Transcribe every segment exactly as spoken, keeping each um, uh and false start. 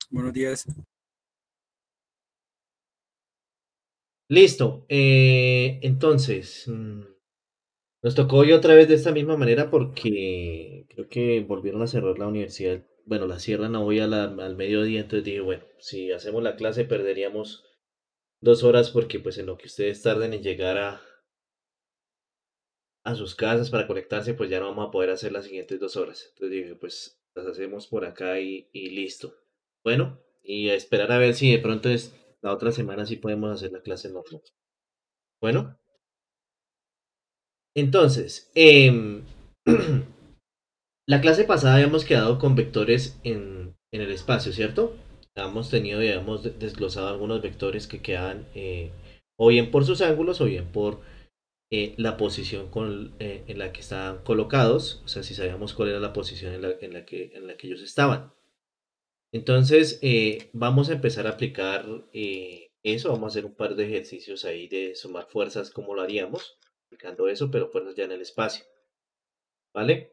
Buenos días. Listo. Eh, entonces, mm, nos tocó hoy otra vez de esta misma manera porque creo que volvieron a cerrar la universidad. Bueno, la cierran hoy a la- al mediodía, entonces dije, bueno, si hacemos la clase perderíamos dos horas porque pues en lo que ustedes tarden en llegar a, a sus casas para conectarse, pues ya no vamos a poder hacer las siguientes dos horas. Entonces dije, pues las hacemos por acá y, y listo. Bueno, y a esperar a ver si de pronto es la otra semana si podemos hacer la clase normal. Bueno. Entonces, em, la clase pasada habíamos quedado con vectores en, en el espacio, ¿cierto? Habíamos tenido y habíamos de- desglosado algunos vectores que quedaban eh, o bien por sus ángulos o bien por eh, la posición con, eh, en la que estaban colocados, o sea, si sabíamos cuál era la posición en la, en la que, en la que ellos estaban. Entonces, eh, vamos a empezar a aplicar eh, eso, vamos a hacer un par de ejercicios ahí de sumar fuerzas, como lo haríamos, aplicando eso, pero fuerzas ya en el espacio, ¿vale?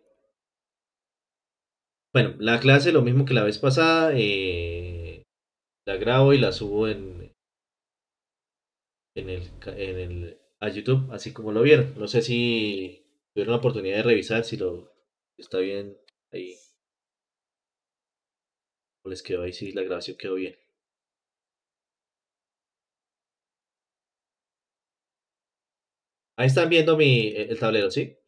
Bueno, la clase lo mismo que la vez pasada, eh, la grabo y la subo en, en el, ca- en el, a YouTube, así como lo vieron. No sé si tuvieron la oportunidad de revisar si lo está bien ahí, o les quedó ahí, si la grabación quedó bien. Ahí están viendo mi, eh, el tablero, ¿sí?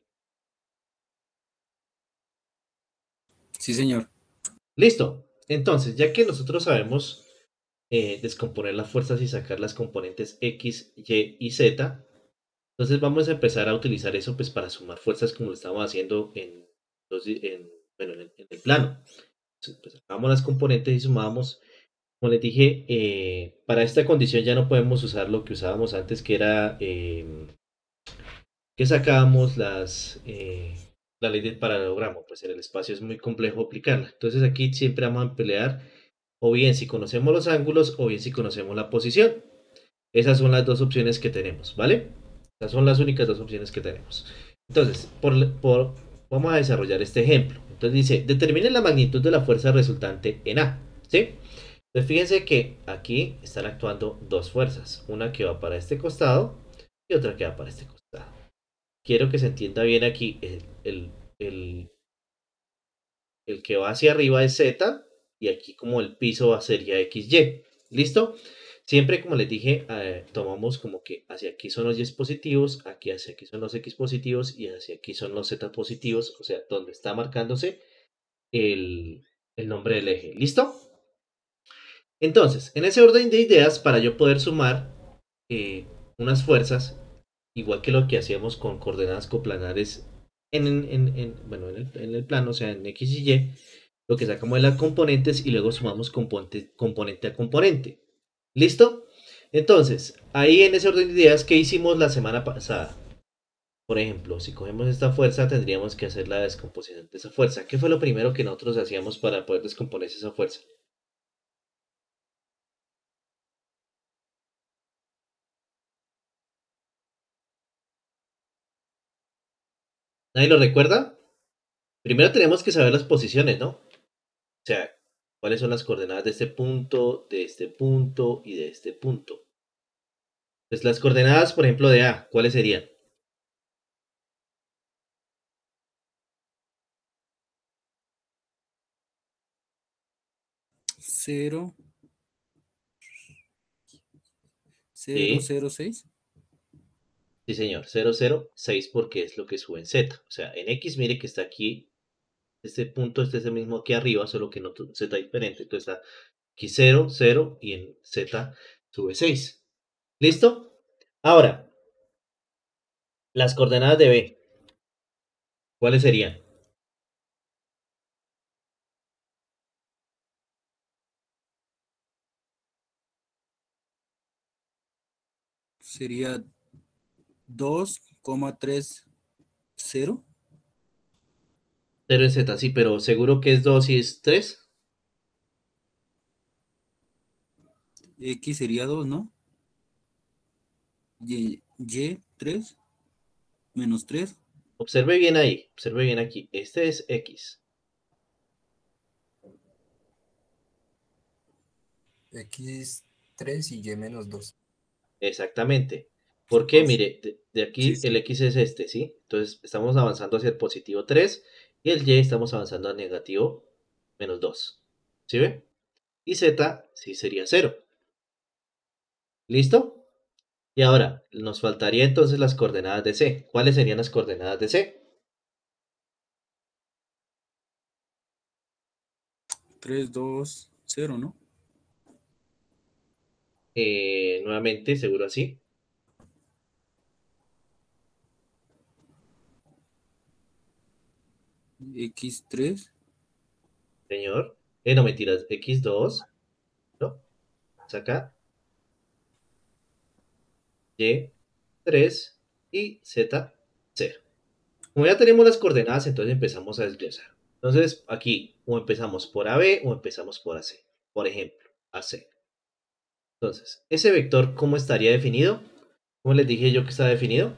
Sí, señor. Listo. Entonces, ya que nosotros sabemos eh, descomponer las fuerzas y sacar las componentes X, Y y Z, entonces vamos a empezar a utilizar eso pues para sumar fuerzas como lo estamos haciendo en, los di- en, bueno, en el, en el plano. Entonces, pues sacamos las componentes y sumamos. Como les dije, eh, para esta condición ya no podemos usar lo que usábamos antes, que era eh, que sacábamos las, eh, la ley del paralelogramo. Pues en el espacio es muy complejo aplicarla. Entonces aquí siempre vamos a emplear o bien si conocemos los ángulos o bien si conocemos la posición. Esas son las dos opciones que tenemos, ¿vale? Esas son las únicas dos opciones que tenemos. Entonces, por, por, vamos a desarrollar este ejemplo. Entonces dice, determine la magnitud de la fuerza resultante en A, ¿sí? Entonces fíjense que aquí están actuando dos fuerzas, una que va para este costado y otra que va para este costado. Quiero que se entienda bien aquí, el, el, el, el que va hacia arriba es Z y aquí como el piso va a ser ya X Y. ¿Listo? Siempre, como les dije, eh, tomamos como que hacia aquí son los Y positivos, aquí hacia aquí son los X positivos y hacia aquí son los Z positivos, o sea, donde está marcándose el, el nombre del eje. ¿Listo? Entonces, en ese orden de ideas, para yo poder sumar eh, unas fuerzas, igual que lo que hacíamos con coordenadas coplanares en, en, en, bueno, en, el, en el plano, o sea, en X y Y, lo que sacamos de las componentes y luego sumamos componente, componente a componente. ¿Listo? Entonces, ahí en ese orden de ideas, ¿qué hicimos la semana pasada? Por ejemplo, si cogemos esta fuerza, tendríamos que hacer la descomposición de esa fuerza. ¿Qué fue lo primero que nosotros hacíamos para poder descomponer esa fuerza? ¿Nadie lo recuerda? Primero tenemos que saber las posiciones, ¿no? O sea, cuáles son las coordenadas de este punto, de este punto y de este punto. Pues las coordenadas, por ejemplo, de A, ¿cuáles serían? Cero, cero, Sí, cero, seis. sí, señor. Cero cero seis porque es lo que sube en Z. O sea, en X, mire que está aquí, este punto, este es el mismo aquí arriba, solo que en otro Z diferente. Entonces está aquí cero cero y en Z sube seis. ¿Listo? Ahora, las coordenadas de B, ¿cuáles serían? Sería dos coma tres cero. Cero en Z, sí, pero seguro que es dos y es tres. X sería dos, ¿no? Y, Y tres menos tres. Observe bien ahí, observe bien aquí. Este es X. X tres y Y menos dos. Exactamente. Porque, Dos. mire, de, de Sí, aquí sí. el X es este, ¿sí? Entonces estamos avanzando hacia el positivo tres y el Y estamos avanzando al negativo menos dos. ¿Sí ve? Y Z sí sería cero. ¿Listo? Y ahora nos faltaría entonces las coordenadas de C. ¿Cuáles serían las coordenadas de C? Tres, dos, cero, ¿no? Eh, nuevamente, seguro así. X tres. Señor. Eh, no mentiras. X dos. ¿No? Acá. Y tres y Z cero. Como ya tenemos las coordenadas, entonces empezamos a desglosar. Entonces, aquí, o empezamos por A B o empezamos por A C. Por ejemplo, A C. Entonces, ese vector, ¿cómo estaría definido? ¿Cómo les dije yo que está definido?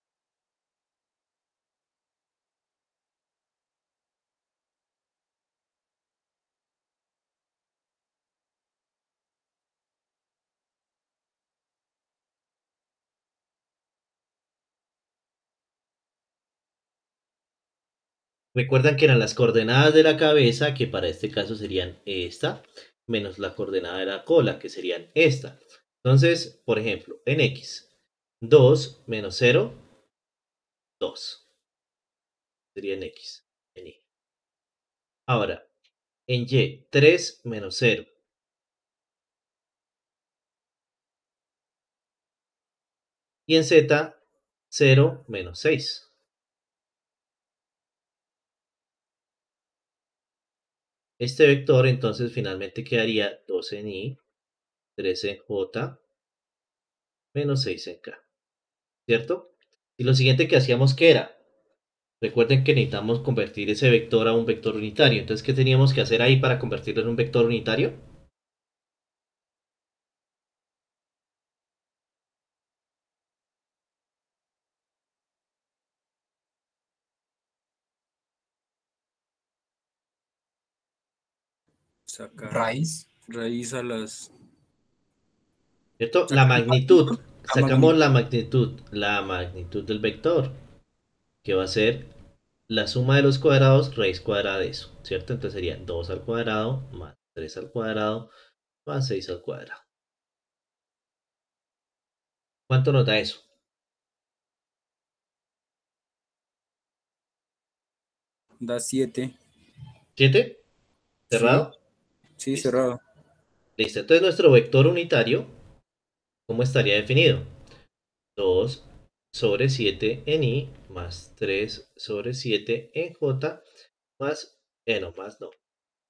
Recuerdan que eran las coordenadas de la cabeza, que para este caso serían esta, menos la coordenada de la cola, que serían esta. Entonces, por ejemplo, en X, dos menos cero, dos. Sería en X, en Y. Ahora, en Y, tres menos cero. Y en Z, cero menos seis. Este vector entonces finalmente quedaría dos en Y, tres en J, menos seis en K. ¿Cierto? Y lo siguiente que hacíamos, ¿qué era? Recuerden que necesitamos convertir ese vector a un vector unitario. Entonces, ¿qué teníamos que hacer ahí para convertirlo en un vector unitario? Sacar Raíz. raíz a las. ¿Cierto? La Sacar magnitud. la Sacamos la magnitud. magnitud. La magnitud del vector, que va a ser la suma de los cuadrados, raíz cuadrada de eso. ¿Cierto? Entonces sería dos al cuadrado más tres al cuadrado más seis al cuadrado. ¿Cuánto nos da eso? Da siete. ¿siete? Sí, ¿Cerrado? sí, Listo. cerrado. Listo. Entonces nuestro vector unitario, ¿cómo estaría definido? dos sobre siete en Y más tres sobre siete en J más, eh, no, más no,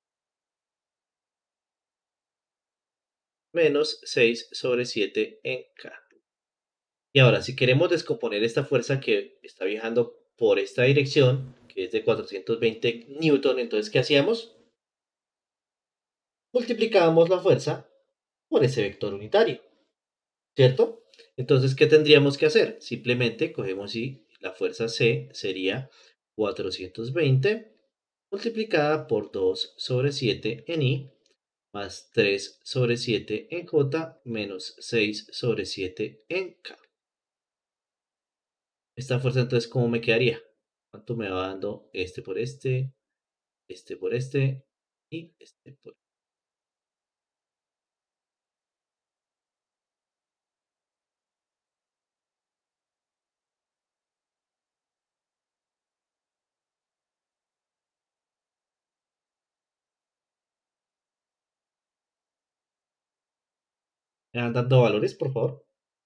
menos seis sobre siete en K. Y ahora, si queremos descomponer esta fuerza que está viajando por esta dirección, que es de cuatrocientos veinte newton, entonces, ¿qué hacíamos? Multiplicábamos la fuerza por ese vector unitario, ¿cierto? Entonces, ¿qué tendríamos que hacer? Simplemente cogemos y la fuerza C sería cuatrocientos veinte multiplicada por dos sobre siete en Y más tres sobre siete en J menos seis sobre siete en K. Esta fuerza entonces, ¿cómo me quedaría? ¿Cuánto me va dando este por este, este por este y este por este? ¿Me van dando valores, por favor?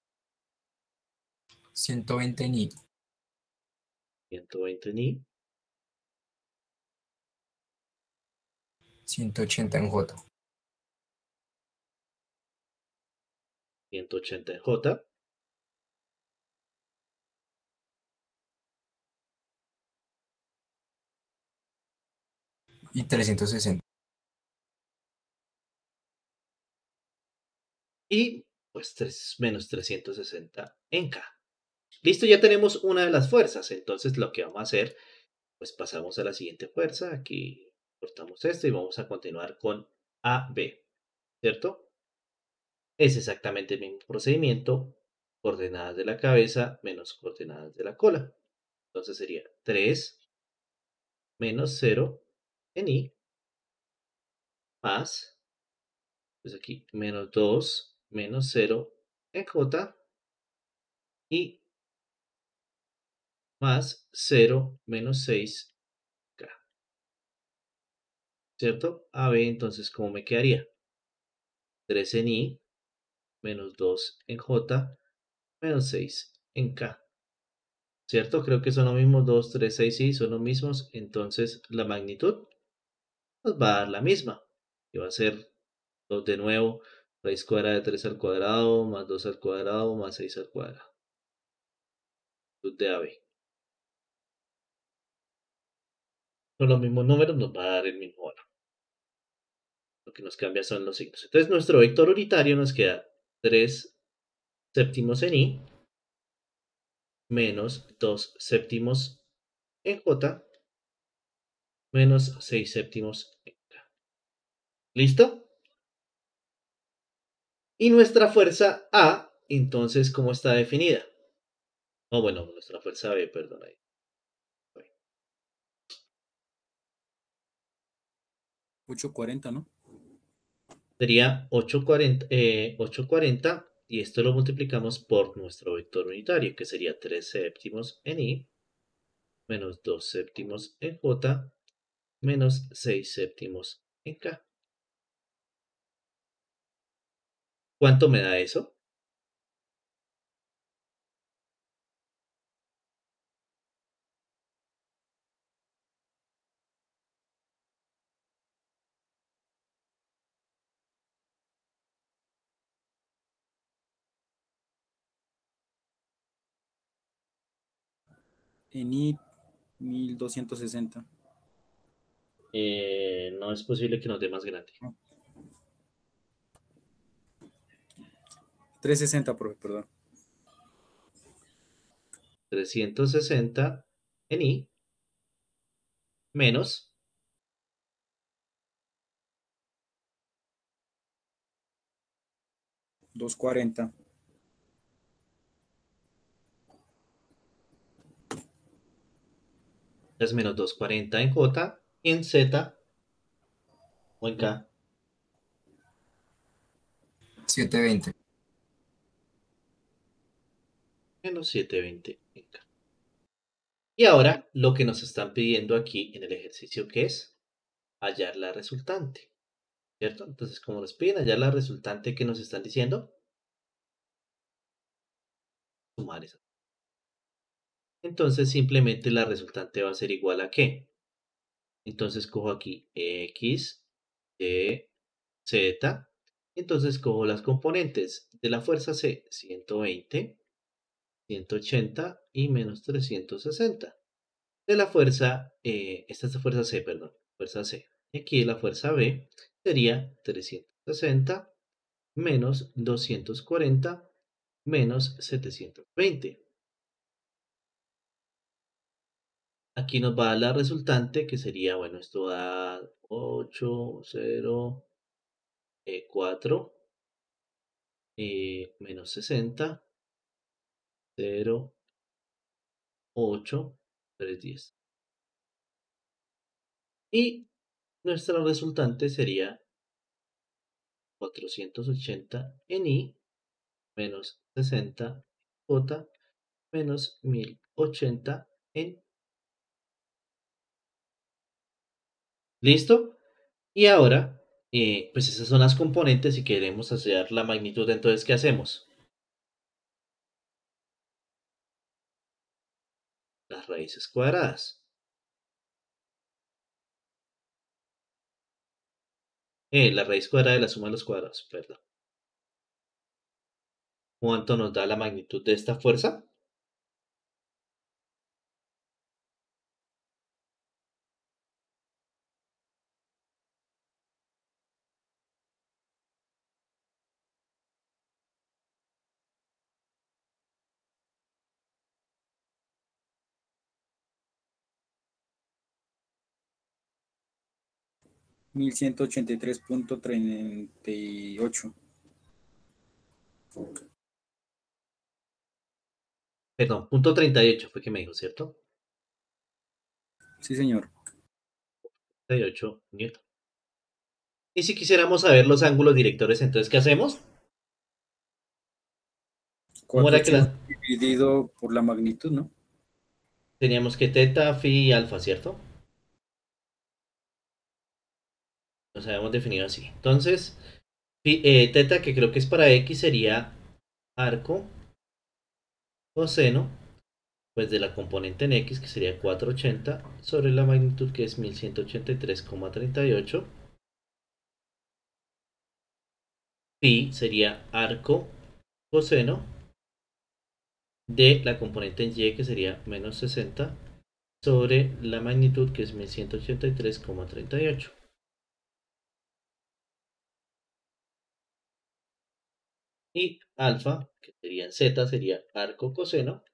ciento veinte en Y. ciento veinte en Y, ciento ochenta en J. ciento ochenta en J Y trescientos sesenta. y pues tres, menos trescientos sesenta en K. Listo, ya tenemos una de las fuerzas. Entonces lo que vamos a hacer, pues pasamos a la siguiente fuerza. Aquí cortamos esto y vamos a continuar con A B, ¿cierto? Es exactamente el mismo procedimiento, coordenadas de la cabeza menos coordenadas de la cola. Entonces sería tres menos cero en i más, pues aquí, menos dos menos cero en j y más cero menos seis k, ¿cierto? A b, entonces, ¿cómo me quedaría? tres en i menos dos en j menos seis en k, ¿cierto? Creo que son los mismos, dos, tres, seis, y son los mismos, entonces la magnitud nos va a dar la misma, que va a ser dos de nuevo, raíz cuadrada de tres al cuadrado, más dos al cuadrado, más seis al cuadrado, de A B. Con los mismos números nos va a dar el mismo valor. Lo que nos cambia son los signos. Entonces nuestro vector unitario nos queda tres séptimos en i menos dos séptimos en j menos seis séptimos en k. ¿Listo? Y nuestra fuerza A, entonces, ¿cómo está definida? Oh, bueno, nuestra fuerza B, perdón. Ahí. ocho cuarenta, ¿no? Sería ochocientos cuarenta, eh, ochocientos cuarenta y esto lo multiplicamos por nuestro vector unitario, que sería tres séptimos en i menos dos séptimos en j menos seis séptimos en k. ¿Cuánto me da eso? En I, mil doscientos sesenta. Eh, no es posible que nos dé más grande. trescientos sesenta, profe, perdón. trescientos sesenta en i menos doscientos cuarenta. es menos doscientos cuarenta en j y en z o en k setecientos veinte. menos setecientos veinte en k. Y ahora lo que nos están pidiendo aquí en el ejercicio, que es hallar la resultante, ¿cierto? Entonces, como nos piden hallar la resultante que nos están diciendo, sumar esa. Entonces, simplemente la resultante va a ser igual a ¿qué? Entonces, cojo aquí x, y, z. Entonces, cojo las componentes de la fuerza C, ciento veinte, ciento ochenta y menos trescientos sesenta. De la fuerza, eh, esta es la fuerza C, perdón, fuerza C. Y aquí la fuerza B sería trescientos sesenta menos doscientos cuarenta menos setecientos veinte. Aquí nos va a dar la resultante, que sería, bueno, esto da ocho, cero, eh, cuatro, eh, menos sesenta, cero, ocho, trescientos diez. Y nuestra resultante sería cuatrocientos ochenta en i menos sesenta en j menos mil ochenta en. ¿Listo? Y ahora, eh, pues esas son las componentes y queremos hacer la magnitud. Entonces, ¿qué hacemos? Las raíces cuadradas. Eh, la raíz cuadrada de la suma de los cuadrados, perdón. ¿Cuánto nos da la magnitud de esta fuerza? mil ciento ochenta y tres punto treinta y ocho. Perdón, punto treinta y ocho fue que me dijo, ¿cierto? Sí, señor. treinta y ocho newton. Y si quisiéramos saber los ángulos directores, entonces, ¿qué hacemos? ¿Cómo era que cuatrocientos las dividido por la magnitud, ¿no? teníamos que teta, phi y alfa, ¿cierto? Los habíamos definido así. Entonces, phi- eh, teta, que creo que es para x, sería arco coseno, pues de la componente en x, que sería cuatrocientos ochenta, sobre la magnitud, que es mil ciento ochenta y tres coma treinta y ocho. Pi sería arco coseno de la componente en y, que sería menos sesenta, sobre la magnitud, que es mil ciento ochenta y tres coma treinta y ocho. Y alfa, que sería z, sería arco coseno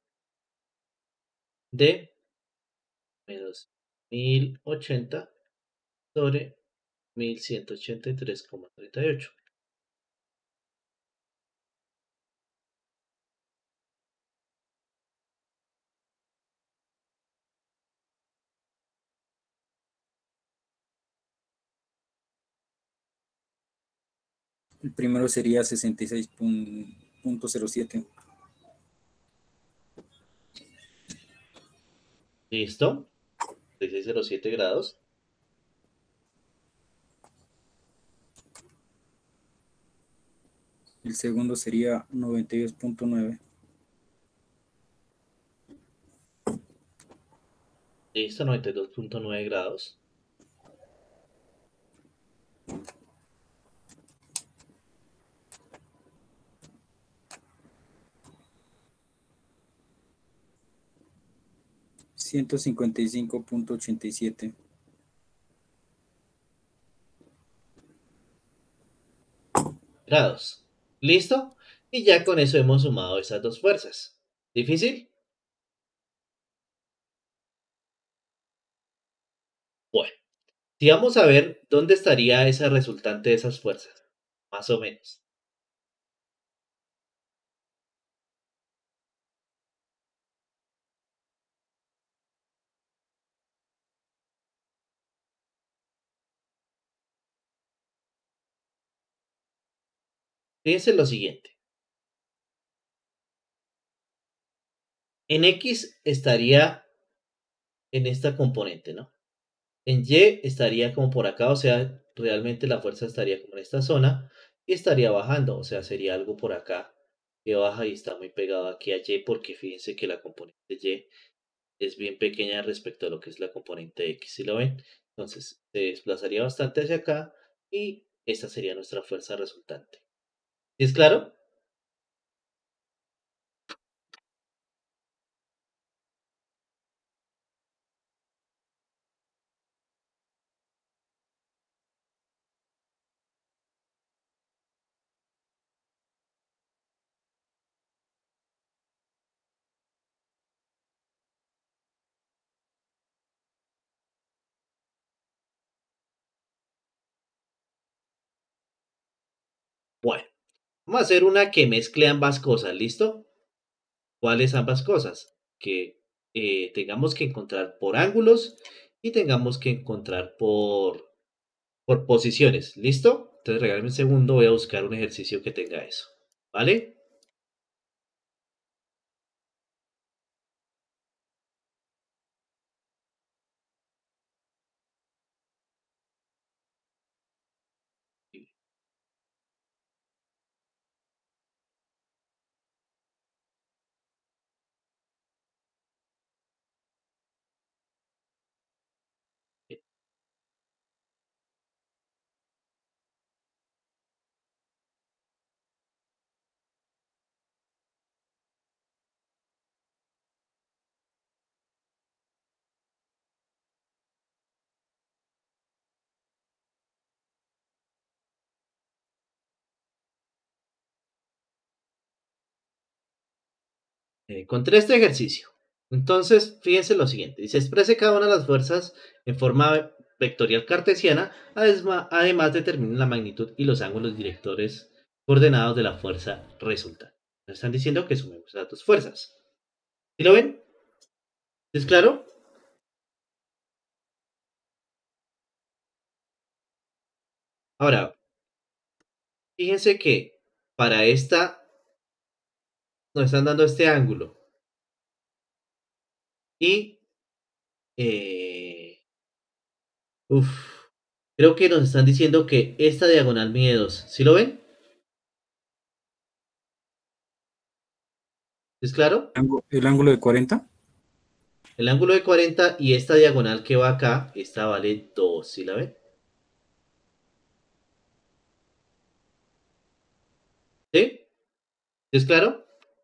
de menos mil ochenta sobre mil ciento ochenta y tres coma treinta y ocho. El primero sería sesenta y seis punto cero siete. ¿Listo? seiscientos cero siete grados. El segundo sería noventa y dos punto nueve. Listo, noventa y dos punto nueve grados. ciento cincuenta y cinco punto ochenta y siete. Grados. ¿Listo? Y ya con eso hemos sumado esas dos fuerzas. ¿Difícil? Bueno, si vamos a ver dónde estaría esa resultante de esas fuerzas, más o menos. Fíjense lo siguiente. En X estaría en esta componente, ¿no? En Y estaría como por acá, o sea, realmente la fuerza estaría como en esta zona y estaría bajando, o sea, sería algo por acá que baja y está muy pegado aquí a Y, porque fíjense que la componente Y es bien pequeña respecto a lo que es la componente X, ¿si lo ven? Entonces se desplazaría bastante hacia acá y esta sería nuestra fuerza resultante. ¿Sí es claro? Bueno, vamos a hacer una que mezcle ambas cosas, ¿listo? ¿Cuáles ambas cosas? Que eh, tengamos que encontrar por ángulos y tengamos que encontrar por, por posiciones, ¿listo? Entonces regálame un segundo, voy a buscar un ejercicio que tenga eso, ¿vale? Eh, encontré este ejercicio. Entonces, fíjense lo siguiente. Dice, exprese cada una de las fuerzas en forma vectorial cartesiana, además, además determine la magnitud y los ángulos directores coordenados de la fuerza resultante. Nos están diciendo que sumemos las dos fuerzas. ¿Sí lo ven? ¿Es claro? Ahora, fíjense que para esta nos están dando este ángulo. Y, eh, uf, creo que nos están diciendo que esta diagonal mide dos. ¿Sí lo ven? ¿Es claro? Ángu- El ángulo de cuarenta. El ángulo de cuarenta y esta diagonal que va acá, esta vale dos. ¿Sí la ven? ¿Sí? ¿Es claro?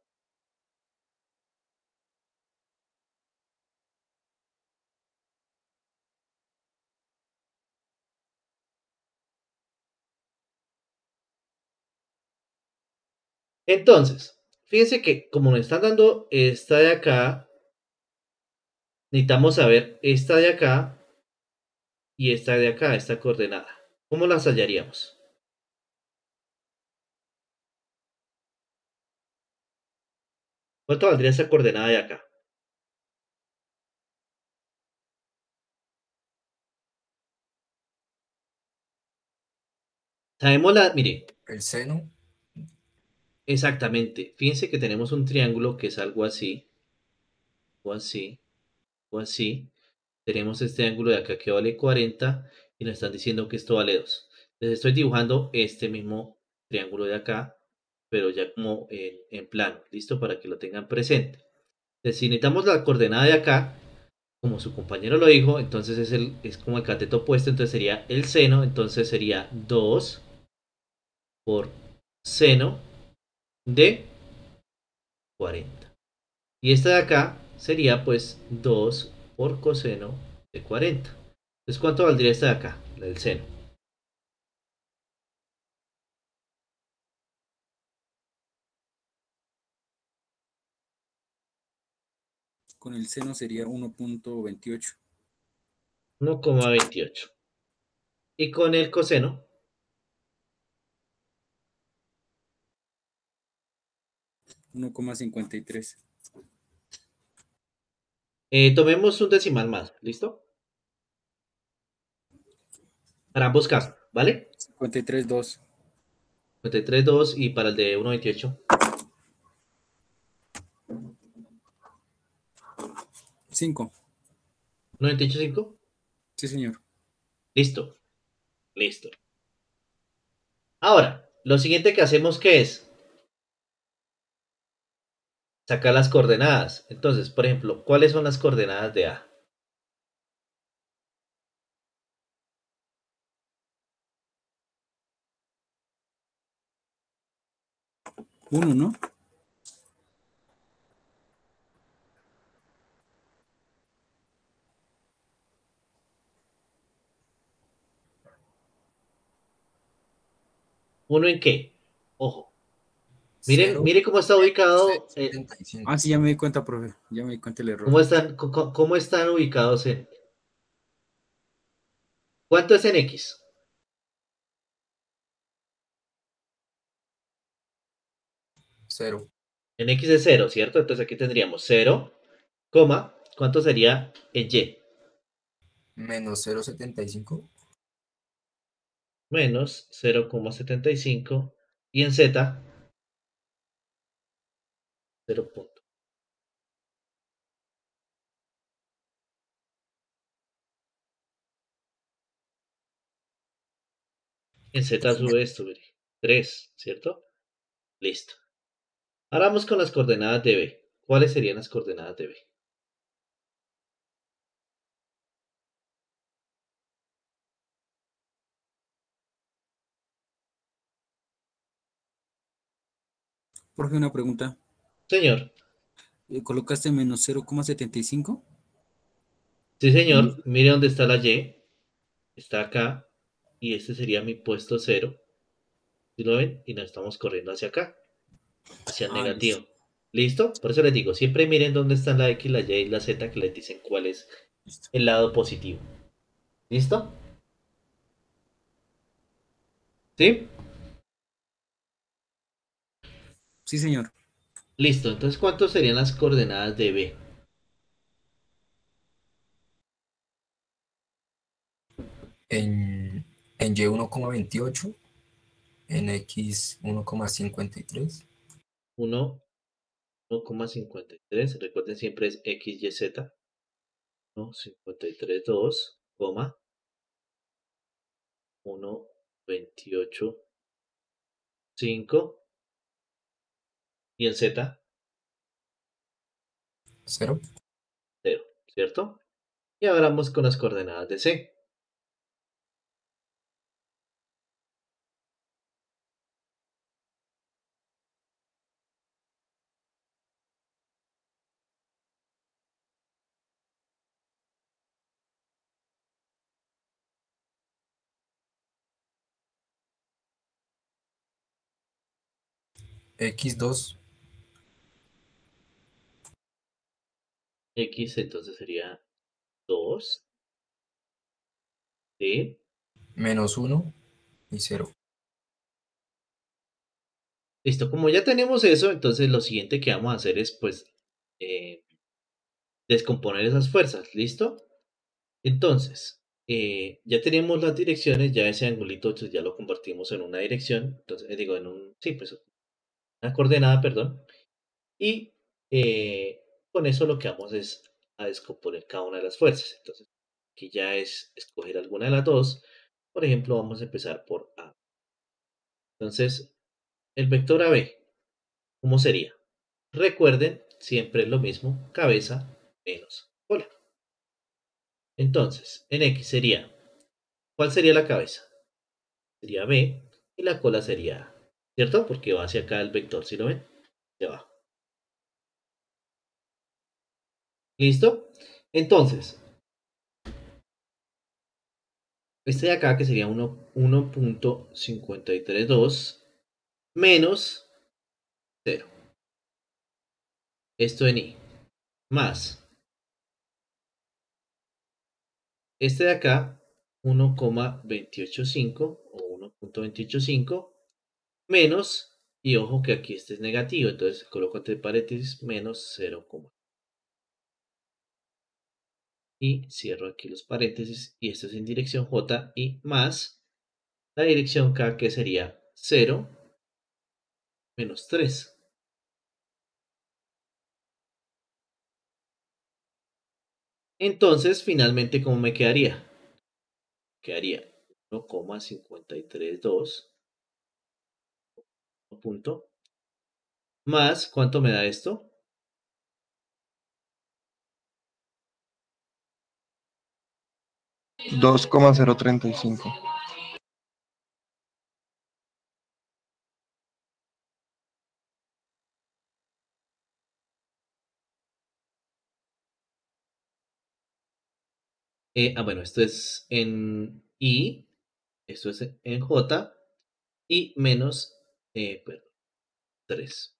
Entonces, fíjense que como nos están dando esta de acá, necesitamos saber esta de acá y esta de acá, esta coordenada. ¿Cómo las hallaríamos? ¿Cuánto valdría esa coordenada de acá? Sabemos la, mire, El seno, exactamente. Fíjense que tenemos un triángulo que es algo así, o así, o así. Tenemos este ángulo de acá que vale cuarenta y nos están diciendo que esto vale dos. Les estoy dibujando este mismo triángulo de acá, pero ya como en, en plano, ¿listo? Para que lo tengan presente. Entonces, si necesitamos la coordenada de acá, como su compañero lo dijo, entonces es, el, es como el cateto opuesto, entonces sería el seno, entonces sería dos por seno de cuarenta. Y esta de acá sería pues dos por coseno de cuarenta. Entonces, ¿cuánto valdría esta de acá? La del seno. Con el seno sería uno punto veintiocho. uno coma veintiocho. Y con el coseno, uno coma cincuenta y tres. eh, tomemos un decimal más, ¿listo? Para ambos casos, ¿vale? cincuenta y tres punto dos. cincuenta y tres punto dos y para el de uno coma veintiocho. cinco. uno coma veintiocho punto cinco. Sí, señor. Listo, listo. Ahora, lo siguiente que hacemos, ¿qué es? Sacar las coordenadas. Entonces, por ejemplo, ¿cuáles son las coordenadas de A? uno, ¿no? ¿Uno en qué? Ojo. Miren, cero, miren cómo está ubicado, eh, setenta y cinco. Ah, sí, ya me di cuenta, profe. Ya me di cuenta el error. cómo están, co- co- cómo están ubicados en. ¿Cuánto es en X? Cero, En X es cero, ¿cierto? Entonces aquí tendríamos cero, coma, ¿cuánto sería en Y? menos cero coma setenta y cinco. Menos cero coma setenta y cinco y en Z, cero punto. En Z sube esto, mire, tres, ¿cierto? Listo. Ahora vamos con las coordenadas de B. ¿Cuáles serían las coordenadas de B? Profe, una pregunta. Señor, Eh, ¿Colocaste menos cero coma setenta y cinco? sí En vez- señor, mire dónde está la Y, está acá, y este sería mi puesto cero, ¿sí lo ven? Y nos estamos corriendo hacia acá, hacia el Ah, listo. negativo. ¿Listo? Por eso les digo, siempre miren dónde están la X, la Y y la Z, que les dicen cuál es Listo. el lado positivo. ¿Listo? ¿Sí? Sí, señor. Listo, entonces ¿cuántas serían las coordenadas de B? En, en Y uno coma veintiocho, en X uno coma cincuenta y tres, uno, uno coma cincuenta y tres, recuerden siempre es X, Y, Z. uno, cincuenta y tres, dos, coma, uno, veintiocho, cinco. Y en Z, cero, cero, ¿cierto? Y ahora vamos con las coordenadas de C. X dos, X entonces sería dos, ¿sí? menos uno y cero. Listo, como ya tenemos eso, entonces lo siguiente que vamos a hacer es pues eh, descomponer esas fuerzas, ¿listo? Entonces, eh, ya tenemos las direcciones, ya ese angulito pues, ya lo convertimos en una dirección, entonces eh, digo en un, sí, pues una coordenada, perdón, y eh, con eso lo que vamos es a descomponer cada una de las fuerzas. Entonces, aquí ya es escoger alguna de las dos. Por ejemplo, vamos a empezar por A. Entonces, el vector A B, ¿cómo sería? Recuerden, siempre es lo mismo, cabeza menos cola. Entonces, en X sería, ¿cuál sería la cabeza? Sería B y la cola sería A, ¿cierto? Porque va hacia acá el vector, ¿sí lo ven? De abajo. ¿Listo? Entonces, este de acá que sería uno punto cincuenta y tres dos menos cero. Esto en I. Más este de acá uno coma veintiocho cinco o uno punto veintiocho cinco menos, y ojo que aquí este es negativo, entonces coloco entre paréntesis menos cero, y cierro aquí los paréntesis y esto es en dirección J y más la dirección K que sería cero menos tres. Entonces finalmente ¿cómo me quedaría? Quedaría uno coma cincuenta y tres dos punto más, ¿cuánto me da esto? dos coma cero treinta y cinco. Eh, ah, bueno, esto es en I, esto es en J y menos, eh, perdón, tres.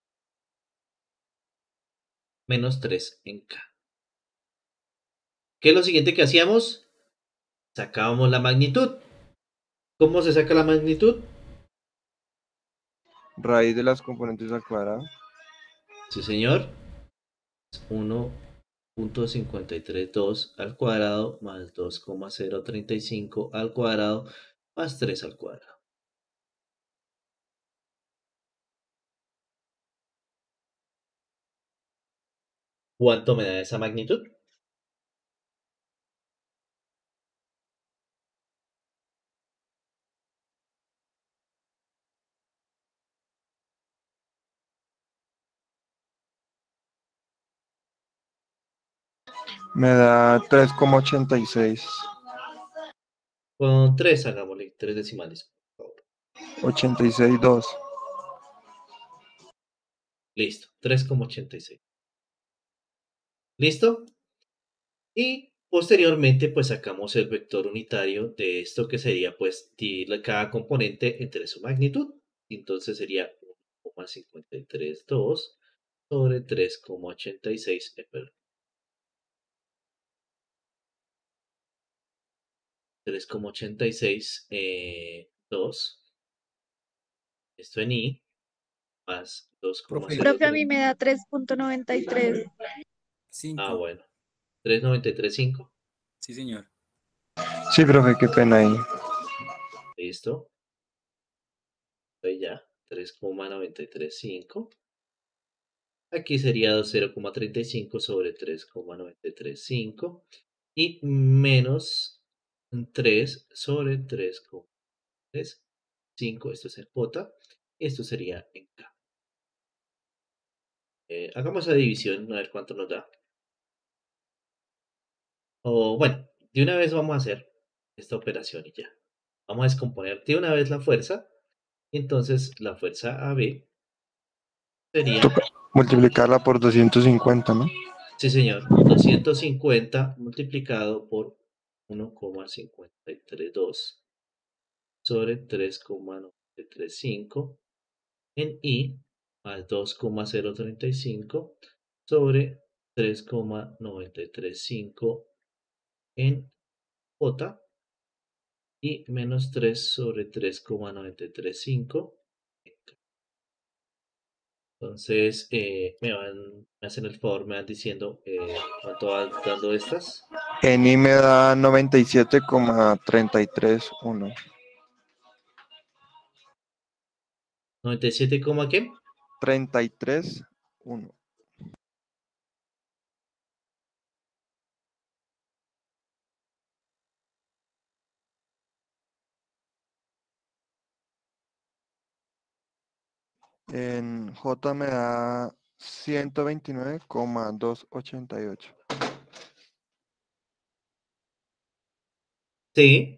Menos tres en K. ¿Qué es lo siguiente que hacíamos? Sacábamos la magnitud. ¿Cómo se saca la magnitud? Raíz de las componentes al cuadrado. Sí, señor. uno punto cincuenta y tres dos al cuadrado más dos coma cero treinta y cinco al cuadrado más tres al cuadrado. ¿Cuánto me da esa magnitud? Me da tres coma ochenta y seis. Con tres, hagámosle tres decimales, por favor. ochenta y seis dos. Listo, tres coma ochenta y seis. ¿Listo? Y posteriormente, pues sacamos el vector unitario de esto que sería, pues, dividir cada componente entre su magnitud. Entonces sería uno coma cincuenta y tres dos sobre tres coma ochenta y seis, eh, perdón, tres coma ochenta y seis, eh, dos, esto en I, más dos coma Profe. cero Profe, a mí tres. me da tres punto noventa y tres. Ah, cinco. bueno. tres noventa y tres punto cinco. Sí, señor. Sí, profe, qué pena ahí. Listo. Ahí ya. tres coma noventa y tres cinco. Aquí sería cero coma treinta y cinco sobre tres coma noventa y tres cinco. Y menos tres sobre tres coma tres cinco. Esto es en J. Esto sería en K. Eh, hagamos la división a ver cuánto nos da. O bueno, de una vez vamos a hacer esta operación y ya. Vamos a descomponer de una vez la fuerza. Entonces la fuerza A B sería, Toca multiplicarla por doscientos cincuenta, ¿no? sí señor, doscientos cincuenta multiplicado por uno coma cincuenta y tres treinta y dos sobre tres coma noventa y tres cinco en I más dos coma cero treinta y cinco sobre tres coma noventa y tres cinco en J y menos tres sobre tres coma noventa y tres cinco. Entonces, eh, me van, me hacen el favor, me van diciendo eh, cuánto van dando estas. En I me da noventa y siete coma treinta y tres uno. noventa y siete, ¿coma qué? treinta y tres uno. En J me da ciento veintinueve coma doscientos ochenta y ocho. Sí.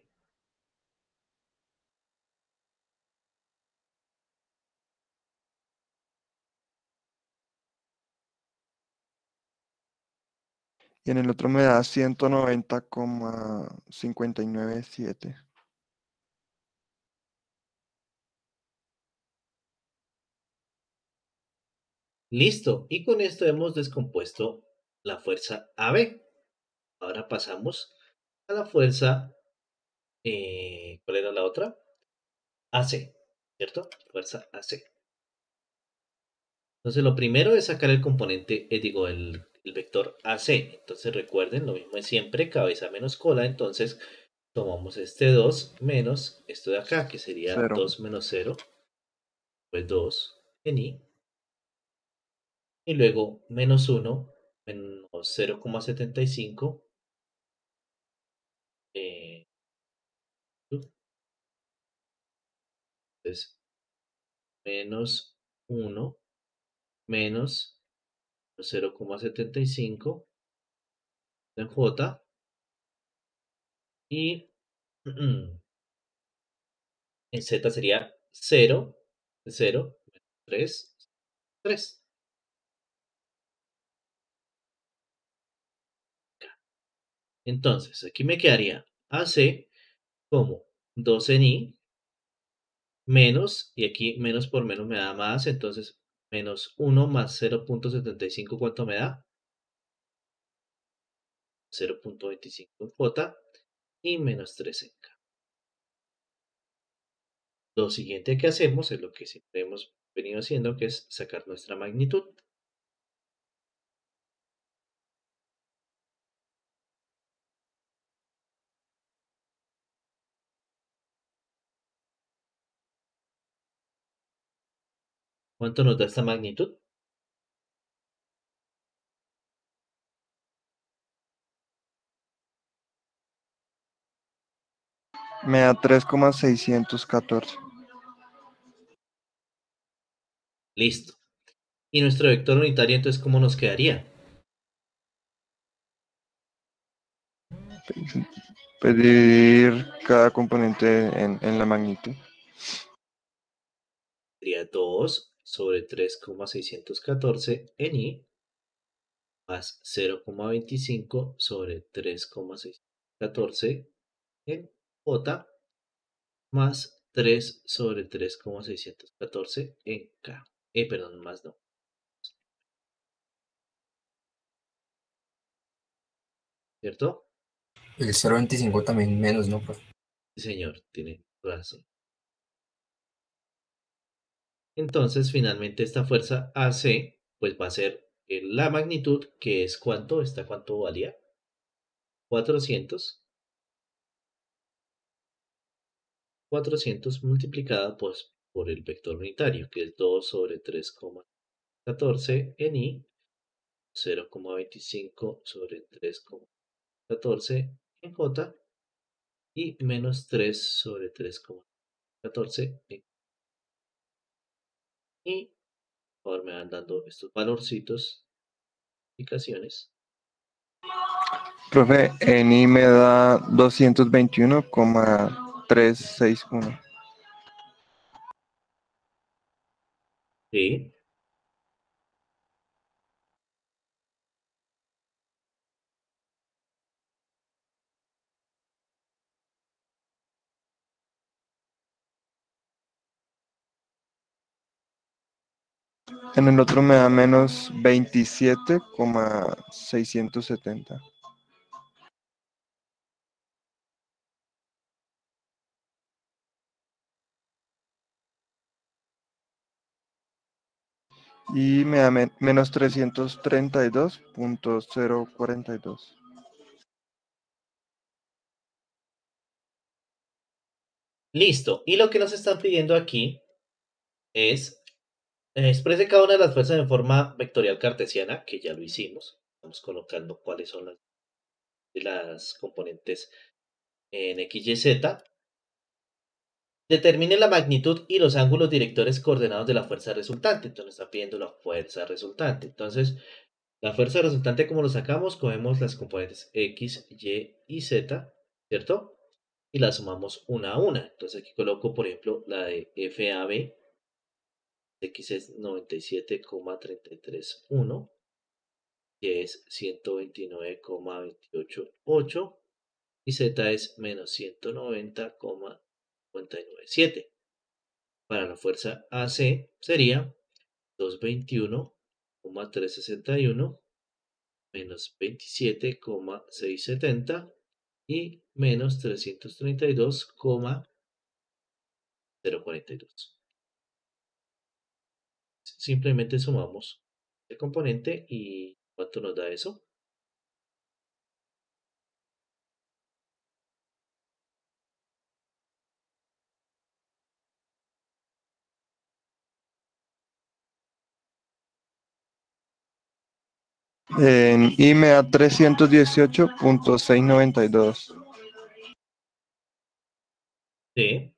Y en el otro me da ciento noventa coma cincuenta y nueve siete. Listo. Y con esto hemos descompuesto la fuerza A B. Ahora pasamos a la fuerza, eh, ¿cuál era la otra? A C, ¿cierto? Fuerza A C. Entonces lo primero es sacar el componente, eh, digo, el, el vector A C. Entonces recuerden, lo mismo es siempre, cabeza menos cola. Entonces tomamos este dos menos esto de acá, que sería Cero. dos menos cero, pues dos en I. Y luego menos uno menos cero coma setenta y cinco. Eh, entonces, menos uno menos cero coma setenta y cinco en J. Y en Z sería cero, cero, tres, tres. Entonces, aquí me quedaría A C como dos en I menos, y aquí menos por menos me da más, entonces menos uno más cero punto setenta y cinco, ¿cuánto me da? cero punto veinticinco en J y menos tres en K. Lo siguiente que hacemos es lo que siempre hemos venido haciendo, que es sacar nuestra magnitud. ¿Cuánto nos da esta magnitud? Me da tres coma seiscientos catorce. Listo. Y nuestro vector unitario, entonces, ¿cómo nos quedaría? Pues dividir cada componente en, en la magnitud. Sería dos sobre tres coma seiscientos catorce en I más cero coma veinticinco sobre tres coma seiscientos catorce en J más tres sobre tres coma seiscientos catorce en K. Eh, perdón, más no. ¿Cierto? El cero coma veinticinco también menos, ¿no, profe? Sí, señor, tiene razón. Entonces, finalmente esta fuerza A C, pues va a ser eh, la magnitud, que es cuánto, ¿esta cuánto valía? cuatrocientos. cuatrocientos multiplicada pues, por el vector unitario, que es dos sobre tres coma catorce en I, cero coma veinticinco sobre tres coma catorce en J, y menos tres sobre tres coma catorce en I. Ahora me van dando estos valorcitos, indicaciones. Profe, en I me da doscientos veintiuno coma trescientos sesenta y uno. Sí. En el otro me da menos veintisiete coma seiscientos setenta. Y me da men- menos trescientos treinta y dos punto cero cuarenta y dos. Listo. Y lo que nos están pidiendo aquí es eh, exprese cada una de las fuerzas en forma vectorial cartesiana, que ya lo hicimos. Estamos colocando cuáles son las, las componentes en X, Y, Z. Determine la magnitud y los ángulos directores coordenados de la fuerza resultante. Entonces nos está pidiendo la fuerza resultante. Entonces, la fuerza resultante, como lo sacamos, cogemos las componentes X, Y y Z, ¿cierto? Y las sumamos una a una. Entonces aquí coloco, por ejemplo, la de F A B. X es noventa y siete coma treinta y tres uno. Y es ciento veintinueve coma veintiocho ocho. Y Z es menos ciento noventa coma cincuenta y nueve siete. Para la fuerza A C sería doscientos veintiuno coma trescientos sesenta y uno menos veintisiete coma seiscientos setenta y menos trescientos treinta y dos coma cero cuarenta y dos. Simplemente sumamos el componente y ¿cuánto nos da eso? En I me da trescientos dieciocho punto seiscientos noventa y dos. Sí.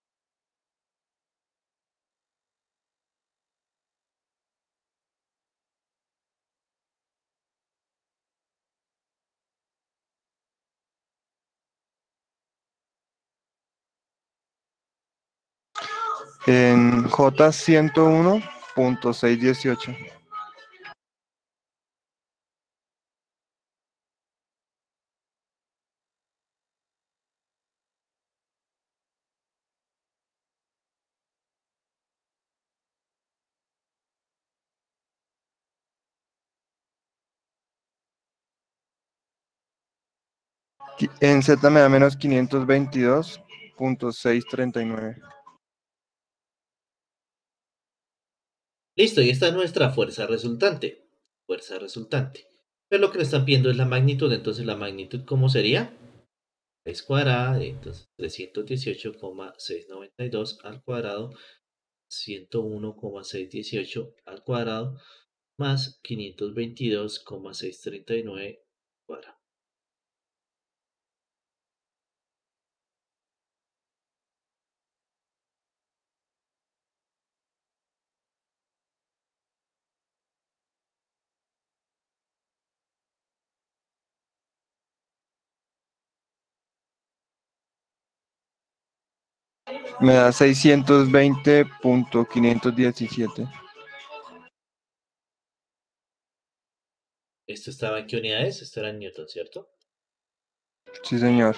En J ciento uno punto seiscientos dieciocho. Qui- En Z me da menos quinientos veintidós punto seiscientos treinta y nueve. Listo, y esta es nuestra fuerza resultante. Fuerza resultante. Pero lo que nos están pidiendo es la magnitud. Entonces, la magnitud, ¿cómo sería? Raíz cuadrada de entonces, trescientos dieciocho coma seiscientos noventa y dos al cuadrado, ciento uno coma seiscientos dieciocho al cuadrado, más quinientos veintidós coma seiscientos treinta y nueve al cuadrado. Me da seiscientos veinte punto quinientos diecisiete. ¿Esto estaba en qué unidades? Esto era en Newton, ¿cierto? Sí, señor.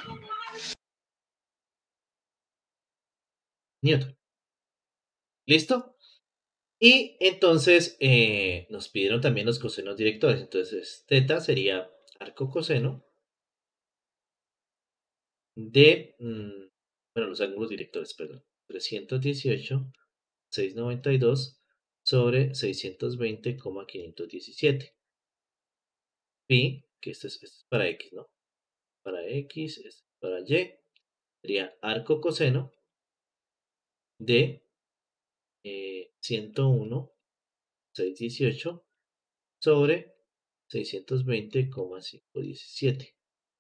Newton. ¿Listo? Y entonces eh, nos pidieron también los cosenos directores. Entonces, teta sería arco coseno de, mm, bueno, los ángulos directores, perdón, trescientos dieciocho seiscientos noventa y dos sobre seiscientos veinte coma quinientos diecisiete. Pi, que esto es, esto es para X, ¿no? Para X, esto es para Y, sería arco coseno de eh, ciento uno coma seiscientos dieciocho sobre seiscientos veinte coma quinientos diecisiete.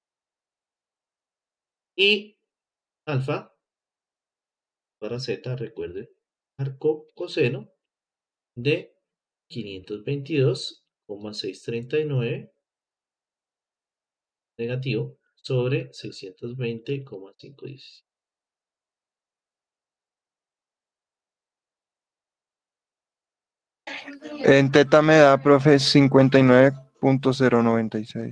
Y alfa para Z, recuerde, arco coseno de quinientos veintidós coma seiscientos treinta y nueve negativo sobre seiscientos veinte coma quinientos diecisiete. En teta me da, profe, cincuenta y nueve punto cero noventa y seis.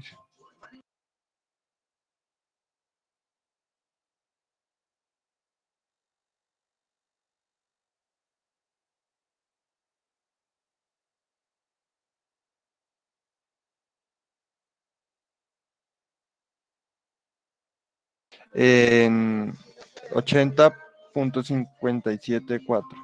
En ochenta punto cincuenta y siete cuatro.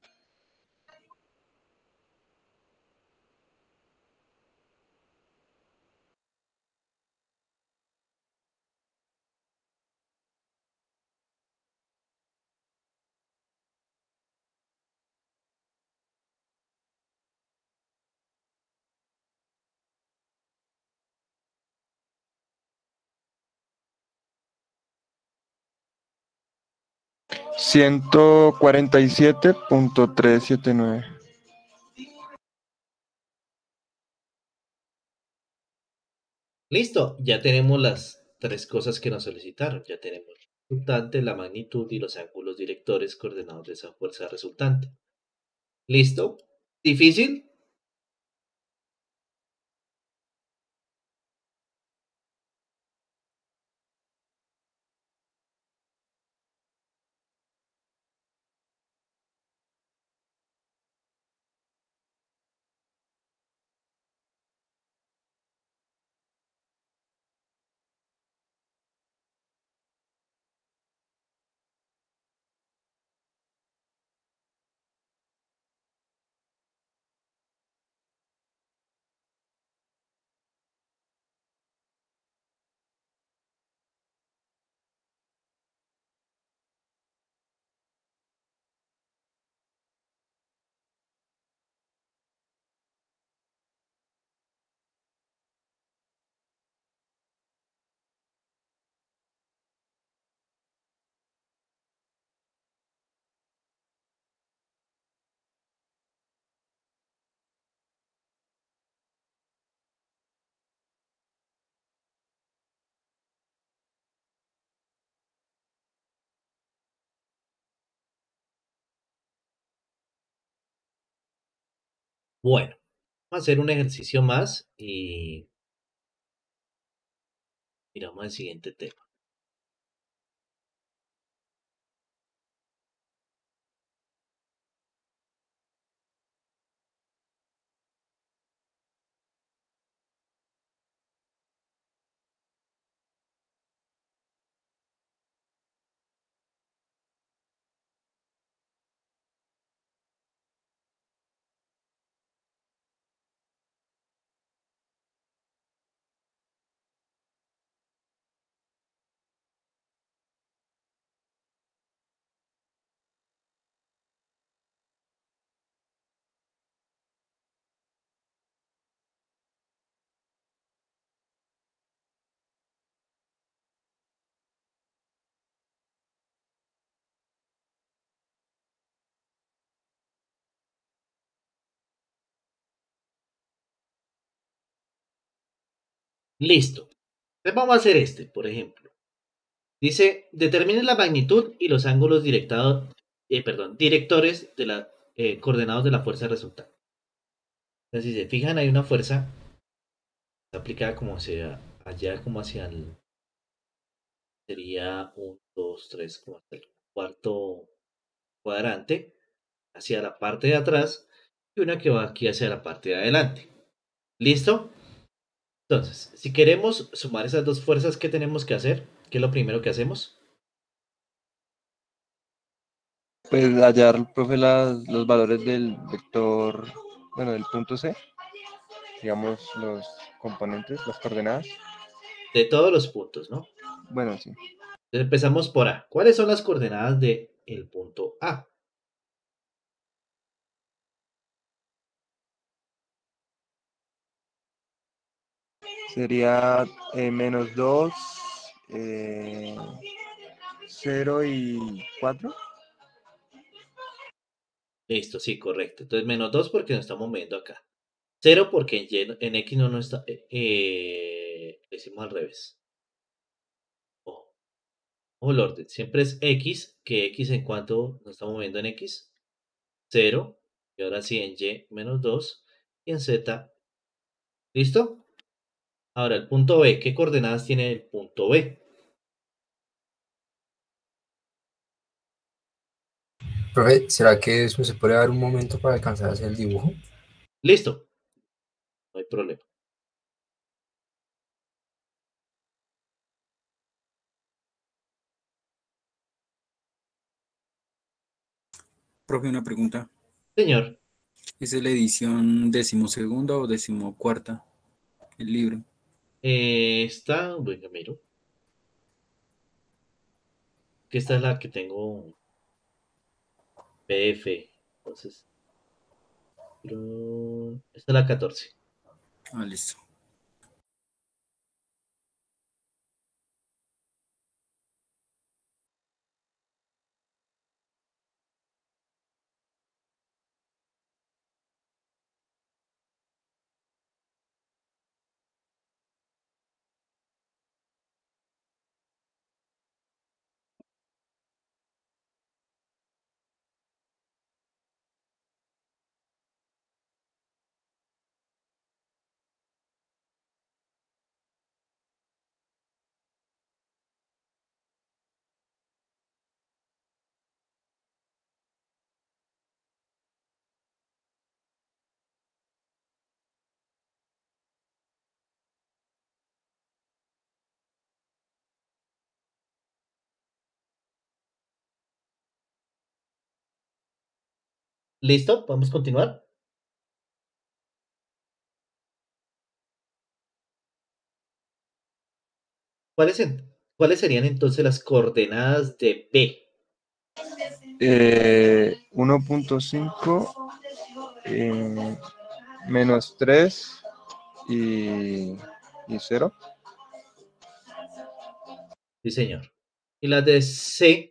ciento cuarenta y siete punto trescientos setenta y nueve. Listo, ya tenemos las tres cosas que nos solicitaron. Ya tenemos el resultante, la magnitud y los ángulos directores coordenados de esa fuerza resultante. ¿Listo? ¿Difícil? Bueno, vamos a hacer un ejercicio más y miramos el siguiente tema. Listo. Entonces vamos a hacer este, por ejemplo. Dice, determine la magnitud y los ángulos directados, eh, perdón, directores de la, eh, coordenados de la fuerza resultante. Entonces, si se fijan, hay una fuerza aplicada como hacia allá, como hacia el, sería uno, dos, tres, como hasta el cuarto cuadrante, hacia la parte de atrás, y una que va aquí hacia la parte de adelante. ¿Listo? Entonces, si queremos sumar esas dos fuerzas, ¿qué tenemos que hacer? ¿Qué es lo primero que hacemos? Pues hallar, profe, las, los valores del vector, bueno, del punto C, digamos los componentes, las coordenadas. De todos los puntos, ¿no? Bueno, sí. Entonces empezamos por A. ¿Cuáles son las coordenadas del punto A? Sería eh, menos dos, eh, cero y cuatro. Listo, sí, correcto. Entonces menos dos porque nos estamos moviendo acá. Cero porque en, Y- en X no nos está... Eh, eh, lo hicimos al revés. Ojo, ojo el orden. Siempre es X, que X en cuanto nos estamos moviendo en X. Cero. Y ahora sí en Y menos dos. Y en Z. ¿Listo? Ahora el punto B. ¿Qué coordenadas tiene el punto B? Profe, ¿será que eso se puede dar un momento para alcanzar a hacer el dibujo? Listo. No hay problema. Profe, una pregunta. Señor. ¿Es la edición decimosegunda o decimocuarta el libro? Eh, está... Venga, miro. Que esta es la que tengo P F. Entonces... pero esta es la catorce. Ah, listo. ¿Listo? ¿Vamos a continuar? ¿Cuáles, en- ¿Cuáles serían entonces las coordenadas de B? Eh, uno punto cinco, eh, menos tres y, y cero. Sí, señor. Y las de C,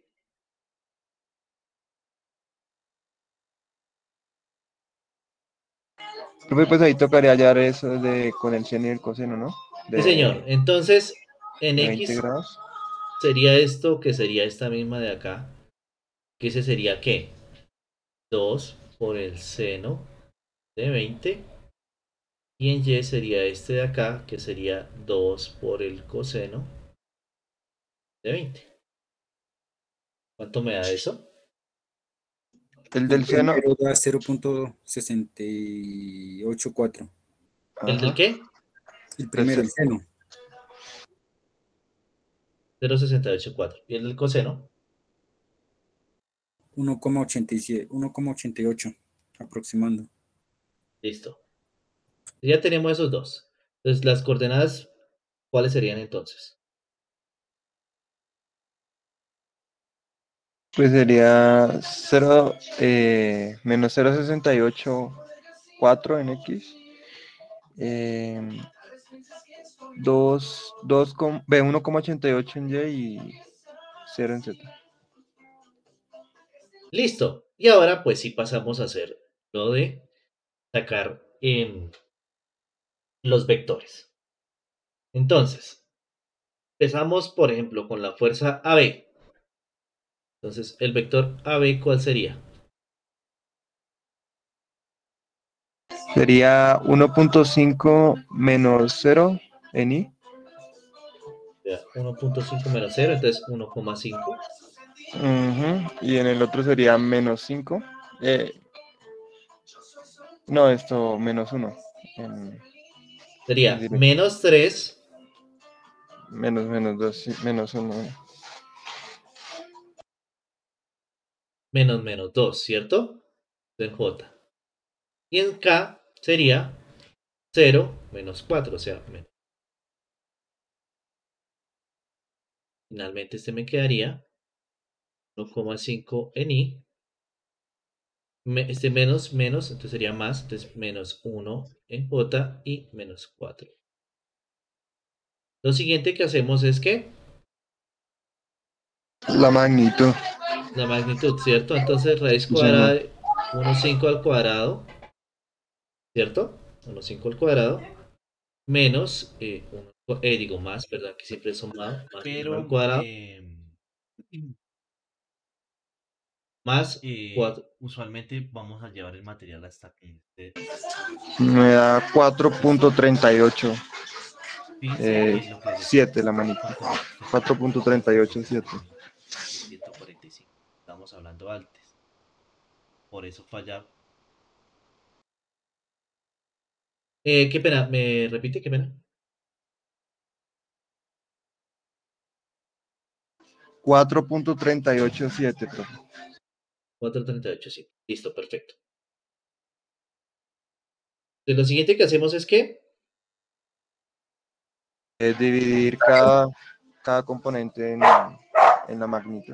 Profe, pues ahí tocaría hallar eso de con el seno y el coseno, ¿no? sí, señor. De, Entonces, en de veinte X grados. sería esto, que sería esta misma de acá. Que ese sería ¿qué? dos por el seno de veinte. Y en Y sería este de acá, que sería dos por el coseno de veinte. ¿Cuánto me da eso? El El del seno, primero da cero punto sesenta y ocho cuatro. ¿El del ajá, qué? El del primero, el seno, seno, cero coma sesenta y ocho cuatro. ¿Y el del coseno? uno coma ochenta y siete, uno coma ochenta y ocho aproximando. Listo. Ya tenemos esos dos. Entonces, las coordenadas, ¿cuáles serían entonces? pues sería cero, eh, menos cero coma sesenta y ocho cuatro en X. Eh, dos, dos com- ve, uno coma ochenta y ocho en Y y cero en Z. Listo. Y ahora, pues sí pasamos a hacer lo de sacar em, los vectores. Entonces, empezamos, por ejemplo, con la fuerza A B. Entonces, el vector A B, ¿cuál sería? Sería uno punto cinco menos cero en Y. uno punto cinco menos cero, entonces uno coma cinco. Ujú, y en el otro sería menos cinco. Eh, no, esto menos uno. Sería menos tres. Menos, menos dos, sí, menos uno. menos menos dos, ¿cierto? En J. Y en K sería cero menos cuatro, o sea, menos. Finalmente este me quedaría uno coma cinco en I. Me- Este menos menos, entonces sería más, entonces menos uno en J y menos cuatro. Lo siguiente que hacemos es que La magnitud. la magnitud, ¿cierto? Entonces raíz Sí, cuadrada señor. de uno coma cinco al cuadrado, ¿cierto? uno coma cinco al cuadrado menos, eh, uno, eh, digo más, ¿verdad? Que siempre es sumado, más uno al Pero cuadrado, eh, más eh, cuatro. usualmente vamos a llevar el material hasta que esté. Me da cuatro punto treinta y ocho. Fíjense Eh, que lo que les decía, siete la magnitud. cuatro- que cuatro punto treinta y ocho, siete. ciento cuarenta y cinco. Estamos hablando antes. Por eso falla. Eh, qué pena, ¿me repite? Qué pena. cuatro punto treinta y ocho, siete, profe. cuatro punto treinta y ocho, sí. Listo, perfecto. Entonces, lo siguiente que hacemos es que Es dividir cada, cada componente en, en la magnitud.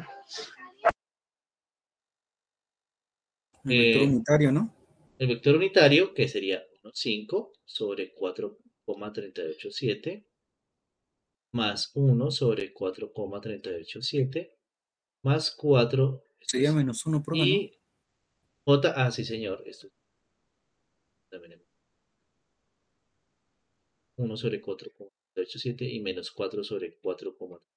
El vector eh, unitario, ¿no? el vector unitario, que sería uno coma cinco sobre cuatro coma treinta y ocho siete, más uno sobre cuatro coma treinta y ocho siete, más cuatro, esto Sería es, menos uno, profe, ¿no? y J, ah, sí señor, esto también es uno sobre cuatro coma treinta y ocho siete y menos cuatro sobre cuatro,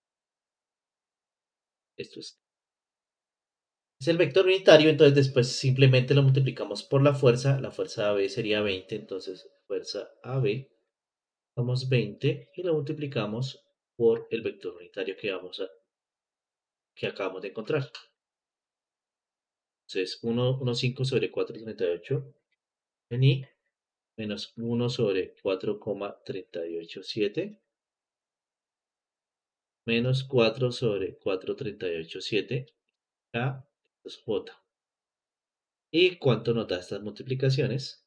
esto es. Es el vector unitario, entonces después simplemente lo multiplicamos por la fuerza, la fuerza A B sería veinte, entonces fuerza A B, damos veinte y lo multiplicamos por el vector unitario que, vamos a, que acabamos de encontrar. Entonces uno coma cinco sobre cuatro coma treinta y ocho en I, menos uno sobre cuatro coma treinta y ocho siete, menos cuatro sobre cuatro coma treinta y ocho siete, K, esto es J. ¿Y cuánto nos da estas multiplicaciones?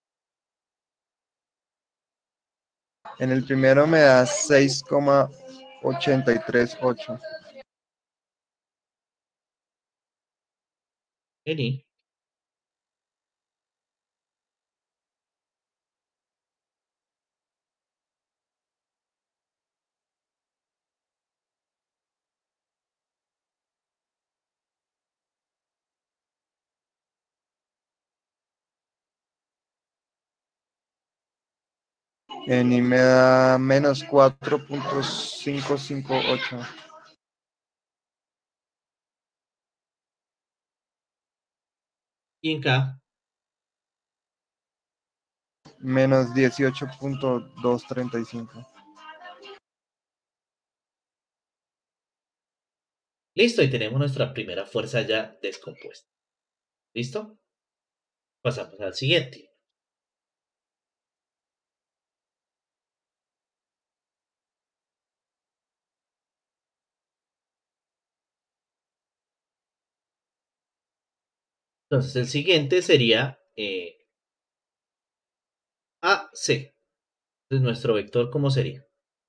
En el primero me da seis coma ochenta y tres ocho. En I. En I me da menos cuatro punto cinco cinco ocho. Y en K, Menos dieciocho punto doscientos treinta y cinco. listo, y tenemos nuestra primera fuerza ya descompuesta. ¿Listo? Pasamos al siguiente. Entonces, el siguiente sería eh, A C. Entonces, nuestro vector, ¿cómo sería?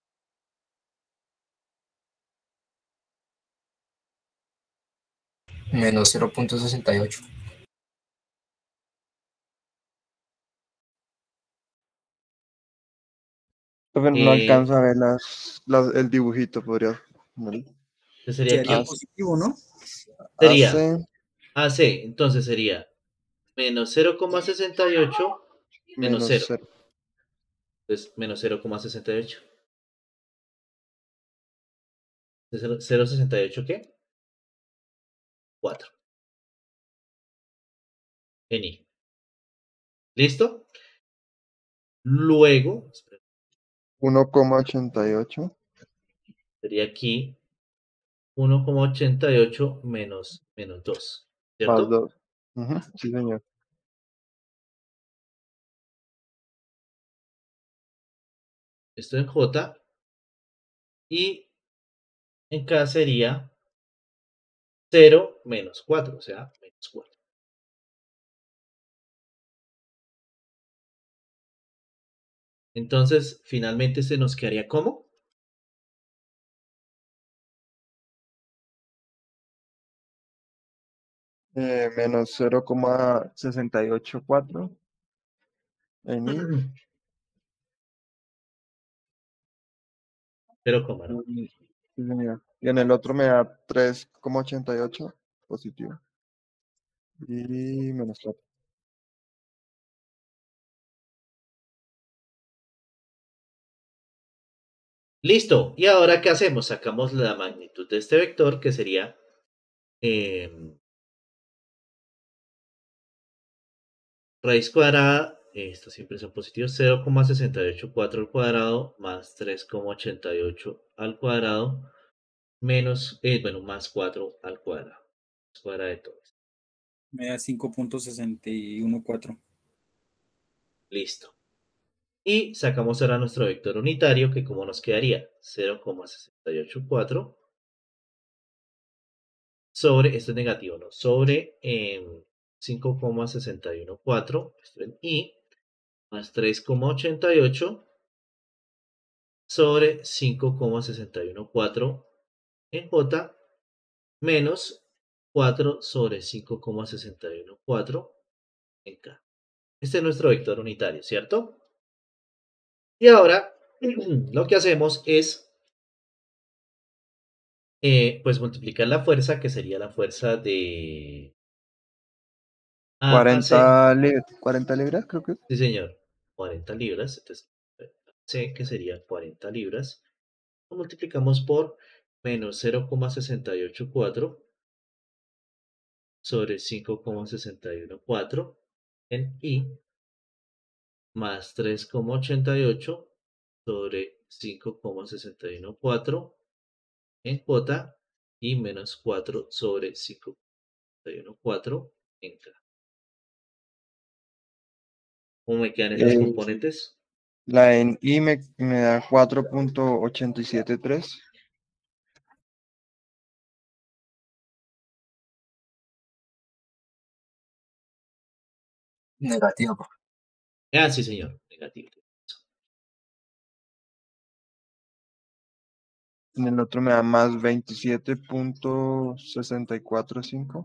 Menos cero punto sesenta y ocho. Profe, no Eh, alcanzo a ver las, las- el dibujito, podría. entonces sería Sería aquí, As- positivo, ¿no? sería Hace A C. Entonces sería menos cero coma sesenta y ocho menos menos cero. cero. Entonces, menos cero coma sesenta y ocho. Entonces, cero coma sesenta y ocho, ¿qué? cuatro. En I. ¿Listo? Luego, espera, uno coma ochenta y ocho. sería aquí uno coma ochenta y ocho menos, menos dos. Más ¿Cierto? dos. Ujú, sí, señor. Esto en J. Y en K sería cero menos cuatro, o sea, cuatro. Entonces, finalmente se nos quedaría como Eh, menos cero coma sesenta y ocho cuatro en I. cero, ¿no? Y, sí, señor. Y en el otro me da tres coma ochenta y ocho positivo. Y menos cuatro. Listo. ¿Y ahora qué hacemos? Sacamos la magnitud de este vector, que sería eh, raíz cuadrada, esto siempre son positivos, cero coma sesenta y ocho cuatro al cuadrado más tres coma ochenta y ocho al cuadrado menos, eh, bueno, más cuatro al cuadrado. Cuadrado de todo esto. Me da cinco punto sesenta y uno cuatro. Listo. Y sacamos ahora nuestro vector unitario, que como nos quedaría cero coma sesenta y ocho cuatro sobre, esto es negativo, ¿no? Sobre eh, cinco coma sesenta y uno cuatro, esto en I, más tres coma ochenta y ocho sobre cinco coma sesenta y uno cuatro en J, menos cuatro sobre cinco coma sesenta y uno cuatro en K. Este es nuestro vector unitario, ¿cierto? Y ahora lo que hacemos es eh, pues multiplicar la fuerza, que sería la fuerza de A a C. cuarenta, li- cuarenta libras, creo que es. Sí, señor. cuarenta libras. Entonces, C, que sería cuarenta libras. Lo multiplicamos por menos cero coma sesenta y ocho cuatro sobre cinco coma sesenta y uno cuatro en I, más tres coma ochenta y ocho sobre cinco coma sesenta y uno cuatro en J, y menos cuatro sobre cinco coma sesenta y uno cuatro en K. ¿Cómo me quedan esas Eh, componentes? la en I me, me da cuatro punto ochenta y siete tres. Negativo. Ah, sí, señor. Negativo. En el otro me da más veintisiete punto sesenta y cuatro cinco.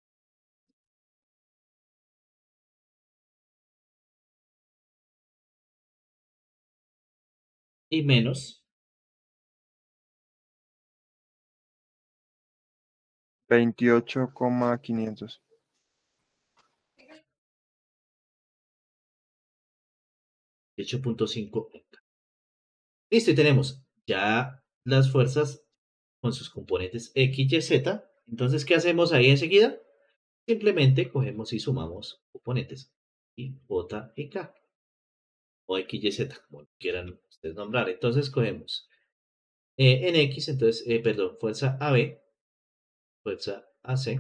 Y menos veintiocho coma quinientos. ocho punto cinco. Listo, y tenemos ya las fuerzas con sus componentes X, Y, Z. Entonces, ¿qué hacemos ahí enseguida? Simplemente cogemos y sumamos componentes Y, J y K. O X, Y, Z, como quieran ustedes nombrar. Entonces, cogemos eh, en X, entonces, eh, perdón, fuerza A B, fuerza A C,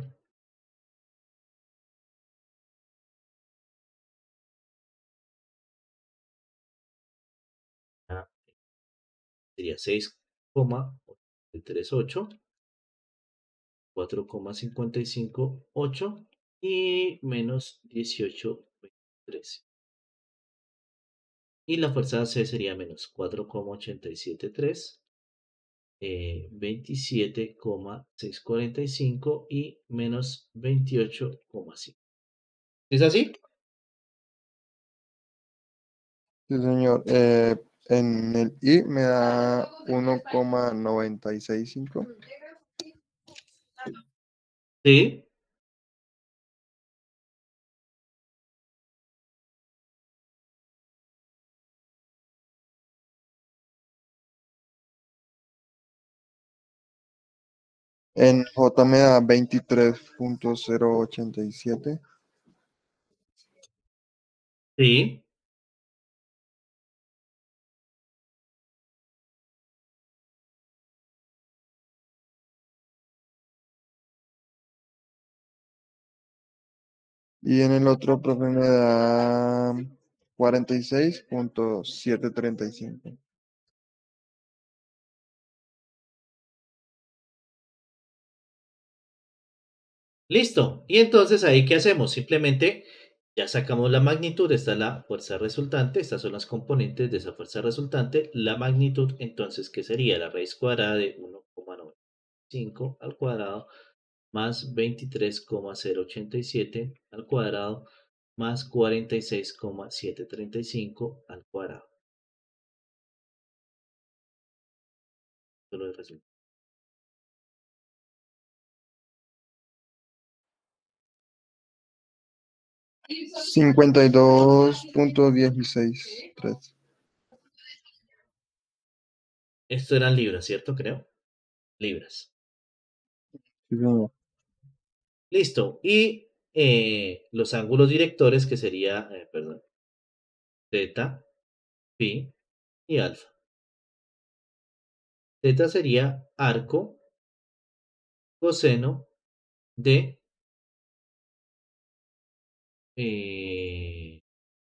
ah, sería seis coma treinta y ocho, cuatro coma cincuenta y cinco ocho y menos dieciocho coma veintitrés. Y la fuerza C sería menos cuatro coma ochenta y siete tres, eh, veintisiete coma seiscientos cuarenta y cinco y menos veintiocho coma cinco. ¿Es así? Sí, señor. Eh, en el I me da uno coma noventa y seis cinco. Sí. En J me da veintitrés punto cero ochenta y siete. Sí. Y en el otro, profe, me da cuarenta y seis punto setecientos treinta y cinco. Listo. Y entonces ahí, ¿qué hacemos? Simplemente ya sacamos la magnitud. Esta es la fuerza resultante. Estas son las componentes de esa fuerza resultante. La magnitud, entonces, ¿qué sería? La raíz cuadrada de uno coma noventa y cinco al cuadrado más veintitrés coma cero ochenta y siete al cuadrado más cuarenta y seis coma setecientos treinta y cinco al cuadrado. Solo el resultado. cincuenta y dos punto dieciséis tres. Esto eran libras, ¿cierto? Creo. Libras. Sí, señor. Listo. Y eh, los ángulos directores, que sería, eh, perdón, teta, pi y alfa. Teta sería arco coseno de eh,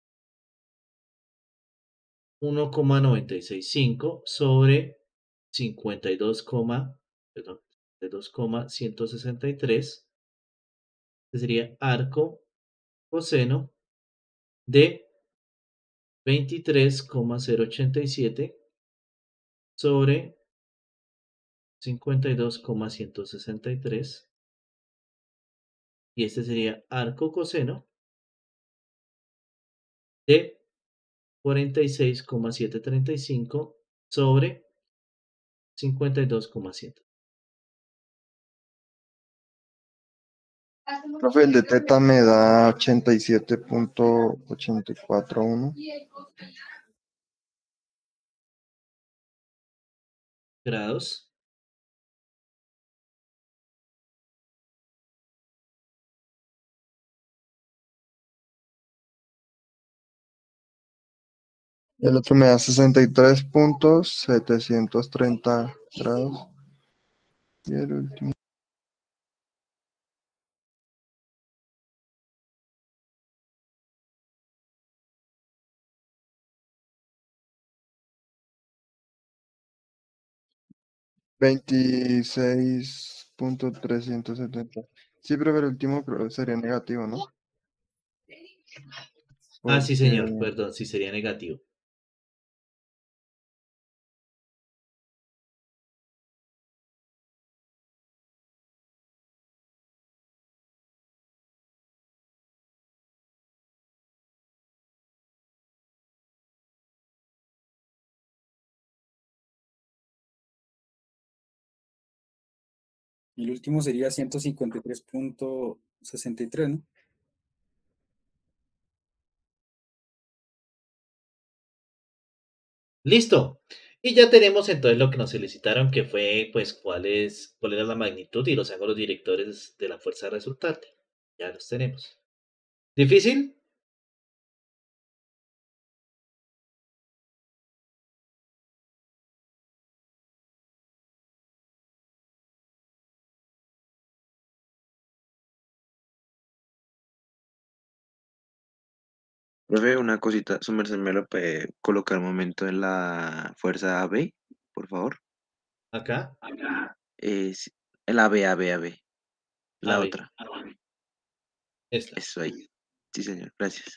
uno coma noventa y seis cinco sobre cincuenta y dos, perdón, dos coma ciento sesenta y tres. Que sería arco coseno de veintitrés coma cero ochenta y siete sobre cincuenta y dos coma ciento sesenta y tres. Y este sería arco coseno de cuarenta y seis coma setecientos treinta y cinco sobre cincuenta y dos coma siete. Profe, el de teta me da ochenta y siete punto ochenta y cuatro uno. Grados. El otro me da sesenta y tres punto setecientos treinta grados. Y el último. veintiséis punto trescientos setenta. Sí, pero el último creo que sería negativo, ¿no? Ah, sí, Porque señor. Perdón, sí sería negativo. El último sería ciento cincuenta y tres punto sesenta y tres, ¿no? Listo. Y ya tenemos entonces lo que nos solicitaron, que fue, pues, cuál es, cuál era la magnitud y los ángulos directores de la fuerza resultante. Ya los tenemos. ¿Difícil? Profe, una cosita, su merced me lo puede colocar un momento en la fuerza A B, por favor. Acá. Es la B, A B, A B, A la ver. otra. Esta. Eso ahí. Sí, señor, gracias.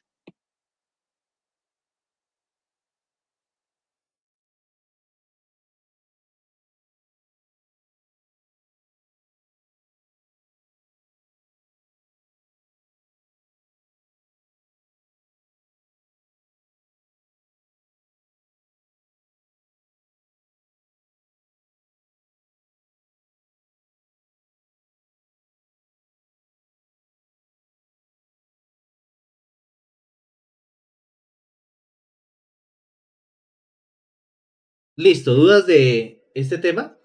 Listo. ¿Dudas de este tema?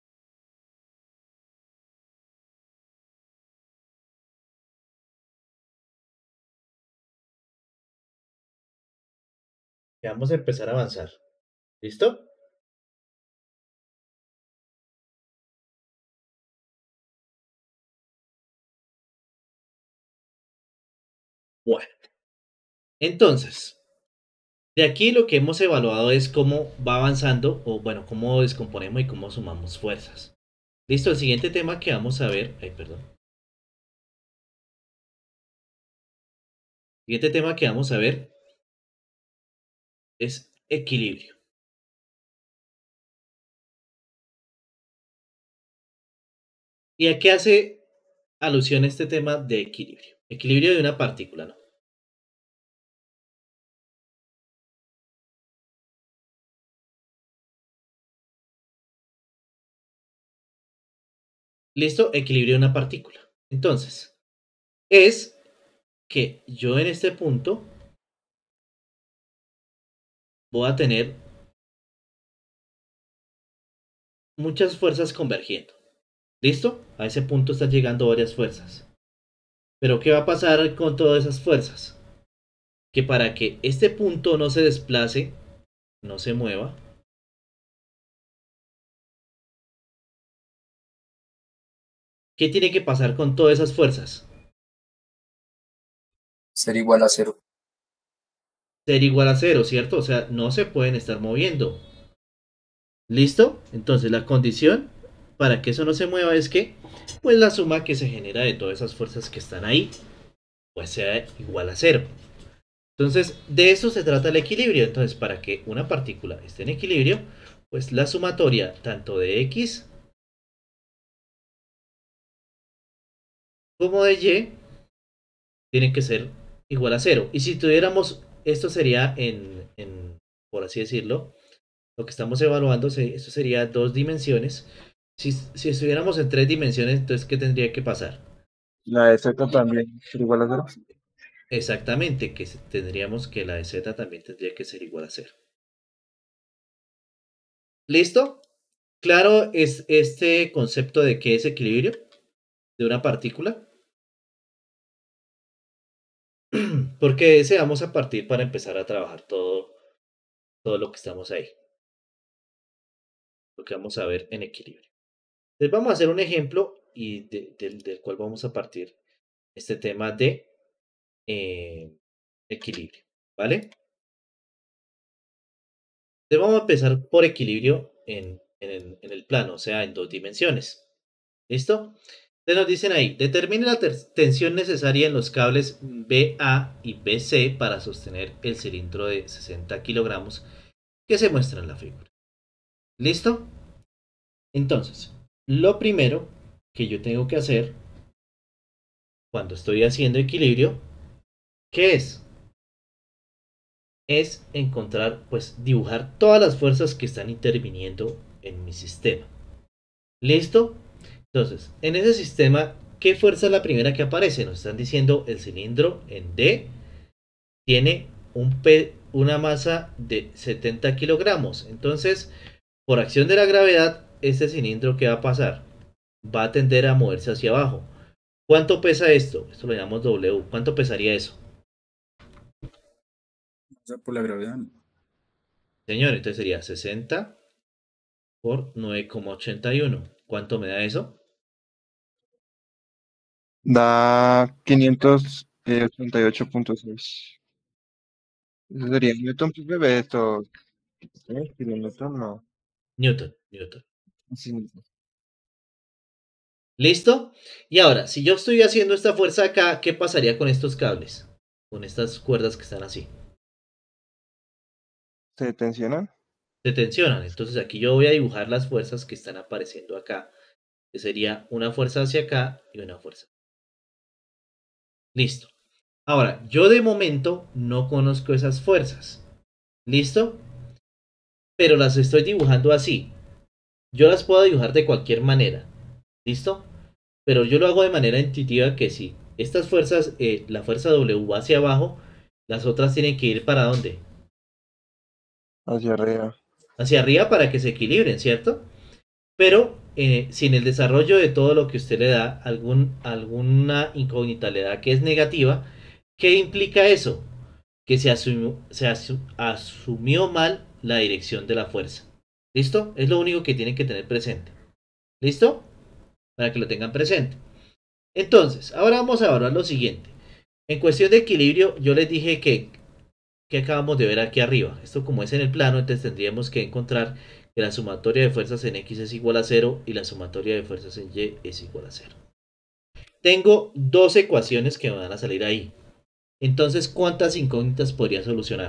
Ya vamos a empezar a avanzar. ¿Listo? Bueno. Entonces, de aquí lo que hemos evaluado es cómo va avanzando, o bueno, cómo descomponemos y cómo sumamos fuerzas. Listo, el siguiente tema que vamos a ver, ay, perdón. Siguiente tema que vamos a ver es equilibrio. ¿Y a qué hace alusión este tema de equilibrio? Equilibrio de una partícula, ¿no? ¿Listo? Equilibrio de una partícula. Entonces, es que yo en este punto voy a tener muchas fuerzas convergiendo. ¿Listo? A ese punto están llegando varias fuerzas. Pero ¿qué va a pasar con todas esas fuerzas? Que para que este punto no se desplace, no se mueva, ¿qué tiene que pasar con todas esas fuerzas? Ser igual a cero. Ser igual a cero, ¿cierto? O sea, no se pueden estar moviendo. ¿Listo? Entonces la condición para que eso no se mueva es que pues la suma que se genera de todas esas fuerzas que están ahí pues sea igual a cero. Entonces de eso se trata el equilibrio. Entonces para que una partícula esté en equilibrio, pues la sumatoria tanto de X como de Y tienen que ser igual a cero. Y si tuviéramos, esto sería en, en por así decirlo, lo que estamos evaluando, esto sería dos dimensiones. Si, si estuviéramos en tres dimensiones, entonces, ¿qué tendría que pasar? La de Z también es igual a cero. Exactamente, que tendríamos que la de Z también tendría que ser igual a cero. ¿Listo? Claro, es este concepto de qué es equilibrio de una partícula. Porque de ese vamos a partir para empezar a trabajar todo, todo lo que estamos ahí. Lo que vamos a ver en equilibrio. Entonces vamos a hacer un ejemplo y de, de, del cual vamos a partir este tema de eh, equilibrio, ¿vale? Entonces vamos a empezar por equilibrio en, en, el, en el plano, o sea, en dos dimensiones. ¿Listo? Entonces nos dicen ahí, determine la tensión necesaria en los cables B A y B C para sostener el cilindro de sesenta kilogramos que se muestra en la figura. ¿Listo? Entonces, lo primero que yo tengo que hacer cuando estoy haciendo equilibrio, ¿qué es? Es encontrar, pues dibujar todas las fuerzas que están interviniendo en mi sistema. ¿Listo? Entonces, en ese sistema, ¿qué fuerza es la primera que aparece? Nos están diciendo el cilindro en D tiene un P, una masa de setenta kilogramos. Entonces, por acción de la gravedad, este cilindro, ¿qué va a pasar? Va a tender a moverse hacia abajo. ¿Cuánto pesa esto? Esto lo llamamos W. ¿Cuánto pesaría eso? O sea, por la gravedad. Señor, entonces sería sesenta por nueve coma ochenta y uno. ¿Cuánto me da eso? Da quinientos ochenta y ocho punto seis. Eso sería Newton por bebé esto. ¿Eh? Kilonewton no. Newton, Newton. Sí. ¿Listo? Y ahora, si yo estoy haciendo esta fuerza acá, ¿qué pasaría con estos cables? Con estas cuerdas que están así. ¿Se tensionan? Se tensionan. Entonces aquí yo voy a dibujar las fuerzas que están apareciendo acá. Que sería una fuerza hacia acá y una fuerza. Listo. Ahora, yo de momento no conozco esas fuerzas. ¿Listo? Pero las estoy dibujando así. Yo las puedo dibujar de cualquier manera. ¿Listo? Pero yo lo hago de manera intuitiva que si estas fuerzas, eh, la fuerza W va hacia abajo, las otras tienen que ir ¿para dónde? Hacia arriba. Hacia arriba para que se equilibren, ¿cierto? Pero eh, sin el desarrollo de todo lo que usted le da, algún, alguna incógnita le da que es negativa, ¿qué implica eso? Que se, asumió, se asu, asumió mal la dirección de la fuerza. ¿Listo? Es lo único que tienen que tener presente. ¿Listo? Para que lo tengan presente. Entonces, ahora vamos a evaluar lo siguiente. En cuestión de equilibrio, yo les dije que, que acabamos de ver aquí arriba. Esto como es en el plano, entonces tendríamos que encontrar que la sumatoria de fuerzas en X es igual a cero y la sumatoria de fuerzas en Y es igual a cero. Tengo dos ecuaciones que me van a salir ahí. Entonces, ¿cuántas incógnitas podría solucionar?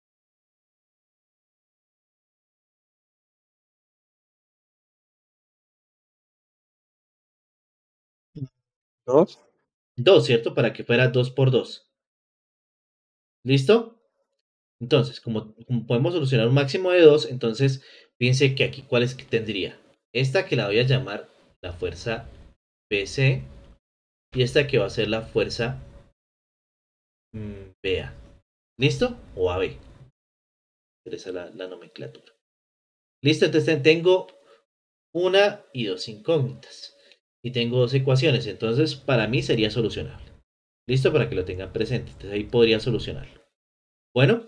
Dos. Dos, ¿cierto? Para que fuera dos por dos. ¿Listo? Entonces, como, como podemos solucionar un máximo de dos, entonces piense que aquí cuál es que tendría. Esta que la voy a llamar la fuerza B C y esta que va a ser la fuerza mm, B A. ¿Listo? O A B. Esa es la, la nomenclatura. ¿Listo? Entonces tengo una y dos incógnitas. Y tengo dos ecuaciones. Entonces, para mí sería solucionable. ¿Listo? Para que lo tengan presente. Entonces ahí podría solucionarlo. Bueno.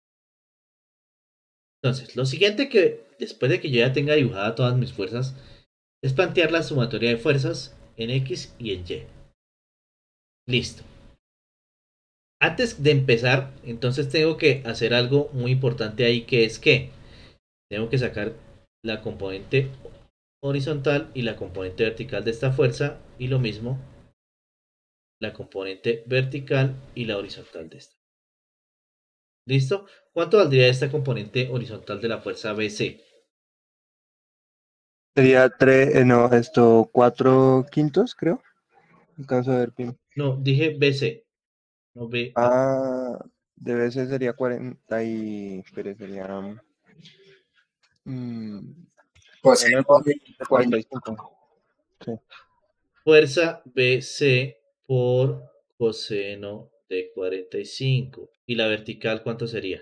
Entonces, lo siguiente que, después de que yo ya tenga dibujada todas mis fuerzas, es plantear la sumatoria de fuerzas en X y en Y. Listo. Antes de empezar, entonces tengo que hacer algo muy importante ahí, que es que tengo que sacar la componente horizontal y la componente vertical de esta fuerza, y lo mismo la componente vertical y la horizontal de esta. ¿Listo? ¿Cuánto valdría esta componente horizontal de la fuerza B C? Sería tres, eh, no, esto, cuatro quintos, creo. Alcanzo a ver, Pim. No, dije B C, no B A. Ah, debe ser, sería cuarenta y, espere, sería, mm, Pues no, sí, cuarenta y cinco. Sí. Fuerza B C por coseno de cuarenta y cinco. ¿Y la vertical cuánto sería?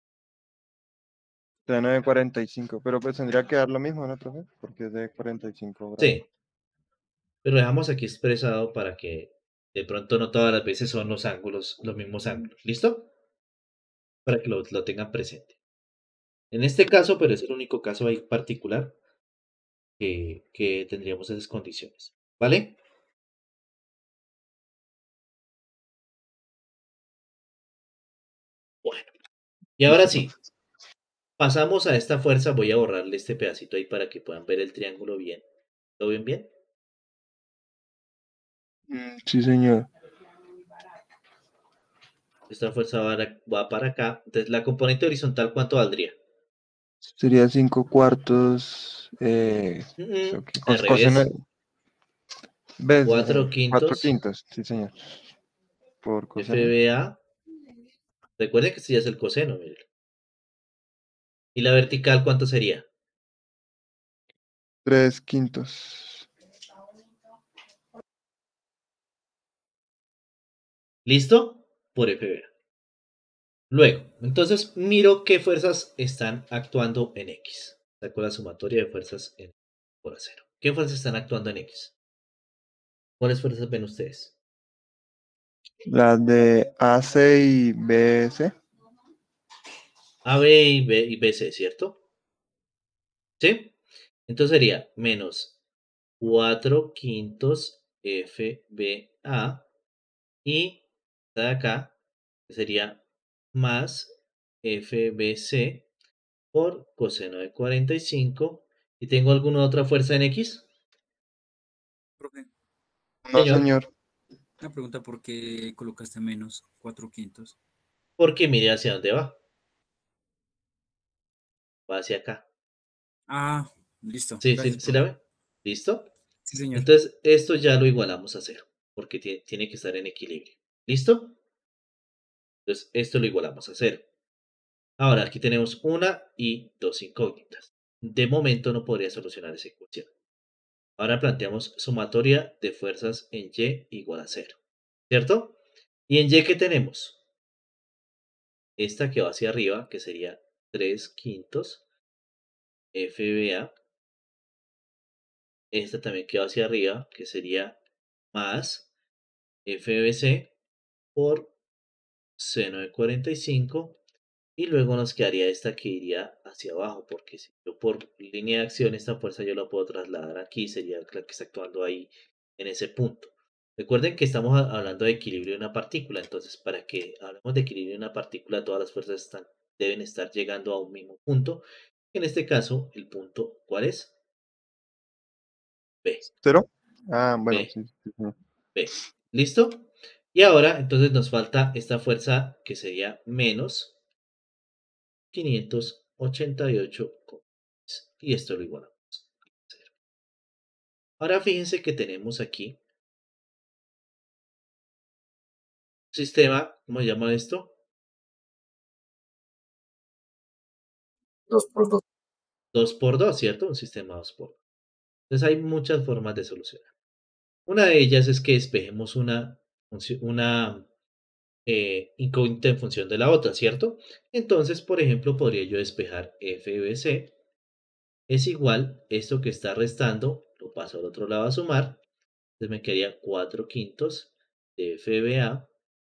Seno de cuarenta y cinco, pero pues tendría que dar lo mismo, ¿no, profe? Porque es de cuarenta y cinco grados. Sí, pero dejamos aquí expresado para que de pronto no todas las veces son los ángulos, los mismos ángulos. ¿Listo? Para que lo, lo tengan presente. En este caso, pero es el único caso ahí particular que, que tendríamos esas condiciones. ¿Vale? Bueno, y ahora sí, pasamos a esta fuerza. Voy a borrarle este pedacito ahí para que puedan ver el triángulo bien. ¿Lo ven bien? Mm, sí, señor. Esta fuerza va, a- va para acá. Entonces, la componente horizontal, ¿cuánto valdría? Sería cinco cuartos. Eh, Mm, mm, eso, ¿qué? al Cos- coseno. revés. ¿Ves? Sí, Cuatro señor. Cuatro quintos quintos, sí, señor. Por coseno. F B A. Recuerden que este ya es el coseno, miren. ¿Y la vertical cuánto sería? Tres quintos. ¿Listo? Por F B A. Luego, entonces miro qué fuerzas están actuando en X. Saco la sumatoria de fuerzas en por acero. ¿Qué fuerzas están actuando en X? ¿Cuáles fuerzas ven ustedes? Las de A C y B C. A, B y B y B C, ¿cierto? ¿Sí? Entonces sería menos cuatro quintos F B A y esta de acá sería más F B C por coseno de cuarenta y cinco. ¿Y tengo alguna otra fuerza en X? Profe, No, Señor, señor. una pregunta, ¿por qué colocaste menos cuatro quintos? porque mire hacia dónde va. Va hacia acá. Ah, listo. ¿Sí, sí, Gracias, sí la profe. ve? ¿Listo? Sí, señor. Entonces, esto ya lo igualamos a cero, porque tiene, tiene que estar en equilibrio. ¿Listo? Entonces, esto lo igualamos a cero. Ahora, aquí tenemos una y dos incógnitas. De momento no podría solucionar esa ecuación. Ahora planteamos sumatoria de fuerzas en Y igual a cero. ¿Cierto? ¿Y en Y qué tenemos? Esta que va hacia arriba, que sería tres quintos F B A. Esta también que va hacia arriba, que sería más F B C por seno de cuarenta y cinco. Y luego nos quedaría esta que iría hacia abajo, porque si yo por línea de acción esta fuerza yo la puedo trasladar aquí, sería la que está actuando ahí en ese punto. Recuerden que estamos a- hablando de equilibrio de una partícula, entonces para que hablemos de equilibrio de una partícula, todas las fuerzas están, deben estar llegando a un mismo punto. En este caso, el punto, ¿cuál es? B, ¿Cero? Ah, bueno, B, sí, sí, señor. B. ¿Listo? Y ahora, entonces nos falta esta fuerza que sería menos quinientos ochenta y ocho. Y esto lo igualamos a cero. Ahora fíjense que tenemos aquí un sistema, ¿cómo se llama esto? dos por dos. dos por dos, ¿cierto? Un sistema dos por dos. Entonces hay muchas formas de solucionar. Una de ellas es que despejemos una, una eh, incógnita en función de la otra, ¿cierto? Entonces, por ejemplo, podría yo despejar f b c es igual, esto que está restando, lo paso al otro lado a sumar, entonces me quedaría cuatro quintos de f b a,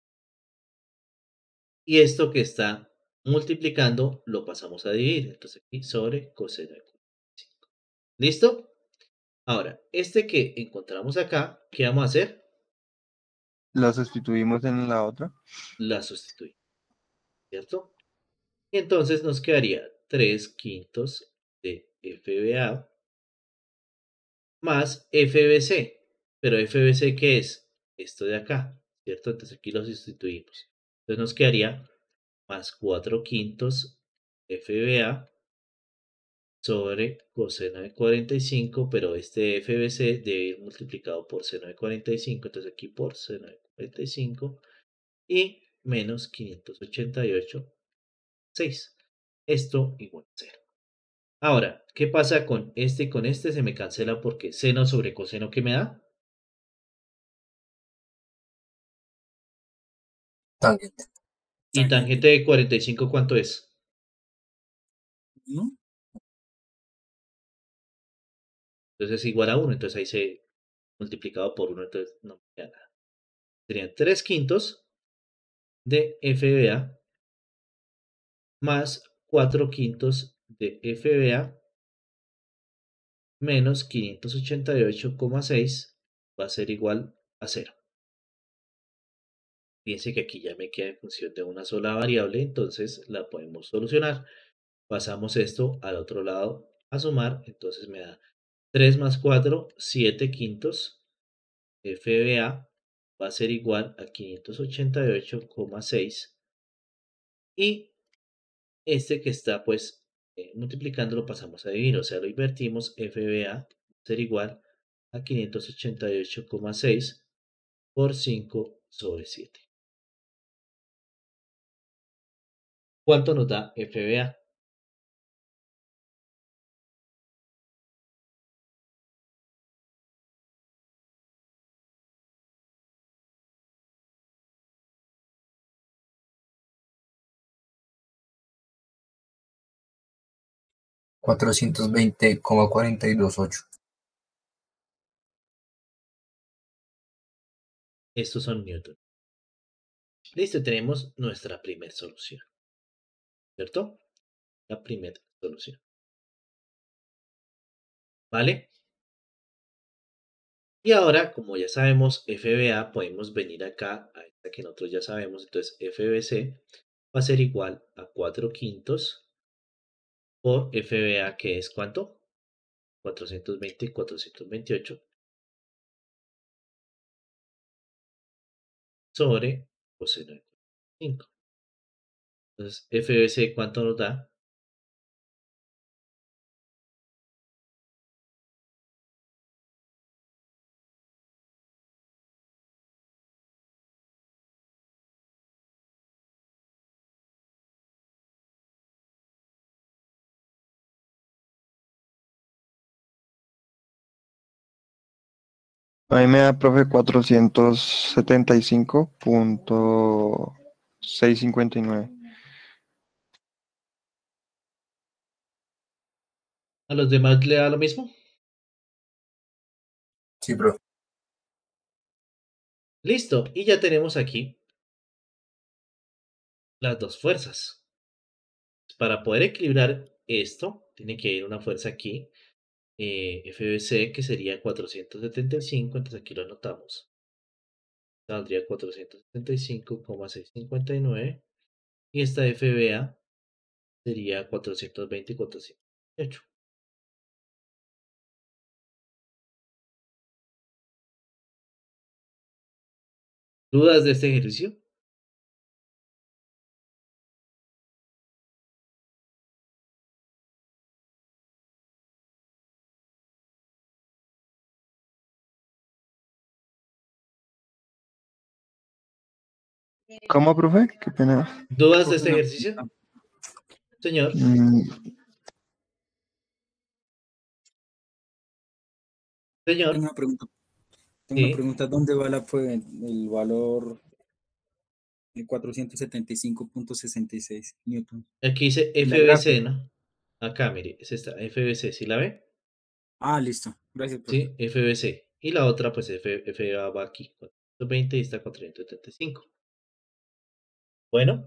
y esto que está multiplicando lo pasamos a dividir, entonces aquí sobre coseno de cuarenta y cinco. ¿Listo? Ahora, este que encontramos acá, ¿qué vamos a hacer? Lo sustituimos en la otra. La sustituimos, ¿cierto? Y entonces nos quedaría tres quintos de f b a más f b c. Pero f b c, ¿qué es? Esto de acá, ¿cierto? Entonces aquí lo sustituimos. Entonces nos quedaría más cuatro quintos f b a sobre coseno de cuarenta y cinco, pero este f b c debe ir multiplicado por seno de cuarenta y cinco, entonces aquí por seno de cuarenta y cinco y menos quinientos ochenta y ocho punto seis. Esto igual a cero. Ahora, ¿qué pasa con este y con este? Se me cancela porque seno sobre coseno, ¿qué me da? Tangente. Y tangente de cuarenta y cinco, ¿cuánto es? ¿No? Entonces es igual a uno, entonces ahí se multiplicado por uno, entonces no me queda nada. Serían tres quintos de f b a más cuatro quintos de f b a menos quinientos ochenta y ocho coma seis va a ser igual a cero. Fíjense que aquí ya me queda en función de una sola variable, entonces la podemos solucionar. Pasamos esto al otro lado a sumar, entonces me da tres más cuatro, siete quintos. f b a va a ser igual a quinientos ochenta y ocho coma seis. Y este que está pues eh, multiplicando lo pasamos a dividir, o sea, lo invertimos, f b a va a ser igual a quinientos ochenta y ocho coma seis por cinco sobre siete. ¿Cuánto nos da f b a? cuatrocientos veinte coma cuarenta y dos ocho. Estos son newton. Listo, tenemos nuestra primera solución, ¿cierto? La primera solución. ¿Vale? Y ahora, como ya sabemos f b a, podemos venir acá a esta que nosotros ya sabemos. Entonces, f b c va a ser igual a cuatro quintos por f b a, que es ¿cuánto? cuatrocientos veinte y cuatrocientos veintiocho sobre coseno de cinco. Entonces, f b c, ¿cuánto nos da? A mí me da, profe, cuatrocientos setenta y cinco punto seiscientos cincuenta y nueve. ¿A los demás le da lo mismo? Sí, bro. Listo, y ya tenemos aquí las dos fuerzas. Para poder equilibrar esto, tiene que ir una fuerza aquí, eh, f b c, que sería cuatrocientos setenta y cinco, entonces aquí lo anotamos. Saldría cuatrocientos setenta y cinco coma seiscientos cincuenta y nueve, y esta f b a sería cuatrocientos veinte y cuatrocientos veintiocho. ¿Dudas de este ejercicio? ¿Cómo, profe? Qué pena. ¿Dudas de Profe, este una ejercicio? pregunta. Señor. Mm, Señor. Tengo una pregunta. Tengo una Sí. pregunta. ¿Dónde va la, pues, el valor de cuatrocientos setenta y cinco punto sesenta y seis newton? Aquí dice En la F B C, gráfica. ¿no? Acá, mire, es esta, F B C, ¿sí la ve? Ah, listo. Gracias, profe. Sí, F B C. Y la otra, pues F, F A va aquí, cuatrocientos veinte y está cuatrocientos setenta y cinco. Bueno,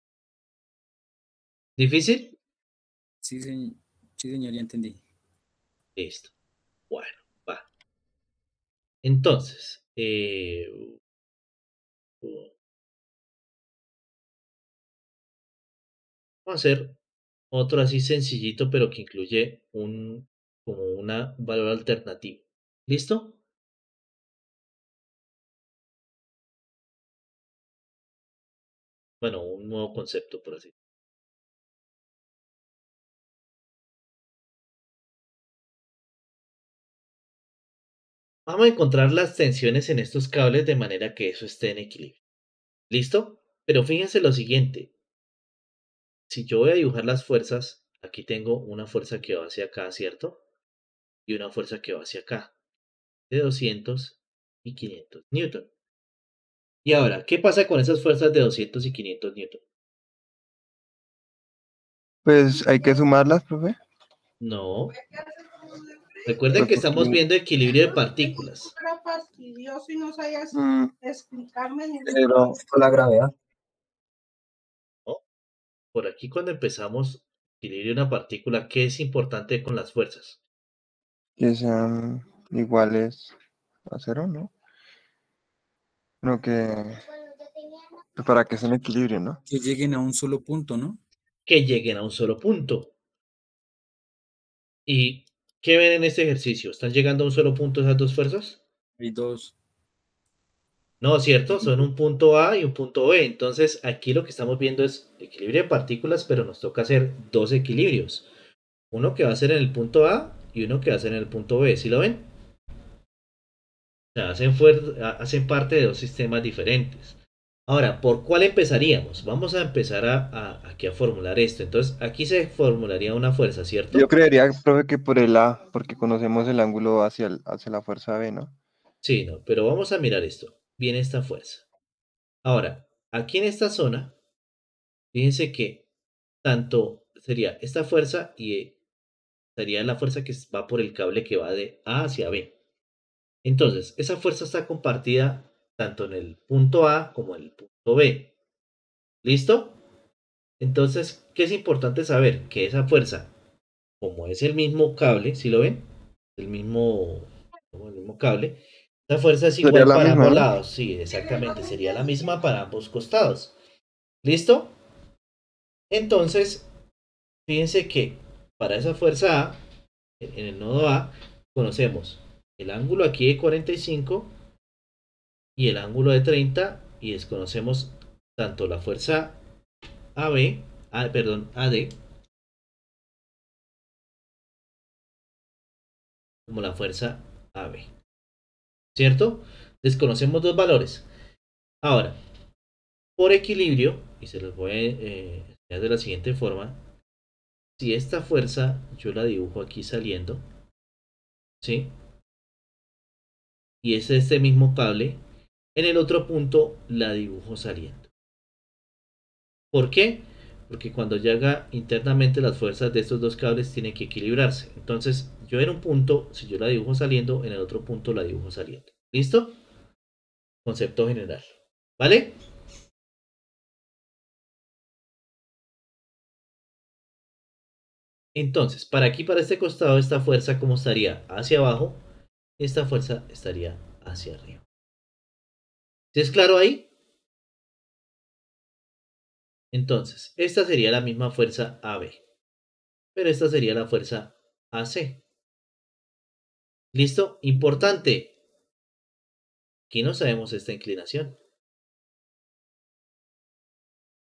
¿difícil? Sí, señor, sí, señor, ya entendí. Listo. Bueno, va. Entonces, eh, vamos a hacer otro así sencillito, pero que incluye un, como una, un valor alternativo. ¿Listo? Bueno, un nuevo concepto, por así. Vamos a encontrar las tensiones en estos cables de manera que eso esté en equilibrio. ¿Listo? Pero fíjense lo siguiente. Si yo voy a dibujar las fuerzas, aquí tengo una fuerza que va hacia acá, ¿cierto? Y una fuerza que va hacia acá, de doscientos y quinientos newton. Y ahora, ¿qué pasa con esas fuerzas de doscientos y quinientos newton? Pues hay que sumarlas, profe. No. Recuerden Pues que estamos porque, viendo equilibrio de partículas. mm, pero, Por la gravedad. ¿No? Por aquí cuando empezamos equilibrio de una partícula, ¿qué es importante con las fuerzas? que sean iguales a cero, ¿no? Creo que pues para que sea en equilibrio, ¿no? Que lleguen a un solo punto, ¿no? Que lleguen a un solo punto. ¿Y qué ven en este ejercicio? ¿Están llegando a un solo punto esas dos fuerzas? Hay dos. No, ¿cierto? Son un punto A y un punto B. Entonces, aquí lo que estamos viendo es equilibrio de partículas, pero nos toca hacer dos equilibrios. Uno que va a ser en el punto A y uno que va a ser en el punto B. ¿Sí lo ven? O sea, hacen, hacen parte de dos sistemas diferentes. Ahora, ¿por cuál empezaríamos? Vamos a empezar a, a, aquí a formular esto. Entonces, aquí se formularía una fuerza, ¿cierto? Yo creería, profe, que por el A, porque conocemos el ángulo hacia, el, hacia la fuerza B, ¿no? Sí, no, pero vamos a mirar esto. Viene esta fuerza. Ahora, aquí en esta zona, fíjense que tanto sería esta fuerza y sería la fuerza que va por el cable que va de A hacia B. Entonces, esa fuerza está compartida tanto en el punto A como en el punto B. ¿Listo? Entonces, ¿qué es importante saber? Que esa fuerza, como es el mismo cable, ¿sí lo ven? El mismo, como el mismo cable, esa fuerza es Sería igual la para misma, ambos ¿no? lados. Sí, exactamente, sería la misma para ambos costados. ¿Listo? Entonces, fíjense que para esa fuerza A, en el nodo A, conocemos el ángulo aquí de cuarenta y cinco y el ángulo de treinta y desconocemos tanto la fuerza A B, A, perdón, A D, como la fuerza A B. ¿Cierto? Desconocemos dos valores. Ahora, por equilibrio, y se los voy a eh, enseñar de la siguiente forma, si esta fuerza yo la dibujo aquí saliendo, ¿sí? Y es este mismo cable, en el otro punto la dibujo saliendo. ¿Por qué? Porque cuando llega internamente las fuerzas de estos dos cables tienen que equilibrarse. Entonces, yo en un punto, si yo la dibujo saliendo, en el otro punto la dibujo saliendo. ¿Listo? Concepto general. ¿Vale? Entonces, para aquí, para este costado, esta fuerza, ¿cómo estaría? Hacia abajo. Esta fuerza estaría hacia arriba. ¿Sí es claro ahí? Entonces, esta sería la misma fuerza A B. Pero esta sería la fuerza A C. ¿Listo? Importante. Aquí no sabemos esta inclinación.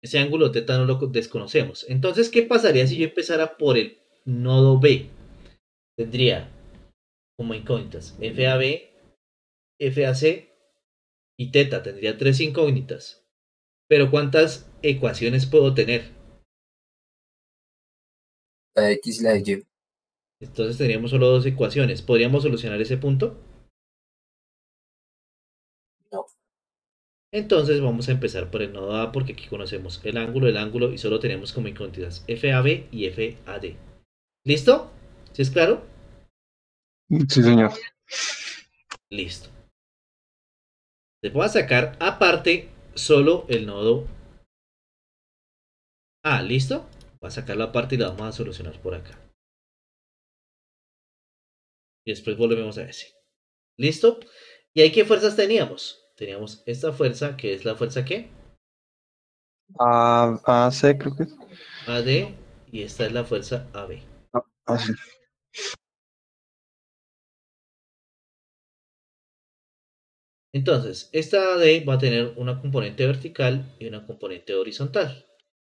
Ese ángulo teta no lo desconocemos. Entonces, ¿qué pasaría si yo empezara por el nodo B? Tendría como incógnitas F A B, F A C y teta. Tendría tres incógnitas. Pero ¿cuántas ecuaciones puedo tener? La de X y la de Y. Entonces tendríamos solo dos ecuaciones. ¿Podríamos solucionar ese punto? No. Entonces vamos a empezar por el nodo A porque aquí conocemos el ángulo, el ángulo y solo tenemos como incógnitas F A B y F A D. ¿Listo? ¿Sí es claro? Sí, señor. Listo. Les voy a sacar aparte solo el nodo A. ¿Listo? Voy a sacarlo aparte y lo vamos a solucionar por acá. Y después volvemos a ese. ¿Listo? ¿Y ahí qué fuerzas teníamos? Teníamos esta fuerza, que es la fuerza ¿qué? A, A, C, creo que es. A D, y esta es la fuerza A B. Ah, sí. Entonces, esta A D va a tener una componente vertical y una componente horizontal.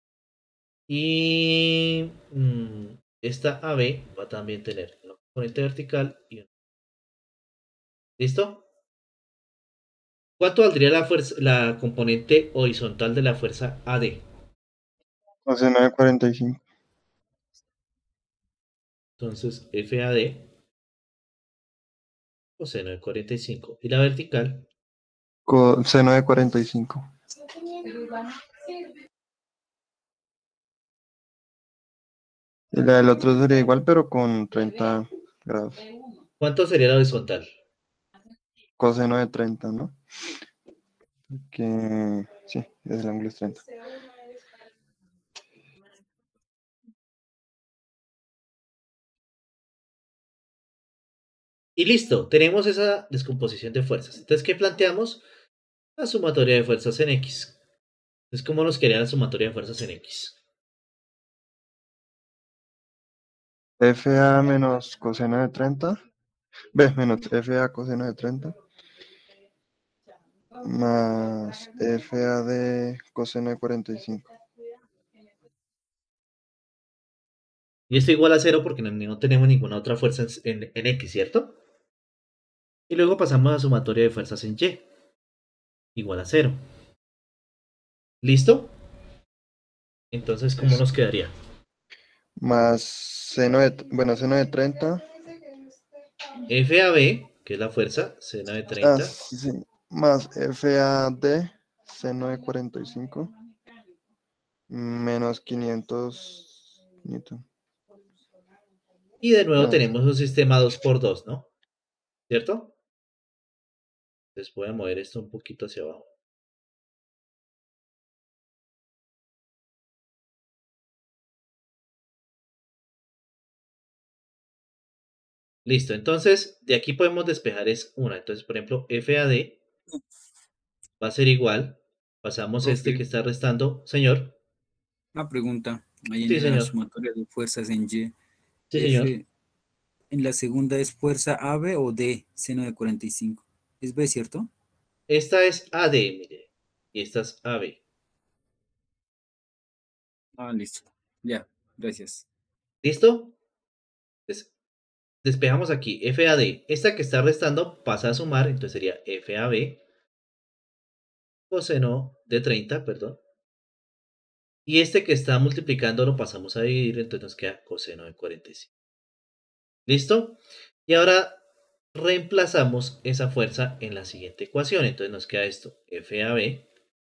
Y mmm, esta A B va a también tener una componente vertical y una. ¿Listo? ¿Cuánto valdría la, fuerza, la componente horizontal de la fuerza A D? Coseno de cuarenta y cinco. Entonces, F A D coseno de cuarenta y cinco. Y la vertical, Coseno de cuarenta y cinco. Y la del otro sería igual, pero con treinta grados. ¿cuánto sería la horizontal? Coseno de treinta, ¿no? Que sí, el ángulo es treinta. Y listo, tenemos esa descomposición de fuerzas. Entonces, ¿qué planteamos? La sumatoria de fuerzas en X. Entonces, ¿cómo nos quedaría la sumatoria de fuerzas en X? F A menos coseno de treinta. B menos F A coseno de treinta. Más F A de coseno de cuarenta y cinco. Y esto igual a cero porque no, no tenemos ninguna otra fuerza en, en, en X, ¿cierto? Y luego pasamos a la sumatoria de fuerzas en Y. Igual a cero. ¿Listo? Entonces, ¿cómo nos quedaría? Más seno de, bueno, seno de treinta. F A B, que es la fuerza, seno de Ah, treinta. sí, más F A D, seno de cuarenta y cinco. Menos quinientos newton. Y de nuevo Ah, tenemos un sistema dos por dos, ¿no? ¿Cierto? Entonces voy a mover esto un poquito hacia abajo. Listo, entonces de aquí podemos despejar es una. Entonces, por ejemplo, F A D va a ser igual. Pasamos este Profe, que está restando. Señor. una pregunta. Ahí Sí, en la señor. sumatoria de fuerzas en Y, Sí, señor. F, en la segunda es fuerza A B o D, seno de cuarenta y cinco. Es B, ¿cierto? Esta es A D, mire. Y esta es A B. Ah, listo. Ya, gracias. ¿Listo? Entonces, despejamos aquí F A D. Esta que está restando pasa a sumar, entonces sería F A B coseno de treinta, perdón. Y este que está multiplicando lo pasamos a dividir, entonces nos queda coseno de cuarenta y cinco. ¿Listo? Y ahora reemplazamos esa fuerza en la siguiente ecuación. Entonces nos queda esto, F A B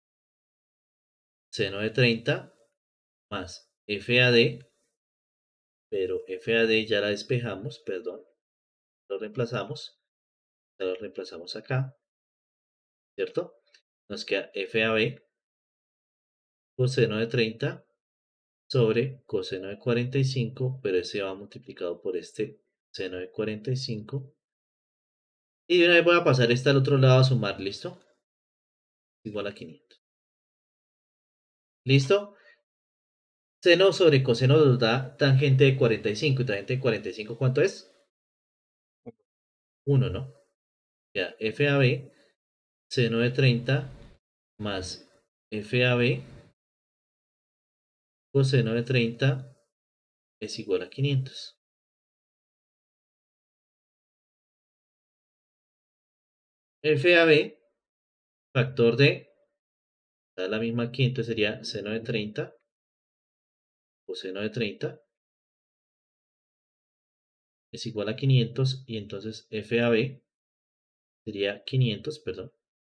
seno de treinta más F A D, pero F A D ya la despejamos, perdón, lo reemplazamos, ya lo reemplazamos acá, ¿cierto? Nos queda F A B coseno de treinta sobre coseno de cuarenta y cinco, pero ese va multiplicado por este seno de cuarenta y cinco. Y de una vez voy a pasar esta al otro lado a sumar, ¿listo? Igual a quinientos. ¿Listo? Seno sobre coseno nos da tangente de cuarenta y cinco. ¿Y tangente de cuarenta y cinco cuánto es? uno, ¿no? Ya, F A B, seno de treinta más F A B coseno de treinta es igual a quinientos. F a b, factor de, da la misma aquí, entonces sería seno de treinta, coseno de treinta, es igual a quinientos, y entonces F a b sería quinientos, perdón,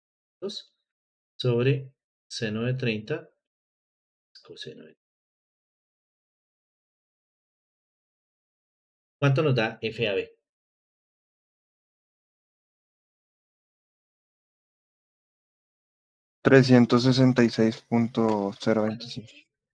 sobre seno de treinta, coseno de. ¿Cuánto nos da F a b? trescientos sesenta y seis punto cero veinticinco.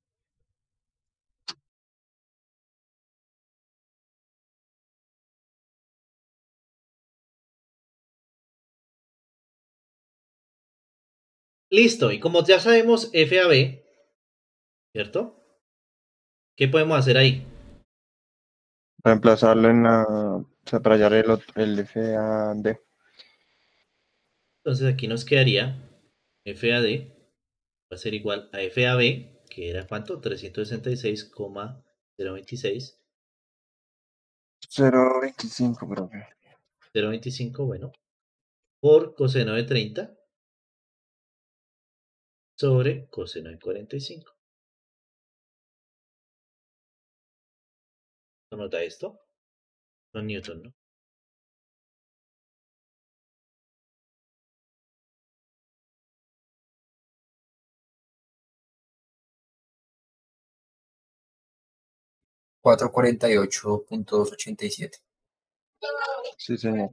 Listo, y como ya sabemos F a b, ¿cierto? ¿Qué podemos hacer ahí? Reemplazarlo en la, o sea, para hallar el, ot- el F A D. Entonces aquí nos quedaría F a d va a ser igual a F a b, que era ¿cuánto? trescientos sesenta y seis coma cero veintiséis. cero veinticinco, creo que. cero veinticinco, bueno, por coseno de treinta sobre coseno de cuarenta y cinco. ¿No nos da esto? No, Newton, ¿no? cuatrocientos cuarenta y ocho punto doscientos ochenta y siete. Sí, señor.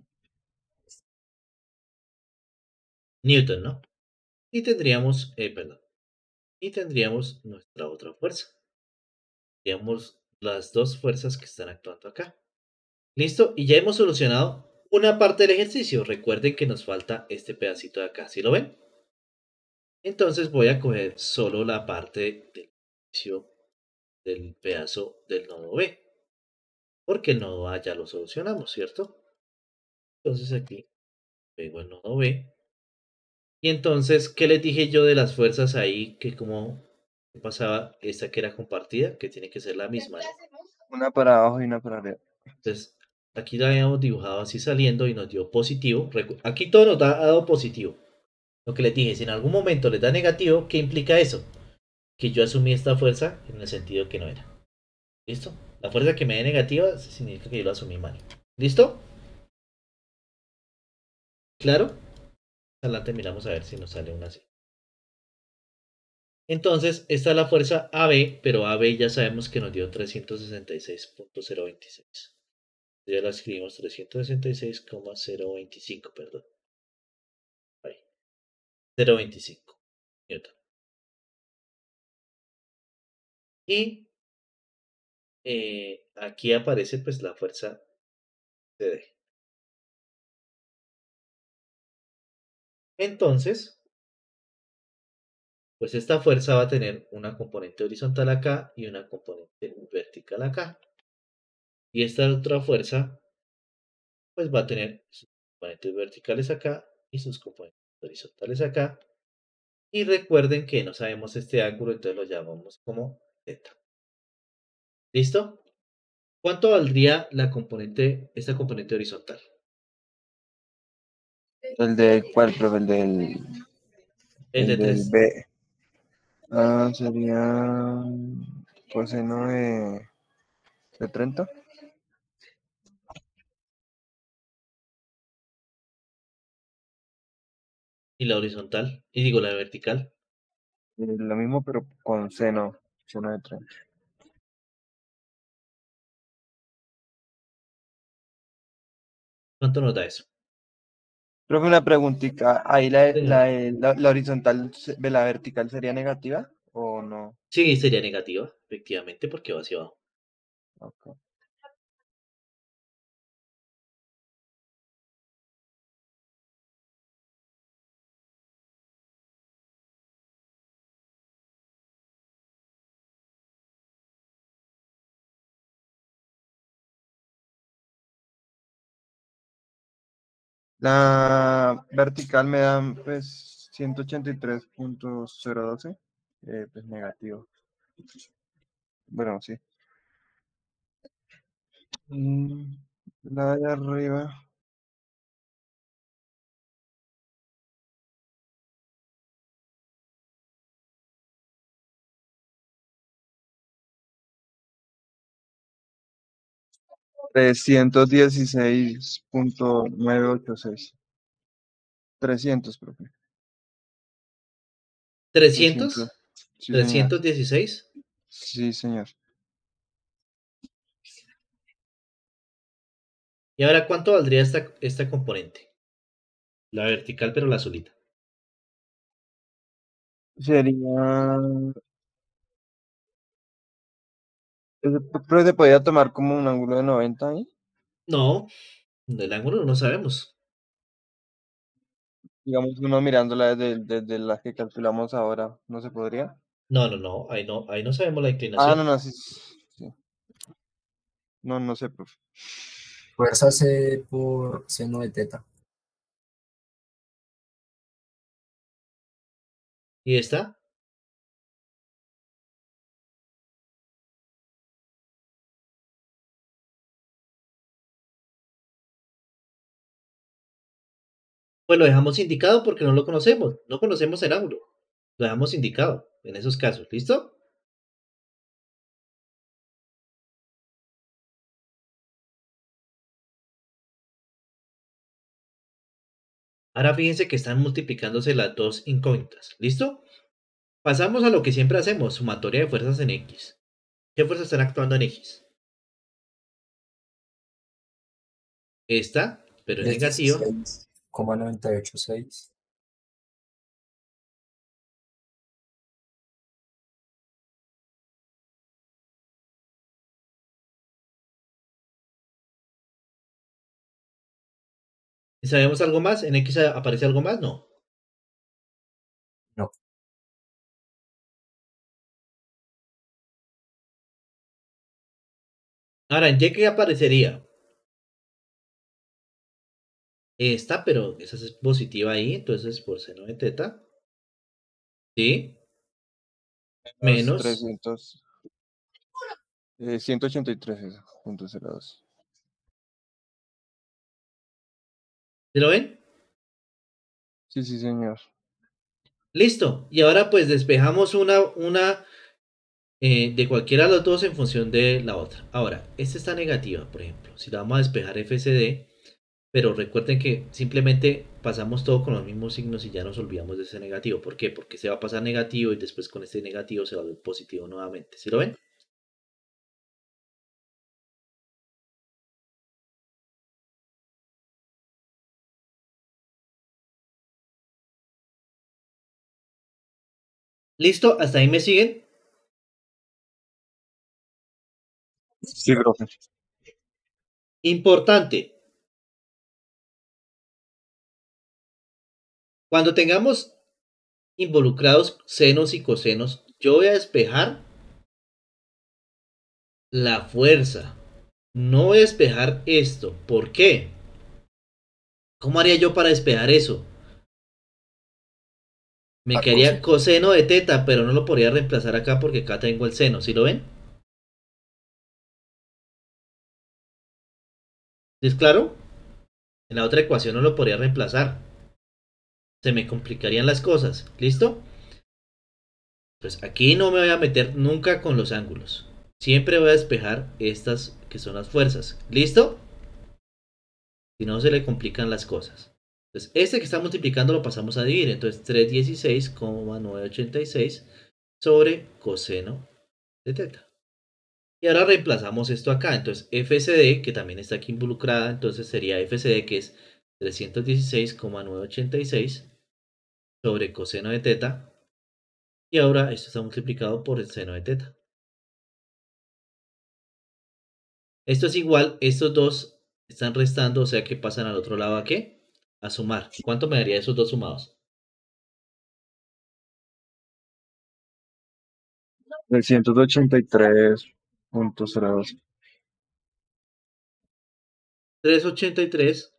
Newton, ¿no? Y tendríamos, eh, perdón, y tendríamos nuestra otra fuerza. Tendríamos las dos fuerzas que están actuando acá. ¿Listo? Y ya hemos solucionado una parte del ejercicio. Recuerden que nos falta este pedacito de acá. ¿Sí lo ven? Entonces voy a coger solo la parte del ejercicio del pedazo del nodo B. Porque el nodo A ya lo solucionamos, ¿cierto? Entonces aquí pego el nodo B. Y entonces, ¿qué les dije yo de las fuerzas ahí? Que como pasaba esta que era compartida, que tiene que ser la misma, ¿no? Una para abajo y una para arriba. Entonces, aquí la habíamos dibujado así saliendo y nos dio positivo. Recu- Aquí todo nos da, ha dado positivo. Lo que les dije, si en algún momento les da negativo, ¿qué implica eso? Que yo asumí esta fuerza en el sentido que no era. ¿Listo? La fuerza que me dé negativa significa que yo lo asumí mal. ¿Listo? ¿Claro? Adelante miramos a ver si nos sale una así. Entonces, esta es la fuerza A B, pero A B ya sabemos que nos dio trescientos sesenta y seis punto cero veintiséis. Ya la escribimos trescientos sesenta y seis coma cero veinticinco, perdón. Ahí. cero coma veinticinco Newton. Y eh, aquí aparece pues la fuerza C D. Entonces, pues esta fuerza va a tener una componente horizontal acá y una componente vertical acá. Y esta otra fuerza pues va a tener sus componentes verticales acá y sus componentes horizontales acá. Y recuerden que no sabemos este ángulo, entonces lo llamamos como θ. ¿Listo? ¿Cuánto valdría la componente, esta componente horizontal? ¿El del cuál, profe? El del, El de el del tres. B. Ah, sería coseno de, de treinta. Y la horizontal, y digo la vertical. Eh, Lo mismo, pero con seno. Seno de treinta. ¿Cuánto nos da eso? Profe, una preguntita. ¿Ahí la, Señor. la, la, la horizontal de la vertical sería negativa o no? Sí, sería negativa, efectivamente, porque va hacia abajo. Ok. La vertical me dan pues ciento ochenta y tres punto cero doce, eh, pues negativo. Bueno, sí. Mm, La de arriba. Trescientos dieciséis punto novecientos ochenta y seis. Trescientos, profe. Trescientos. ¿trescientos? Sí, señor. ¿trescientos dieciséis? Sí, señor. ¿Y ahora cuánto valdría esta, esta componente? La vertical, pero la azulita. Sería. ese- Pero se podía tomar como un ángulo de noventa ahí. No, del ángulo no sabemos. Digamos, uno mirándola desde, desde la que calculamos ahora, ¿no se podría? No, no, no, ahí no, ahí no sabemos la Ah, inclinación. no, no, sí, sí, sí. No, no sé, profe. Fuerza C por seno de teta. ¿Y esta? Pues lo dejamos indicado porque no lo conocemos. No conocemos el ángulo. Lo dejamos indicado en esos casos. ¿Listo? Ahora fíjense que están multiplicándose las dos incógnitas. ¿Listo? Pasamos a lo que siempre hacemos, sumatoria de fuerzas en X. ¿Qué fuerzas están actuando en X? Esta, pero es Es negativa. dieciséis coma noventa y ocho seis. ¿Y sabemos algo más? ¿En X aparece algo más? No. No. Ahora, ¿en Y qué aparecería? Esta, pero esa es positiva ahí, entonces por seno de teta. ¿Sí? Los Menos. trescientos. Eh, ciento ochenta y tres eso, punto cero dos. ¿Sí lo ven? Sí, sí, señor. Listo. Y ahora pues despejamos una, una eh, de cualquiera de los dos en función de la otra. Ahora, esta está negativa, por ejemplo. Si la vamos a despejar F C D, pero recuerden que simplemente pasamos todo con los mismos signos y ya nos olvidamos de ese negativo. ¿Por qué? Porque se va a pasar negativo y después con este negativo se va a ver positivo nuevamente. ¿Sí lo ven? ¿Listo? ¿Hasta ahí me siguen? Sí, profe. Importante. Cuando tengamos involucrados senos y cosenos, yo voy a despejar la fuerza. No voy a despejar esto. ¿Por qué? ¿Cómo haría yo para despejar eso? Me A quedaría coseno. coseno de teta, pero no lo podría reemplazar acá porque acá tengo el seno. ¿Sí lo ven? ¿Es claro? En la otra ecuación no lo podría reemplazar. Se me complicarían las cosas. ¿Listo? Pues aquí no me voy a meter nunca con los ángulos. Siempre voy a despejar estas que son las fuerzas. ¿Listo? Si no, se le complican las cosas. Entonces, este que está multiplicando lo pasamos a dividir. Entonces, trescientos dieciséis coma novecientos ochenta y seis sobre coseno de teta. Y ahora reemplazamos esto acá. Entonces, F C D, que también está aquí involucrada, entonces sería F C D, que es trescientos dieciséis coma novecientos ochenta y seis sobre coseno de teta. Y ahora esto está multiplicado por el seno de teta. Esto es igual, estos dos están restando, o sea que pasan al otro lado a qué? A sumar. ¿Cuánto me daría esos dos sumados? trescientos ochenta y tres punto cero dos. trescientos ochenta y tres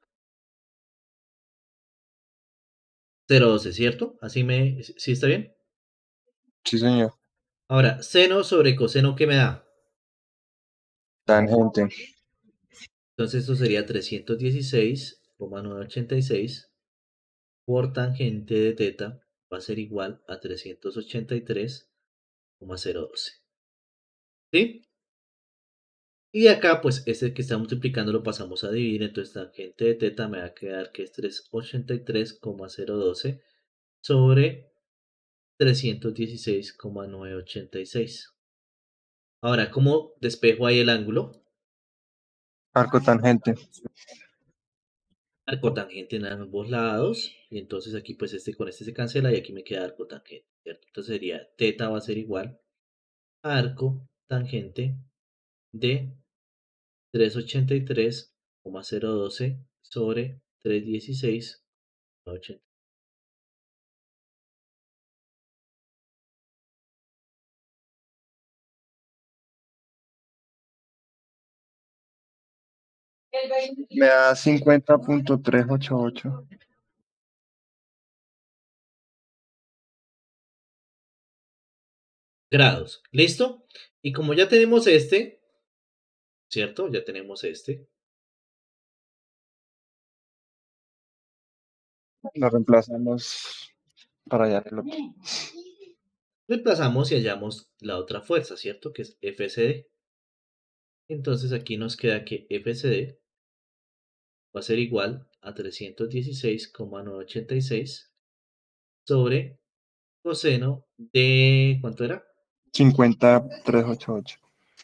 cero doce, ¿cierto? Así me... ¿Sí está bien? Sí, señor. Ahora, seno sobre coseno, ¿qué me da? Tangente. Entonces esto sería trescientos dieciséis coma novecientos ochenta y seis por tangente de teta va a ser igual a trescientos ochenta y tres coma cero doce. ¿Sí? Y acá, pues, este que está multiplicando lo pasamos a dividir, entonces tangente de teta me va a quedar que es trescientos ochenta y tres coma cero doce sobre trescientos dieciséis coma novecientos ochenta y seis. Ahora, ¿cómo despejo ahí el ángulo? Arco tangente. Arco tangente en ambos lados, y entonces aquí pues este con este se cancela y aquí me queda arco tangente, ¿cierto? Entonces sería teta va a ser igual a arco tangente de trescientos ochenta y tres coma cero doce sobre trescientos dieciséis coma ochenta. Me da cincuenta punto trescientos ochenta y ocho. grados. ¿Listo? Y como ya tenemos este, ¿cierto? Ya tenemos este. Lo reemplazamos para allá del otro. Reemplazamos y hallamos la otra fuerza, ¿cierto? Que es F C D. Entonces aquí nos queda que F C D va a ser igual a trescientos dieciséis coma novecientos ochenta y seis sobre coseno de... ¿Cuánto era? cincuenta punto trescientos ochenta y ocho.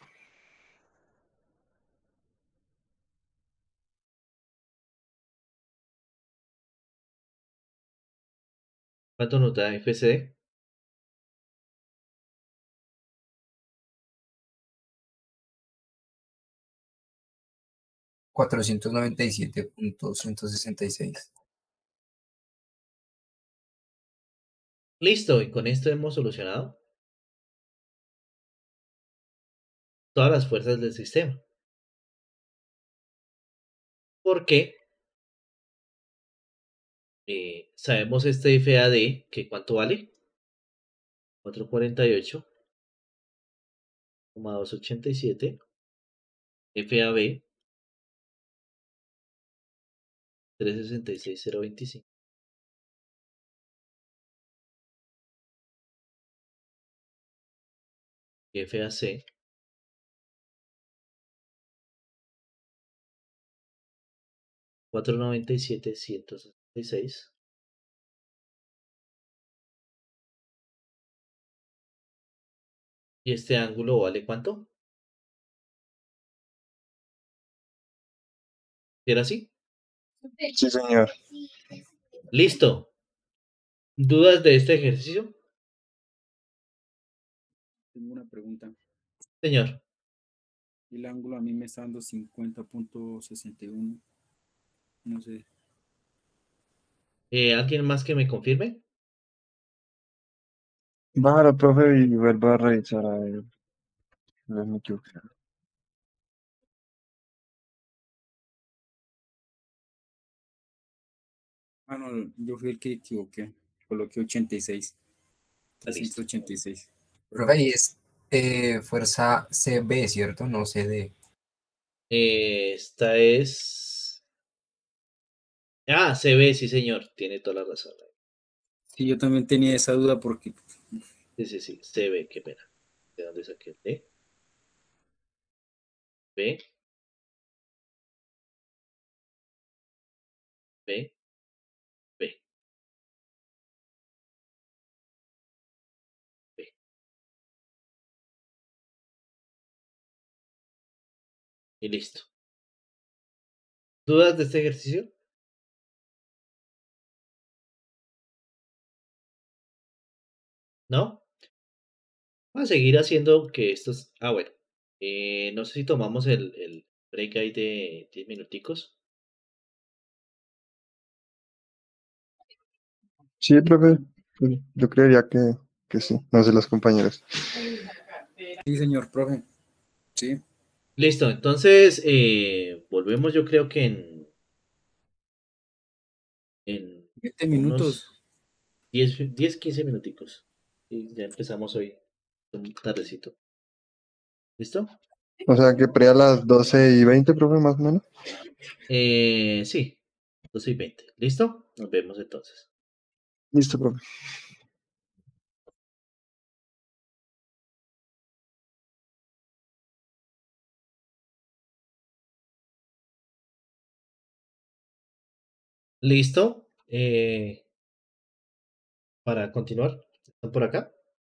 ¿Cuánto nos da F C D? cuatrocientos noventa y siete punto ciento sesenta y seis. Listo, y con esto hemos solucionado todas las fuerzas del sistema. Porque eh, sabemos este F A D, que ¿cuánto vale? cuatrocientos cuarenta y ocho coma doscientos ochenta y siete. F A B, trescientos sesenta y seis coma cero veinticinco. Y F A C, cuatrocientos noventa y siete coma ciento sesenta y seis. ¿Y este ángulo vale cuánto? ¿Era así? Sí, señor. Listo. ¿Dudas de este ejercicio? Tengo una pregunta. Señor. El ángulo a mí me está dando cincuenta punto sesenta y uno. No sé. Eh, ¿alguien más que me confirme? Bájalo, profe, y vuelvo a revisar a ver. No es mi equivoco. Ah, no, yo fui el que equivoqué. Coloqué ochenta y seis. Ah, listo. trescientos ochenta y seis. Profe, ahí es eh, fuerza C B, ¿cierto? No C D. Eh, esta es... Ah, se ve, sí, señor. Tiene toda la razón. Sí, yo también tenía esa duda porque Sí, sí, sí. Se ve, qué pena. ¿De dónde saqué el D? B. B. B. B. Y listo. ¿Dudas de este ejercicio? ¿No? Vamos a seguir haciendo que estos... Ah, bueno. Eh, no sé si tomamos el, el break ahí de diez minuticos. Sí, profe. Yo yo creería que, que sí. No sé, los compañeros. sí, señor profe. Sí. Listo, entonces eh, volvemos yo creo que en, en veinte minutos. unos diez, diez, quince minuticos. Y ya empezamos hoy. un tardecito. ¿Listo? O sea que pre a las doce y veinte, profe, más o menos. Eh, sí, doce y veinte. ¿Listo? Nos vemos entonces. Listo, profe. ¿Listo? Eh, para continuar, ¿están por acá?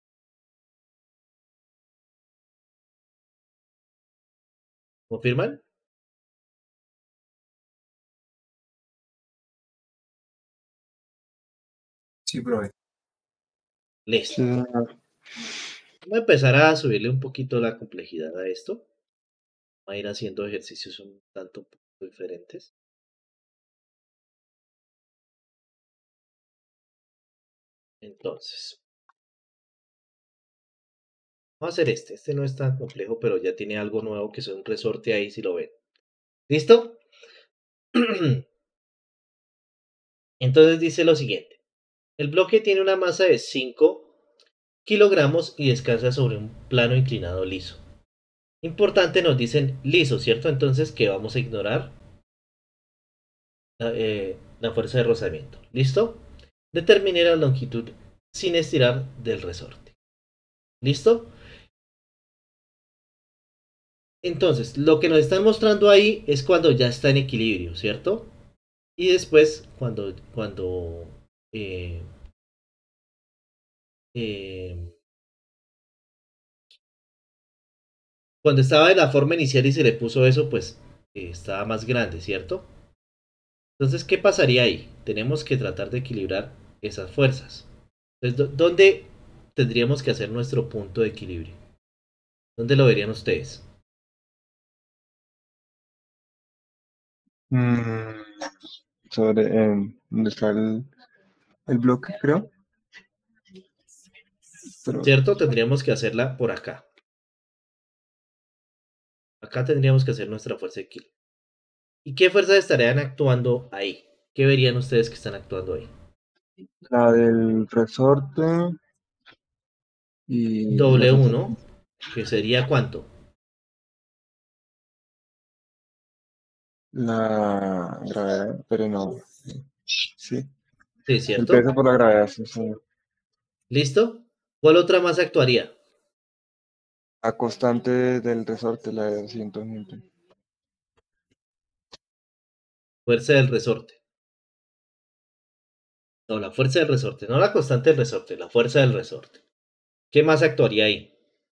¿Confirman? Sí, profe. Listo. Sí, señor. Voy a empezar a subirle un poquito la complejidad a esto. Va a ir haciendo ejercicios un tanto un poco diferentes. Entonces, vamos a hacer este. Este no es tan complejo, pero ya tiene algo nuevo que es un resorte ahí, si lo ven. ¿Listo? Entonces dice lo siguiente. El bloque tiene una masa de cinco kilogramos y descansa sobre un plano inclinado liso. Importante, nos dicen liso, ¿cierto? Entonces, ¿qué vamos a ignorar? La, eh, la fuerza de rozamiento. ¿Listo? Determine la longitud sin estirar del resorte. ¿Listo? Entonces, lo que nos están mostrando ahí es cuando ya está en equilibrio, ¿cierto? Y después, cuando, cuando, eh, eh, cuando estaba de la forma inicial y se le puso eso, pues eh, estaba más grande, ¿cierto? Entonces, ¿qué pasaría ahí? Tenemos que tratar de equilibrar esas fuerzas. Entonces, ¿dónde tendríamos que hacer nuestro punto de equilibrio? ¿Dónde lo verían ustedes? Mm, sobre em, dónde está el, el bloque, creo. Pero ¿Cierto? Tendríamos que hacerla por acá. Acá tendríamos que hacer nuestra fuerza de equilibrio. ¿Y qué fuerzas estarían actuando ahí? ¿Qué verían ustedes que están actuando ahí? la del resorte y W las otras. uno, que sería ¿cuánto? La gravedad, pero no. Sí. Sí, El ¿cierto? peso por la gravedad, sí, sí. ¿Listo? ¿Cuál otra más actuaría? La constante del resorte, la de doscientos newton. Fuerza del resorte. No, la fuerza del resorte, no la constante del resorte, la fuerza del resorte. ¿Qué más actuaría ahí?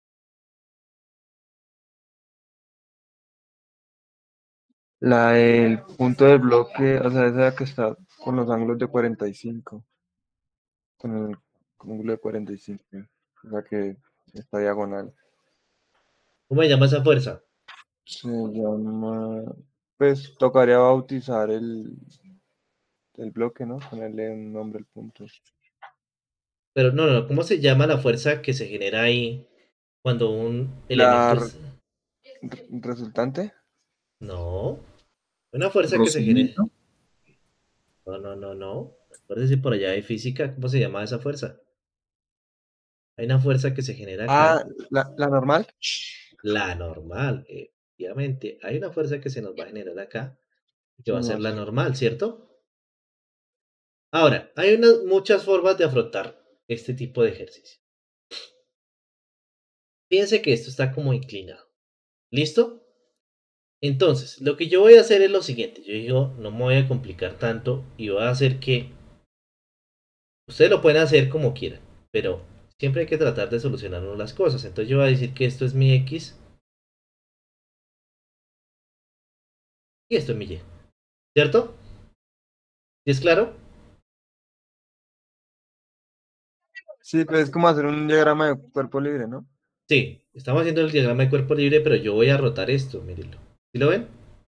La del punto del bloque, o sea, esa que está con los ángulos de cuarenta y cinco. Con el ángulo de cuarenta y cinco. O sea que está diagonal. ¿Cómo se llama esa fuerza? Se llama. Pues tocaría bautizar el, el bloque, ¿no? Ponerle un nombre al punto. Pero no, no, ¿cómo se llama la fuerza que se genera ahí cuando un elemento La es... re- resultante. No, una fuerza que se genera... Rozamiento. No, no, no, no. Acuérdense por allá de física, ¿cómo se llama esa fuerza? Hay una fuerza que se genera Ah, acá, la, la normal. la normal, efectivamente. Hay una fuerza que se nos va a generar acá, que va a ser Señor. la normal, ¿cierto? Ahora, hay unas, muchas formas de afrontar este tipo de ejercicio. Fíjense que esto está como inclinado. ¿Listo? Entonces, lo que yo voy a hacer es lo siguiente. Yo digo, no me voy a complicar tanto y voy a hacer que... Ustedes lo pueden hacer como quieran, pero siempre hay que tratar de solucionar las cosas. Entonces yo voy a decir que esto es mi X y esto es mi Y. ¿Cierto? ¿Sí es claro? Sí, pues es como hacer un diagrama de cuerpo libre, ¿no? Sí, estamos haciendo el diagrama de cuerpo libre, pero yo voy a rotar esto, mírenlo. ¿Sí lo ven?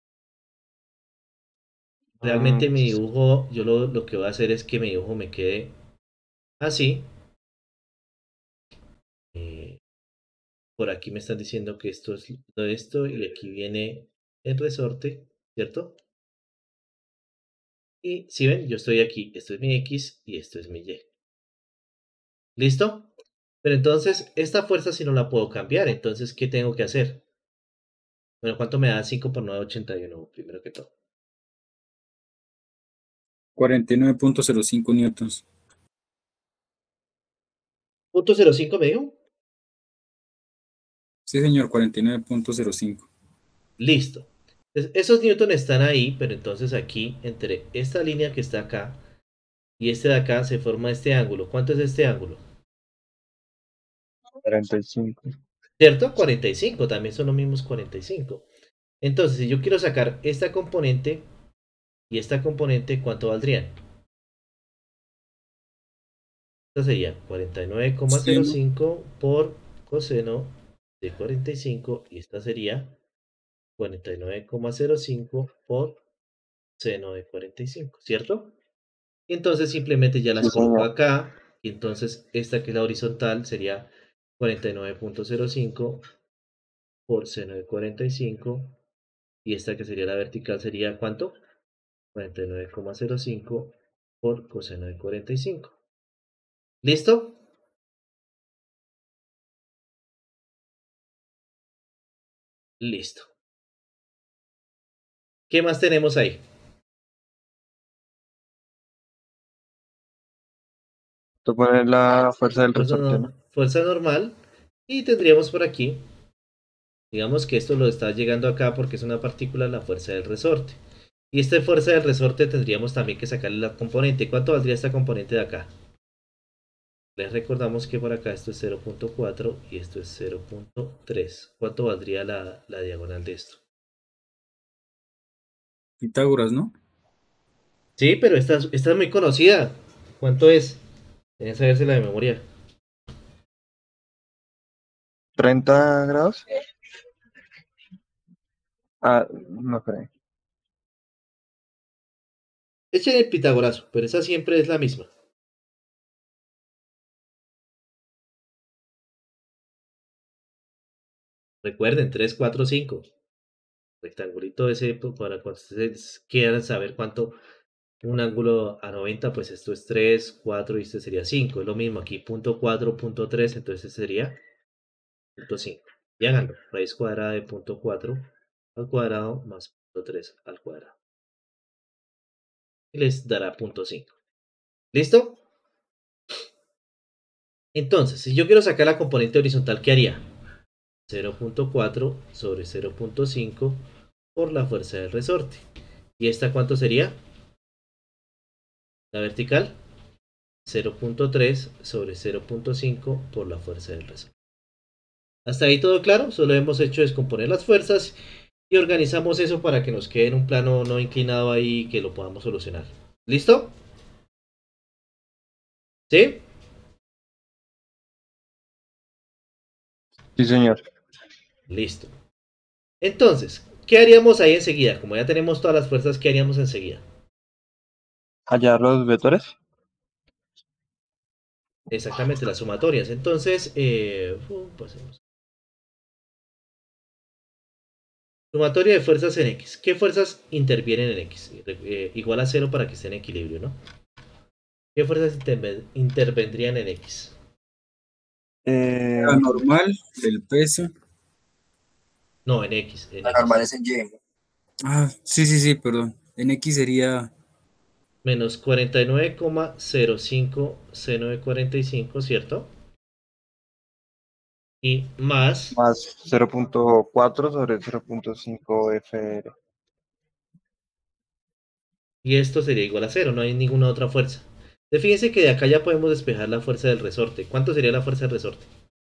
Realmente Mm, mi dibujo, yo lo, lo que voy a hacer es que mi dibujo me quede así. Eh, por aquí me están diciendo que esto es todo esto y aquí viene el resorte, ¿cierto? Y si ven, yo estoy aquí, esto es mi X y esto es mi Y. ¿Listo? Pero entonces, esta fuerza sí no la puedo cambiar. Entonces, ¿qué tengo que hacer? Bueno, ¿cuánto me da cinco por nueve? ochenta y uno, primero que todo. cuarenta y nueve punto cero cinco newtons. ¿Punto cero cinco me dijo? Sí, señor, cuarenta y nueve punto cero cinco. Listo. Entonces, esos newton están ahí, pero entonces aquí, entre esta línea que está acá y este de acá, se forma este ángulo. ¿Cuánto es este ángulo? cuarenta y cinco. ¿Cierto? cuarenta y cinco, también son los mismos cuarenta y cinco. Entonces, si yo quiero sacar esta componente y esta componente, ¿cuánto valdrían? Esta sería cuarenta y nueve coma cero Seno, cinco por coseno de cuarenta y cinco y esta sería cuarenta y nueve coma cero cinco por seno de cuarenta y cinco, ¿cierto? Y entonces simplemente ya las Sí, coloco señor. acá y entonces esta que es la horizontal sería cuarenta y nueve punto cero cinco por seno de cuarenta y cinco y esta que sería la vertical sería ¿cuánto? cuarenta y nueve coma cero cinco por coseno de cuarenta y cinco. ¿Listo? Listo. ¿Qué más tenemos ahí? Tú pones la fuerza del Fuerza, resorte, no- ¿no? fuerza normal y tendríamos por aquí, digamos que esto lo está llegando acá porque es una partícula, la fuerza del resorte. Y esta fuerza del resorte tendríamos también que sacarle la componente. ¿Cuánto valdría esta componente de acá? Les recordamos que por acá esto es cero punto cuatro y esto es cero punto tres. ¿Cuánto valdría la, la diagonal de esto? Pitágoras, ¿no? Sí, pero esta, es- esta es muy conocida. ¿Cuánto es? Deben saberse la de memoria. ¿treinta grados? Ah, no creo. Echen el pitagorazo, pero esa siempre es la misma. Recuerden, tres, cuatro, cinco. Rectangulito ese, pues, para cuando ustedes quieran saber cuánto un ángulo a noventa, pues esto es tres, cuatro y este sería cinco. Es lo mismo aquí, punto cuatro, punto tres, entonces este sería punto cinco. Y háganlo, raíz cuadrada de punto cuatro al cuadrado más punto tres al cuadrado. Y les dará punto cinco. ¿Listo? Entonces, si yo quiero sacar la componente horizontal, ¿qué haría? cero punto cuatro sobre cero punto cinco por la fuerza del resorte. ¿Y esta cuánto sería? La vertical, cero punto tres sobre cero punto cinco por la fuerza del resorte. Hasta ahí todo claro, solo hemos hecho descomponer las fuerzas y organizamos eso para que nos quede en un plano no inclinado ahí y que lo podamos solucionar. ¿Listo? ¿Sí? Sí, señor. Listo. Entonces, ¿qué haríamos ahí enseguida? Como ya tenemos todas las fuerzas, ¿qué haríamos enseguida? Hallar los vectores. Exactamente, las sumatorias. Entonces, eh, fu- pasemos. Sumatoria de fuerzas en X. ¿Qué fuerzas intervienen en X? Eh, igual a cero para que esté en equilibrio, ¿no? ¿Qué fuerzas interven- intervendrían en X? Eh, La normal, el peso. No, en X, en La normal X. es en Y. Ah, sí, sí, sí, perdón. En X sería Menos cuarenta y nueve coma cero cinco seno de cuarenta y cinco, ¿cierto? Y más, más cero punto cuatro sobre cero punto cinco F R. y esto sería igual a cero, no hay ninguna otra fuerza. Fíjense que de acá ya podemos despejar la fuerza del resorte. ¿Cuánto sería la fuerza del resorte?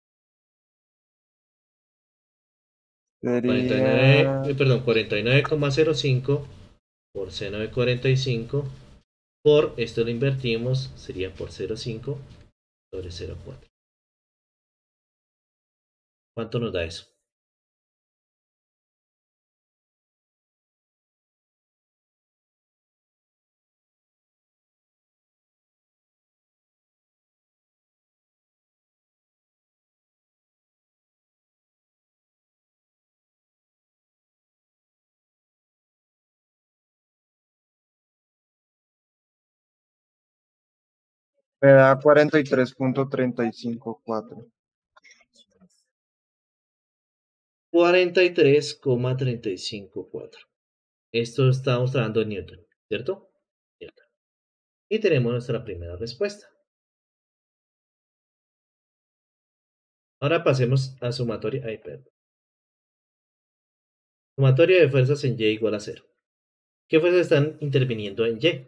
cuarenta y nueve, Sería eh, perdón, cuarenta y nueve coma cero cinco por seno de cuarenta y cinco por, esto lo invertimos, sería por cero punto cinco sobre cero punto cuatro. ¿Cuánto nos da eso? Me da cuarenta y tres punto treinta y cinco cuatro. cuarenta y tres coma treinta y cinco cuatro. Esto estamos trabajando en Newton, ¿cierto? Cierto. Y tenemos nuestra primera respuesta. Ahora pasemos a sumatoria. Ay, perdón. Sumatoria de fuerzas en Y igual a cero. ¿Qué fuerzas están interviniendo en Y?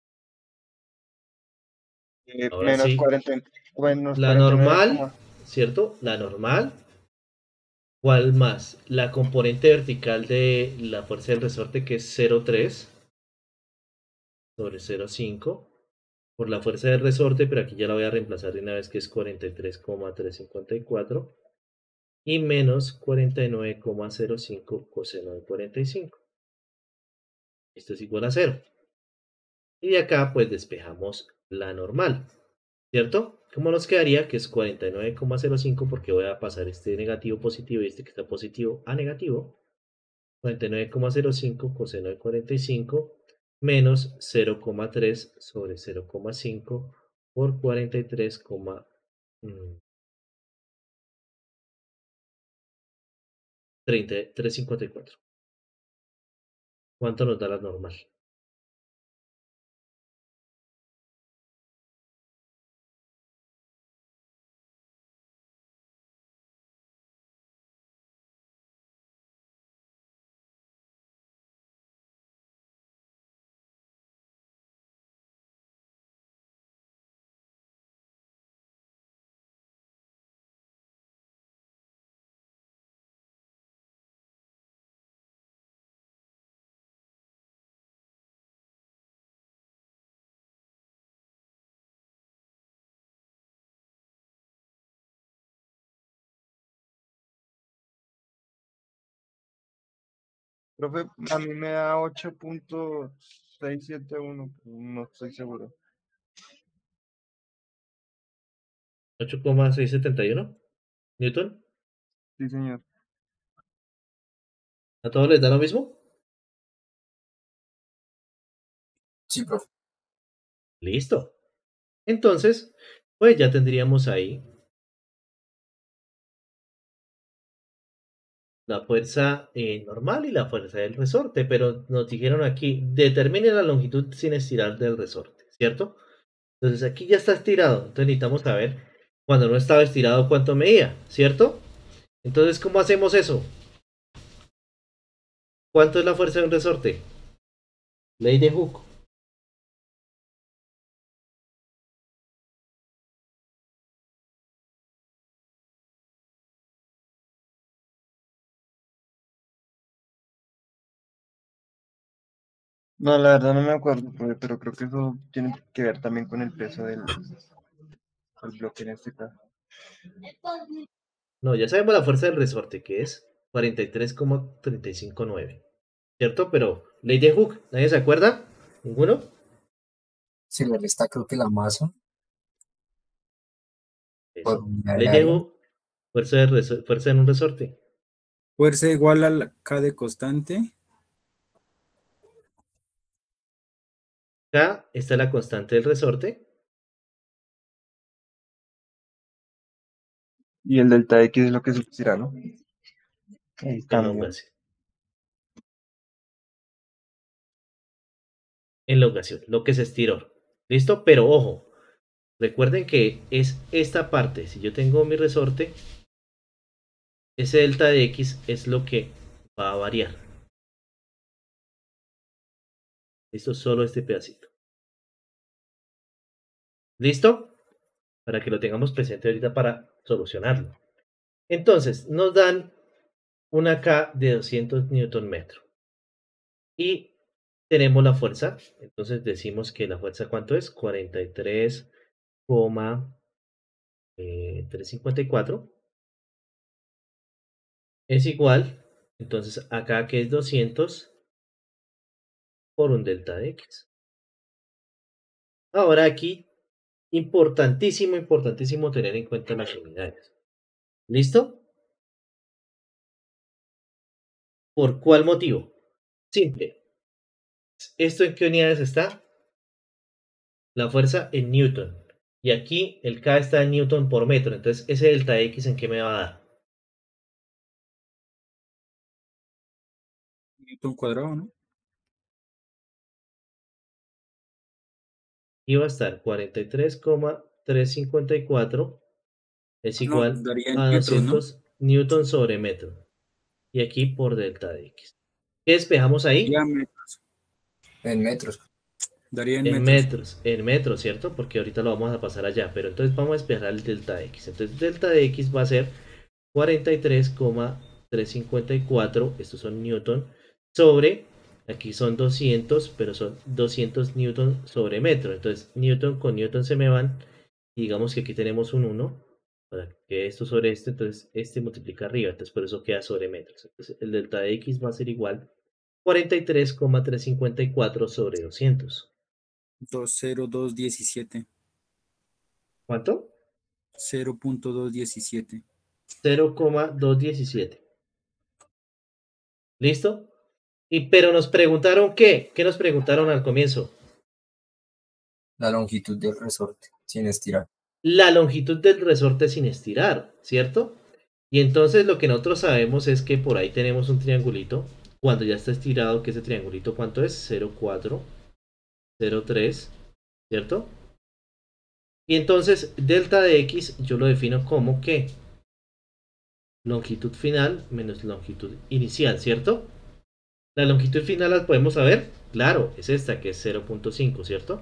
Eh, Ahora menos sí, cuarenta, menos la cuarenta y nueve, normal, ¿cierto? La normal. ¿Cuál más? La componente vertical de la fuerza del resorte, que es cero coma tres sobre cero coma cinco por la fuerza del resorte, pero aquí ya la voy a reemplazar de una vez, que es cuarenta y tres coma trescientos cincuenta y cuatro y menos cuarenta y nueve coma cero cinco coseno de cuarenta y cinco. Esto es igual a cero. Y de acá pues despejamos la normal, ¿cierto? ¿Cómo nos quedaría? Que es cuarenta y nueve coma cero cinco, porque voy a pasar este negativo positivo y este que está positivo a negativo. cuarenta y nueve coma cero cinco coseno de cuarenta y cinco menos cero coma tres sobre cero coma cinco por cuarenta y tres, treinta, trescientos cincuenta y cuatro. ¿Cuánto nos da la normal? Profe, a mí me da ocho punto seiscientos setenta y uno, no estoy seguro. ocho coma seiscientos setenta y uno Newton. Sí, señor. ¿A todos les da lo mismo? Sí, profe. Listo. Entonces, pues ya tendríamos ahí la fuerza eh, normal y la fuerza del resorte, pero nos dijeron aquí, determine la longitud sin estirar del resorte, ¿cierto? Entonces aquí ya está estirado, entonces necesitamos saber cuando no estaba estirado cuánto medía, ¿cierto? Entonces, ¿cómo hacemos eso? ¿Cuánto es la fuerza de un resorte? Ley de Hooke. No, la verdad no me acuerdo, profe, pero creo que eso tiene que ver también con el peso del, del bloque en este caso. No, ya sabemos la fuerza del resorte, que es cuarenta y tres coma trescientos cincuenta y nueve, ¿cierto? Pero, ley de Hooke, ¿nadie se acuerda? ¿Ninguno? Se le resta, creo que la masa por Eso. unidad de Ley de área. Hooke, fuerza, de resor- fuerza en un resorte. Fuerza igual a la K de constante. K está la constante del resorte. Y el delta X es lo que se estira, ¿no? El cambio. Elongación. Elongación, lo que se estiró. ¿Listo? Pero ojo, recuerden que es esta parte. Si yo tengo mi resorte, ese delta de X es lo que va a variar. ¿Listo? Solo este pedacito. ¿Listo? Para que lo tengamos presente ahorita para solucionarlo. Entonces, nos dan una K de doscientos newton metro. Y tenemos la fuerza. Entonces decimos que la fuerza, ¿cuánto es? cuarenta y tres coma trescientos cincuenta y cuatro. Es igual, entonces acá que es doscientos por un delta de X. Ahora aquí, importantísimo, importantísimo tener en cuenta las unidades. ¿Listo? ¿Por cuál motivo? Simple. ¿Esto en qué unidades está? La fuerza en Newton. Y aquí el K está en Newton por metro. Entonces, ese delta X, ¿en qué me va a dar? Newton cuadrado, ¿no? Iba a estar cuarenta y tres coma trescientos cincuenta y cuatro es Ah, no, igual daría en a metros, ¿no? doscientos newton sobre metro. Y aquí por delta de X. ¿Qué despejamos ahí? Daría metros. En metros. Daría en En metros. metros, en metros, ¿cierto? Porque ahorita lo vamos a pasar allá, pero entonces vamos a despejar el delta de X. Entonces delta de X va a ser cuarenta y tres coma trescientos cincuenta y cuatro, estos son newton, sobre, aquí son doscientos, pero son doscientos newton sobre metro. Entonces newton con newton se me van, y digamos que aquí tenemos un uno, para que esto sobre este, entonces este multiplica arriba, entonces por eso queda sobre metros. Entonces el delta de X va a ser igual cuarenta y tres coma trescientos cincuenta y cuatro sobre doscientos. dos cero dos diecisiete. ¿Cuánto? cero punto dos diecisiete. cero coma doscientos diecisiete. ¿Listo? Y pero nos preguntaron qué, ¿qué nos preguntaron al comienzo? La longitud del resorte, sin estirar. La longitud del resorte sin estirar, ¿cierto? Y entonces lo que nosotros sabemos es que por ahí tenemos un triangulito, cuando ya está estirado, que ese triangulito, ¿cuánto es? cero coma cuatro, cero coma tres, ¿cierto? Y entonces delta de X yo lo defino como que longitud final menos longitud inicial, ¿cierto? La longitud final la podemos saber, claro, es esta que es cero punto cinco, ¿cierto?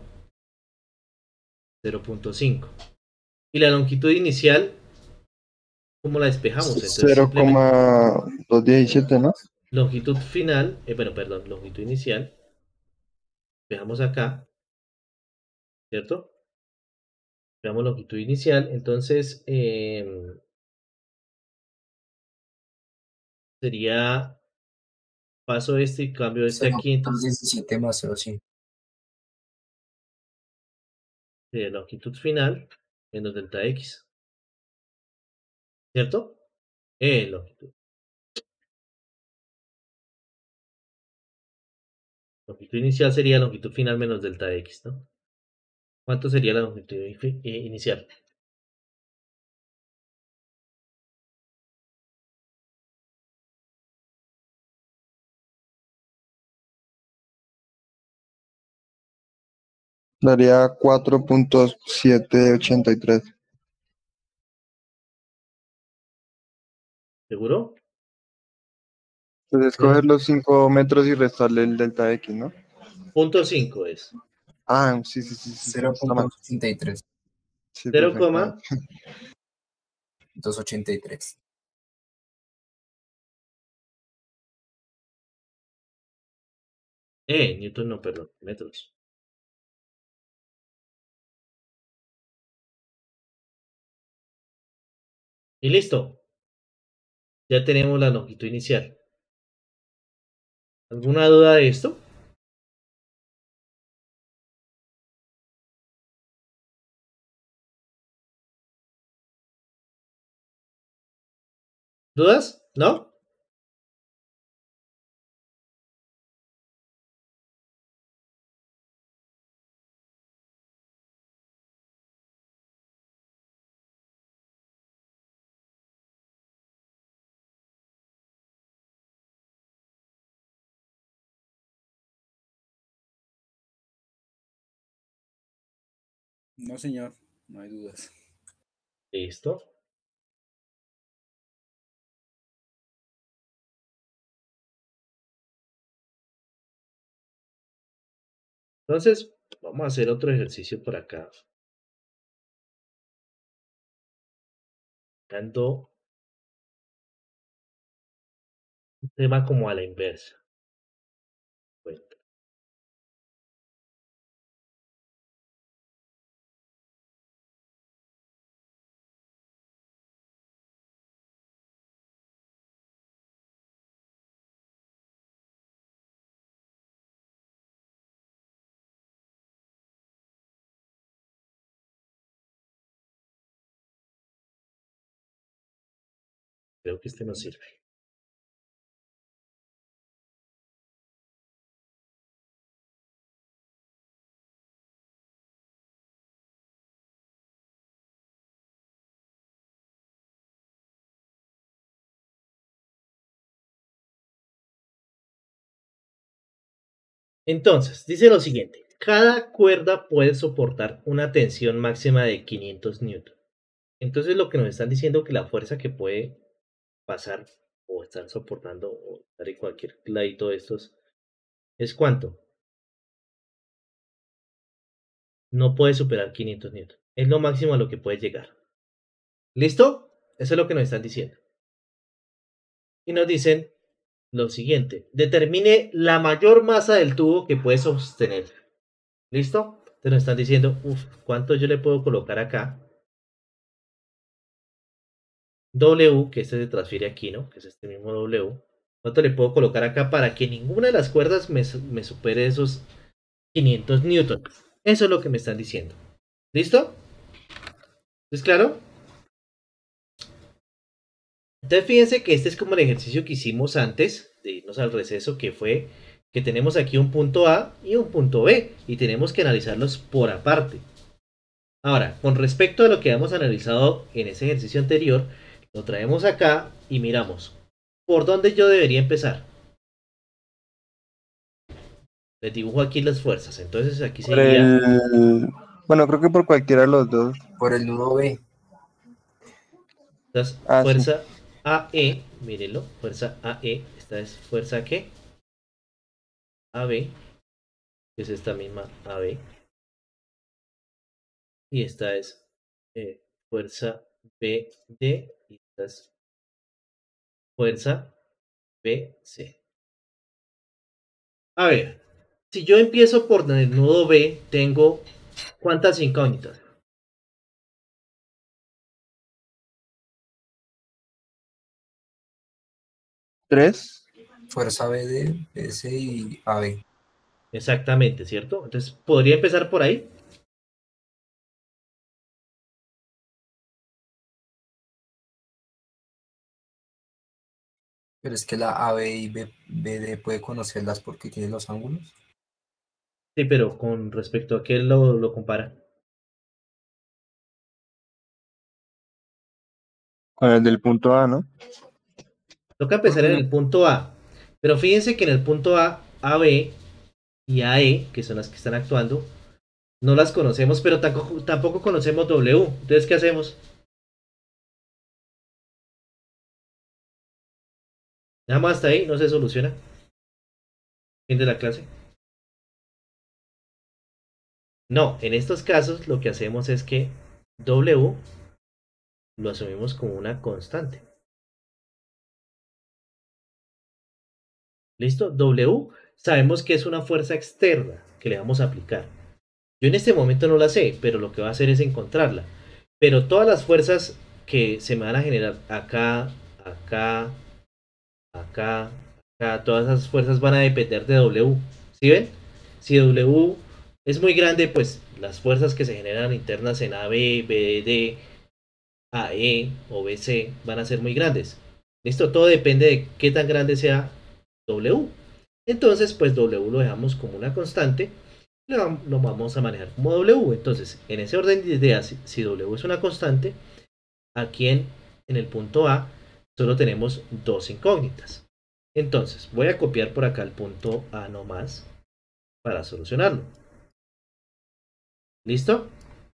cero punto cinco. Y la longitud inicial, ¿cómo la despejamos? Entonces simplemente cero coma doscientos diecisiete, ¿no? longitud final, eh, bueno, perdón, longitud inicial, despejamos acá, ¿cierto? Veamos longitud inicial, entonces eh, sería, paso este y cambio este aquí, cero punto entonces diecisiete más cero punto cinco. sería longitud final menos delta X, ¿cierto? Eh, longitud. Longitud inicial sería longitud final menos delta X, ¿no? ¿Cuánto sería la longitud eh, inicial? Daría cuatro punto setecientos ochenta y tres. ¿Seguro? Entonces, ¿Sí? coger los cinco metros y restarle el delta X, ¿no? Punto cinco es. Ah, sí, sí, sí, sí, sí, está mal. cero punto ochenta y tres. Sí, cero, perfecto. doscientos ochenta y tres. eh, Newton no, perdón, metros. Y listo. Ya tenemos la longitud inicial. ¿Alguna duda de esto? ¿Dudas? ¿No? No, señor, no hay dudas. Listo. Entonces, vamos a hacer otro ejercicio por acá. Dando un tema como a la inversa. Bueno, creo que este no sirve. Entonces, dice lo siguiente. Cada cuerda puede soportar una tensión máxima de quinientos newton. Entonces, lo que nos están diciendo que la fuerza que puede pasar o estar soportando o estar en cualquier ladito de estos es ¿cuánto? No puede superar quinientos newton. Es lo máximo a lo que puede llegar. ¿Listo? Eso es lo que nos están diciendo. Y nos dicen lo siguiente. Determine la mayor masa del tubo que puede sostener. ¿Listo? Entonces nos están diciendo, uff, ¿cuánto yo le puedo colocar acá? W, que este se transfiere aquí, ¿no? Que es este mismo W. ¿Cuánto le puedo colocar acá para que ninguna de las cuerdas me, me supere esos quinientos newton? Eso es lo que me están diciendo. ¿Listo? ¿Es claro? Entonces fíjense que este es como el ejercicio que hicimos antes de irnos al receso, que fue que tenemos aquí un punto A y un punto B y tenemos que analizarlos por aparte. Ahora, con respecto a lo que hemos analizado en ese ejercicio anterior, lo traemos acá y miramos por dónde yo debería empezar. Les dibujo aquí las fuerzas, entonces aquí Por sería... el... Bueno, creo que por cualquiera de los dos. Por el nudo B. Entonces, Ah, sí. fuerza A E, mírenlo, fuerza A E, esta es fuerza ¿qué? A B, que es esta misma A B. Y esta es eh, fuerza B D, y esta es fuerza B C. A ver, si yo empiezo por el nudo B, tengo ¿cuántas incógnitas? Tres. Fuerza B D, B C y A B. Exactamente, ¿cierto? Entonces, ¿podría empezar por ahí? Pero es que la A B y B, BD puede conocerlas porque tiene los ángulos. Sí, pero con respecto a qué lo, lo compara. Con el del punto A, ¿no? Toca empezar Porque en no, el punto A. Pero fíjense que en el punto A, A B y A E, que son las que están actuando, no las conocemos, pero tampoco, tampoco conocemos W. Entonces, ¿qué hacemos? Nada más hasta ahí, no se soluciona. Fin de la clase. No, en estos casos lo que hacemos es que W lo asumimos como una constante. ¿Listo? W sabemos que es una fuerza externa que le vamos a aplicar. Yo en este momento no la sé, pero lo que va a hacer es encontrarla. Pero todas las fuerzas que se me van a generar acá, acá, acá, acá, todas esas fuerzas van a depender de W. ¿Sí ven? Si W es muy grande, pues las fuerzas que se generan internas en A B, B D, A E o B C van a ser muy grandes. Listo, todo depende de qué tan grande sea W. Entonces, pues W lo dejamos como una constante, lo, lo vamos a manejar como W. Entonces, en ese orden de ideas, si, si W es una constante, aquí en, en el punto A solo tenemos dos incógnitas. Entonces, voy a copiar por acá el punto A nomás para solucionarlo. ¿Listo?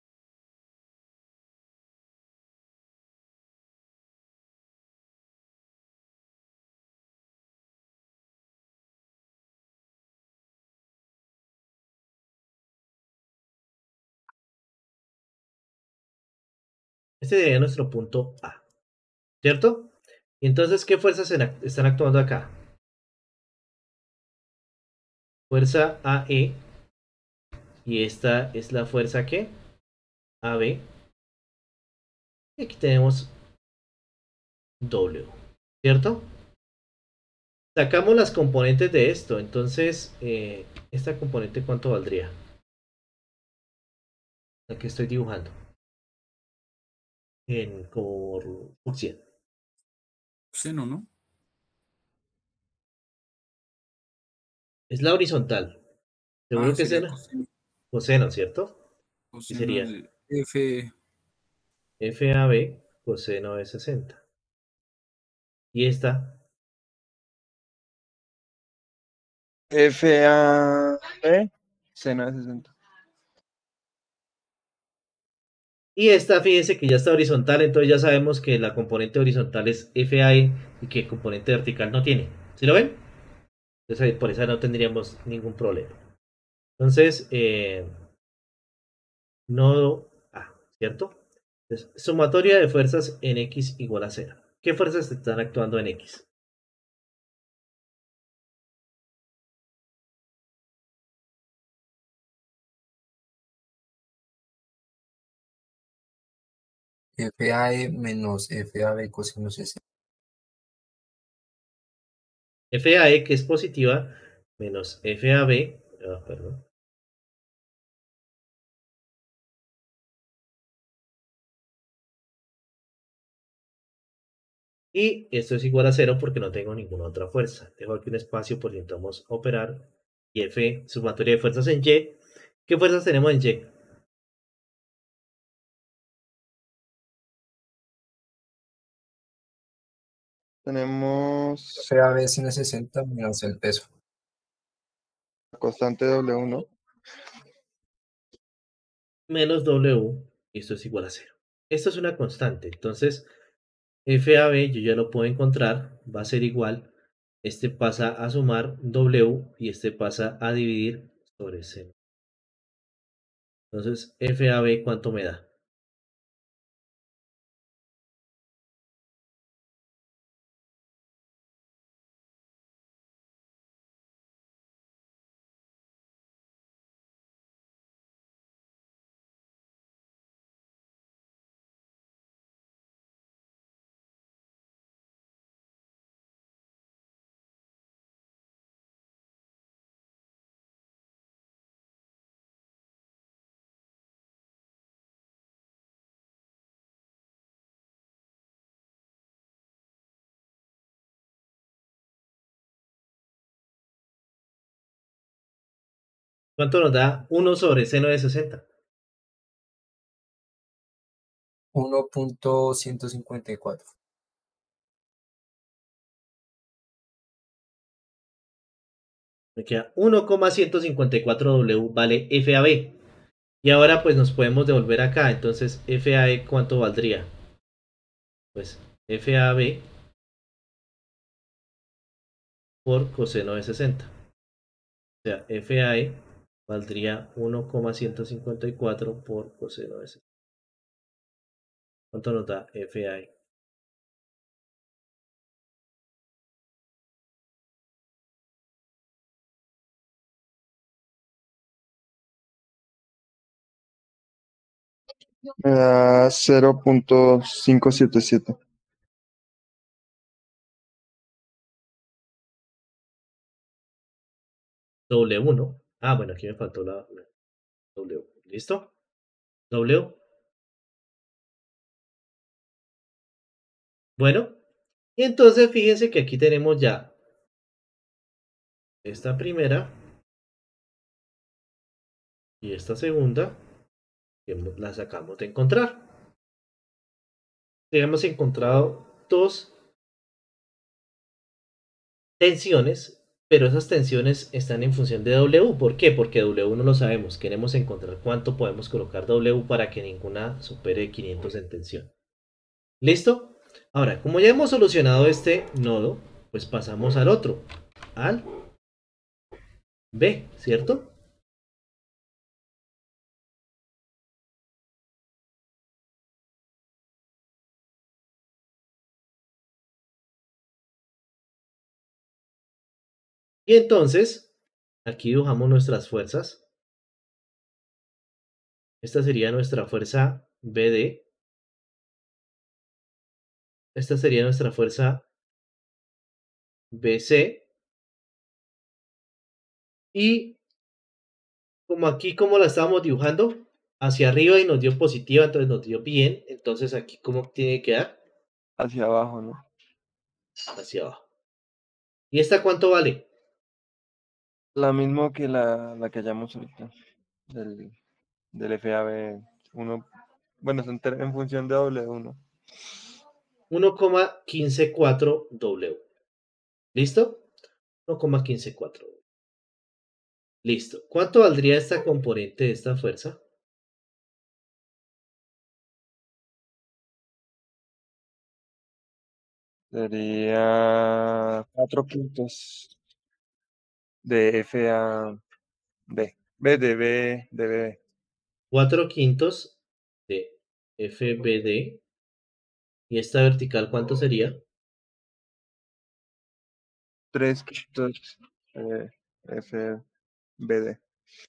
Este sería nuestro punto A, ¿cierto? Y entonces, ¿qué fuerzas están actuando acá? Fuerza A E, y esta es la fuerza que A B, y aquí tenemos W, ¿cierto? Sacamos las componentes de esto, entonces eh, esta componente ¿cuánto valdría? La que estoy dibujando en color fucsia. Seno, ¿no? Es la horizontal. Seguro Ah, que es sería el coseno. coseno, ¿cierto? Y Coseno sería de F. F A B coseno de sesenta. Y esta F A B, seno de sesenta. Y esta, fíjense que ya está horizontal, entonces ya sabemos que la componente horizontal es F A E y que componente vertical no tiene. ¿Sí lo ven? Entonces por eso no tendríamos ningún problema. Entonces, eh, nodo A, ¿cierto? Entonces, sumatoria de fuerzas en X igual a cero. ¿Qué fuerzas están actuando en X? F A E menos F A B coseno sesenta. F A E, que es positiva, menos F A B, ah, perdón. Y esto es igual a cero porque no tengo ninguna otra fuerza. Dejo aquí un espacio por si intentamos operar. Y F, sumatoria de fuerzas en Y. ¿Qué fuerzas tenemos en Y? Tenemos F A B seno sesenta menos el peso. la constante W, ¿no? Menos W. Y esto es igual a cero. Esto es una constante. Entonces, F A B yo ya lo puedo encontrar. Va a ser igual. Este pasa a sumar W y este pasa a dividir sobre cero. Entonces, F A B, ¿cuánto me da? ¿Cuánto nos da uno sobre seno de sesenta? uno punto ciento cincuenta y cuatro. Me queda uno coma ciento cincuenta y cuatro W vale F A B. Y ahora pues nos podemos devolver acá. Entonces F A E, ¿cuánto valdría? Pues F A B por coseno de sesenta. O sea, F A E valdría uno coma ciento cincuenta y cuatro por coseno de sesenta. ¿Cuánto nos da F A E? Me da cero punto quinientos setenta y siete. W, ¿no? Ah, bueno, aquí me faltó la, la W. ¿Listo? W. Bueno, y entonces fíjense que aquí tenemos ya esta primera y esta segunda que la sacamos de encontrar. Hemos encontrado dos tensiones, pero esas tensiones están en función de W. ¿Por qué? Porque W no lo sabemos. Queremos encontrar cuánto podemos colocar W para que ninguna supere quinientos en tensión. ¿Listo? Ahora, como ya hemos solucionado este nodo, pues pasamos al otro, al B, ¿cierto? Y entonces, aquí dibujamos nuestras fuerzas. Esta sería nuestra fuerza B D. Esta sería nuestra fuerza B C. Y como aquí, como la estábamos dibujando, hacia arriba y nos dio positiva, entonces nos dio bien. Entonces aquí, ¿cómo tiene que quedar? Hacia abajo, ¿no? Hacia abajo. ¿Y esta cuánto vale? La misma que la, la que hayamos ahorita. Del, del F A B uno. Bueno, es en, ter- en función de W uno. uno coma quince cuatro W. ¿Listo? uno coma quince cuatro. Listo. ¿Cuánto valdría esta componente de esta fuerza? Sería cuatro quintos de F a B. B de B de B. cuatro quintos de F B D. ¿Y esta vertical cuánto sería? tres quintos de F B D.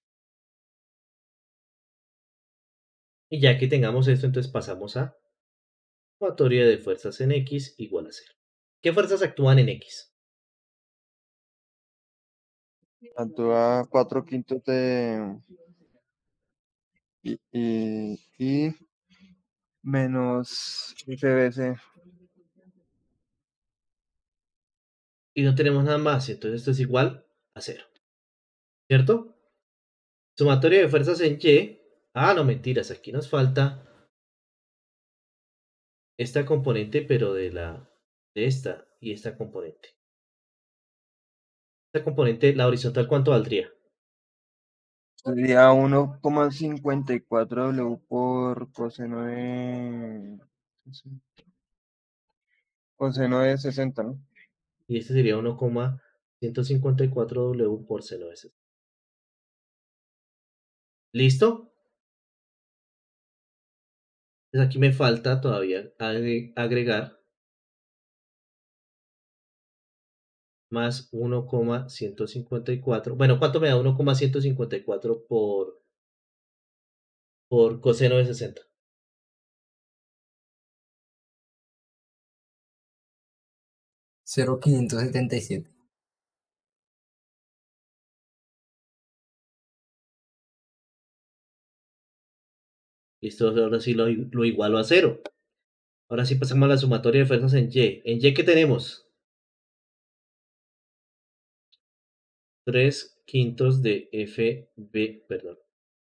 Y ya que tengamos esto, entonces pasamos a sumatoria de fuerzas en X igual a cero. ¿Qué fuerzas actúan en X? Actúa cuatro quintos de y, y, y menos F B C. Y no tenemos nada más, entonces esto es igual a cero. ¿Cierto? Sumatoria de fuerzas en Y. Ah, no, mentiras, aquí nos falta esta componente, pero de la de esta y esta componente. Esta componente, la horizontal, ¿cuánto valdría? Sería uno coma cincuenta y cuatro W por coseno de coseno de sesenta, ¿no? Y este sería uno coma ciento cincuenta y cuatro W por seno de sesenta. ¿Listo? Entonces aquí me falta todavía agre- agregar más uno coma ciento cincuenta y cuatro. Bueno, ¿cuánto me da uno coma ciento cincuenta y cuatro por, por coseno de sesenta? cero coma quinientos setenta y siete. Listo, ahora sí lo, lo igualo a cero. Ahora sí pasamos a la sumatoria de fuerzas en Y. ¿En Y qué tenemos? tres quintos de F B, perdón,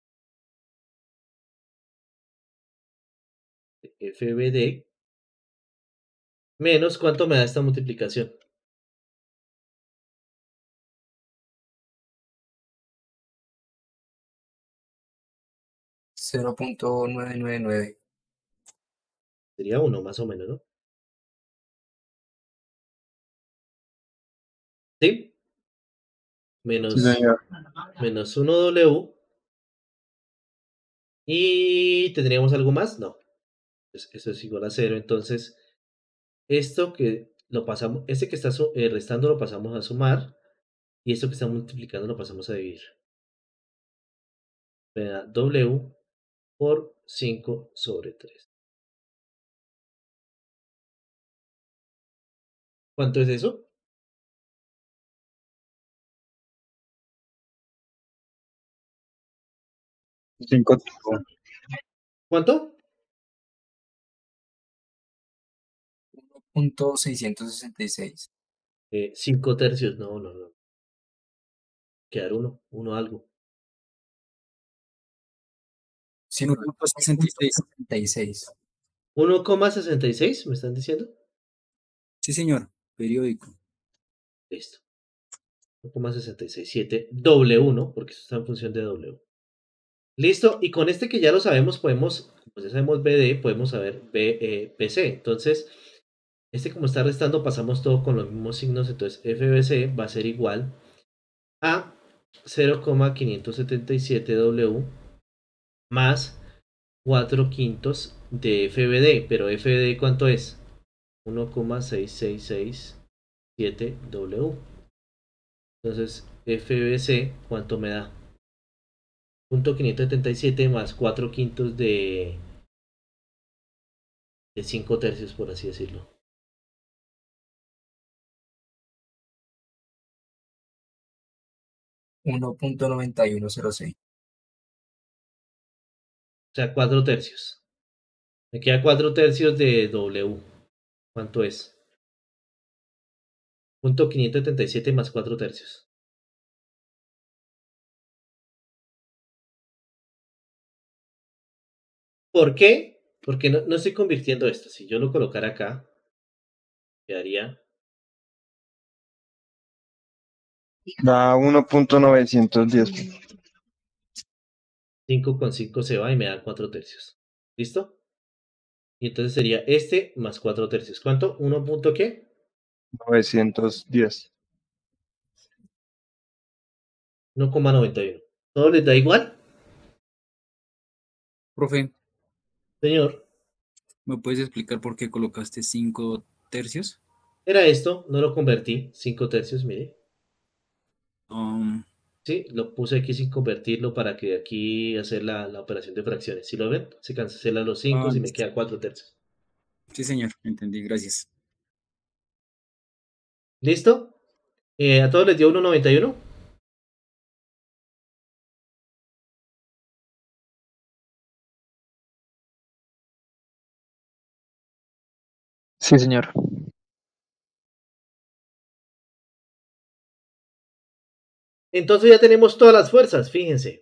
de F B D menos, ¿cuánto me da esta multiplicación? cero punto novecientos noventa y nueve. Sería uno más o menos, ¿no? ¿Sí? Sí, Menos, señor. menos uno W. ¿Y tendríamos algo más? No. Pues eso es igual a cero. Entonces, esto que lo pasamos, este que está su- eh, restando lo pasamos a sumar. Y esto que está multiplicando lo pasamos a dividir. Me da W por cinco sobre tres. ¿Cuánto es eso? Cinco. ¿Cuánto? Punto seiscientos sesenta y seis. Eh, cinco tercios. No, no, no. Quedar uno, uno algo. Sino Punto sesenta y seis. sesenta y seis. uno coma sesenta y seis, ¿me están diciendo? Sí, señor. Periódico. Listo. uno coma sesenta y seis siete W, ¿no? Porque esto está en función de W. Listo. Y con este que ya lo sabemos, podemos, pues ya sabemos B D, podemos saber B, eh, B C. Entonces, este como está restando, pasamos todo con los mismos signos. Entonces, F B C va a ser igual a cero coma quinientos setenta y siete W más cuatro quintos de F B D. Pero F B D, ¿cuánto es? uno coma seis seis seis siete W. Entonces, F B C, ¿cuánto me da? Punto quinientos setenta y siete más cuatro quintos de, de cinco tercios, por así decirlo. uno punto noventa y uno cero seis. O sea, cuatro tercios. Me queda cuatro tercios de W. ¿Cuánto es? Punto quinientos setenta y siete más cuatro tercios. ¿Por qué? Porque no, no estoy convirtiendo esto. Si yo lo colocara acá, quedaría Da uno punto novecientos diez. cinco con cinco se va y me da cuatro tercios. ¿Listo? Y entonces sería este más cuatro tercios. ¿Cuánto? ¿uno punto qué? novecientos diez. uno coma noventa y uno. ¿Todo les da igual? Profe, Señor, ¿me puedes explicar por qué colocaste cinco tercios? era esto, no lo convertí. cinco tercios, mire. Um, Sí, lo puse aquí sin convertirlo para que aquí hacer la, la operación de fracciones. ¿Sí lo ven? Se cancela los cinco ah, y me listo. queda cuatro tercios. Sí, señor, entendí, gracias. ¿Listo? Eh, ¿a todos les dio uno coma noventa y uno? Sí, señor. Entonces ya tenemos todas las fuerzas, fíjense.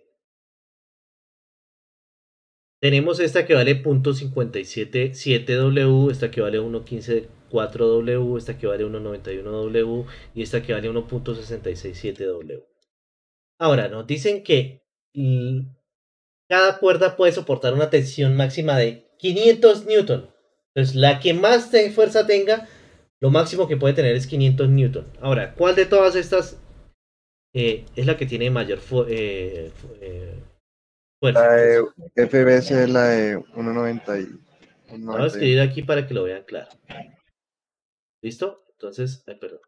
Tenemos esta que vale punto cincuenta y siete siete W, esta que vale uno punto quince cuatro W, esta que vale uno punto noventa y uno W y esta que vale uno punto sesenta y seis siete W. Ahora, nos dicen que mm, cada cuerda puede soportar una tensión máxima de quinientos newton. Entonces, la que más te- fuerza tenga, lo máximo que puede tener es quinientos newton. Ahora, ¿cuál de todas estas eh, es la que tiene mayor fu- eh, fu- eh, fuerza? La de Entonces, F B C es la de uno punto noventa y la voy a escribir aquí para que lo vean claro. ¿Listo? Entonces, ay, perdón.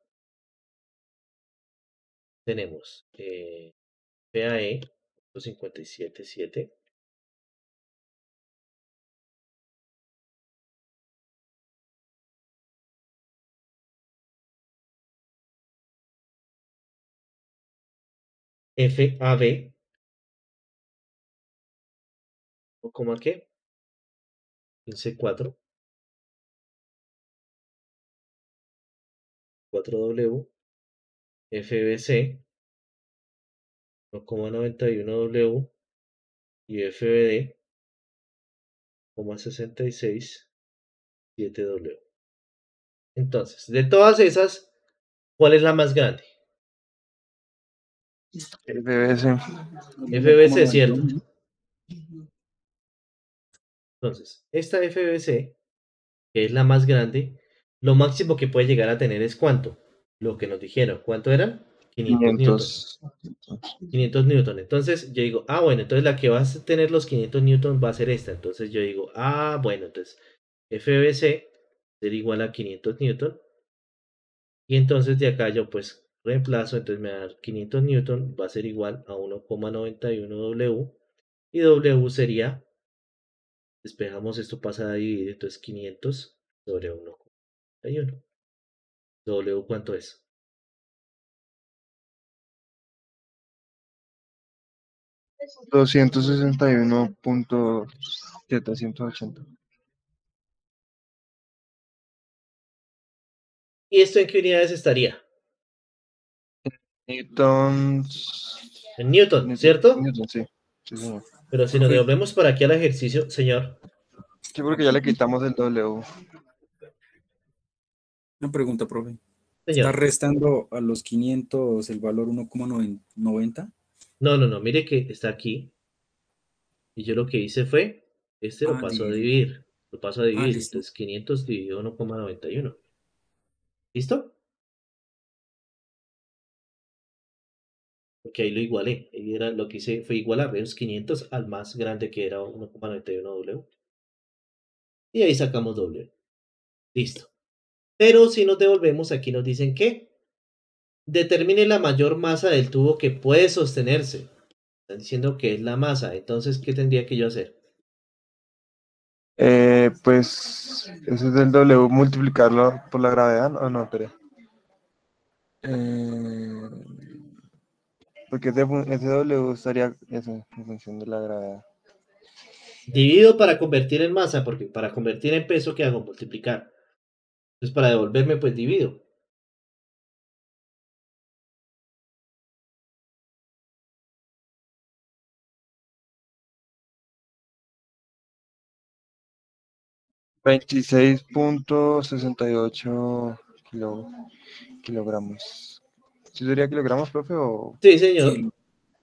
Tenemos eh, P A E cincuenta y siete siete. F A B, o como qué, quince cuatro, cuatro W, F B C, uno coma noventa y uno W y F B D, coma sesenta y seis siete W. Entonces, de todas esas, ¿cuál es la más grande? F B C. F B C, ¿cierto? Entonces, esta F B C, que es la más grande, lo máximo que puede llegar a tener es ¿cuánto? Lo que nos dijeron. ¿Cuánto eran? quinientos newton. quinientos. quinientos newton. Entonces yo digo, ah, bueno, entonces la que va a tener los quinientos newton va a ser esta. Entonces yo digo, ah, bueno, entonces F B C será igual a quinientos newton. Y entonces de acá yo pues reemplazo, entonces me da quinientos newton, va a ser igual a uno coma noventa y uno W. Y W sería, despejamos esto, pasa a dividir, entonces quinientos sobre uno coma noventa y uno. W, ¿cuánto es? doscientos sesenta y uno punto setecientos ochenta. ¿Y esto en qué unidades estaría? Newtons. En Newton, Newton, ¿cierto? Newton, sí. Sí, señor. Pero si nos Profe, devolvemos para aquí al ejercicio, señor, Sí, porque ya le quitamos el W. una pregunta, profe. ¿Está señor. restando a los quinientos el valor uno coma noventa? No, no, no, mire que está aquí. Y yo lo que hice fue, este lo Ah, paso a dividir. dividir. Lo paso a Ah, dividir. listo. Entonces quinientos dividido uno coma noventa y uno. ¿Listo? Porque ahí lo igualé. Ahí era, lo que hice fue igualar esos quinientos al más grande que era uno coma noventa y uno W. Y ahí sacamos W. Listo. Pero si nos devolvemos, aquí nos dicen que determine la mayor masa del tubo que puede sostenerse. Están diciendo que es la masa. Entonces, ¿qué tendría que yo hacer? Eh, pues ese es el W, multiplicarlo por la gravedad, ¿o no? Espera. Eh, porque ese, fun- ese W estaría eso, en función de la gravedad. Divido para convertir en masa, porque para convertir en peso, ¿qué hago? Multiplicar. Entonces, para devolverme, pues divido. veintiséis punto sesenta y ocho kilo, kilogramos. ¿Sí sería kilogramos, profe? O... Sí, señor. Sí,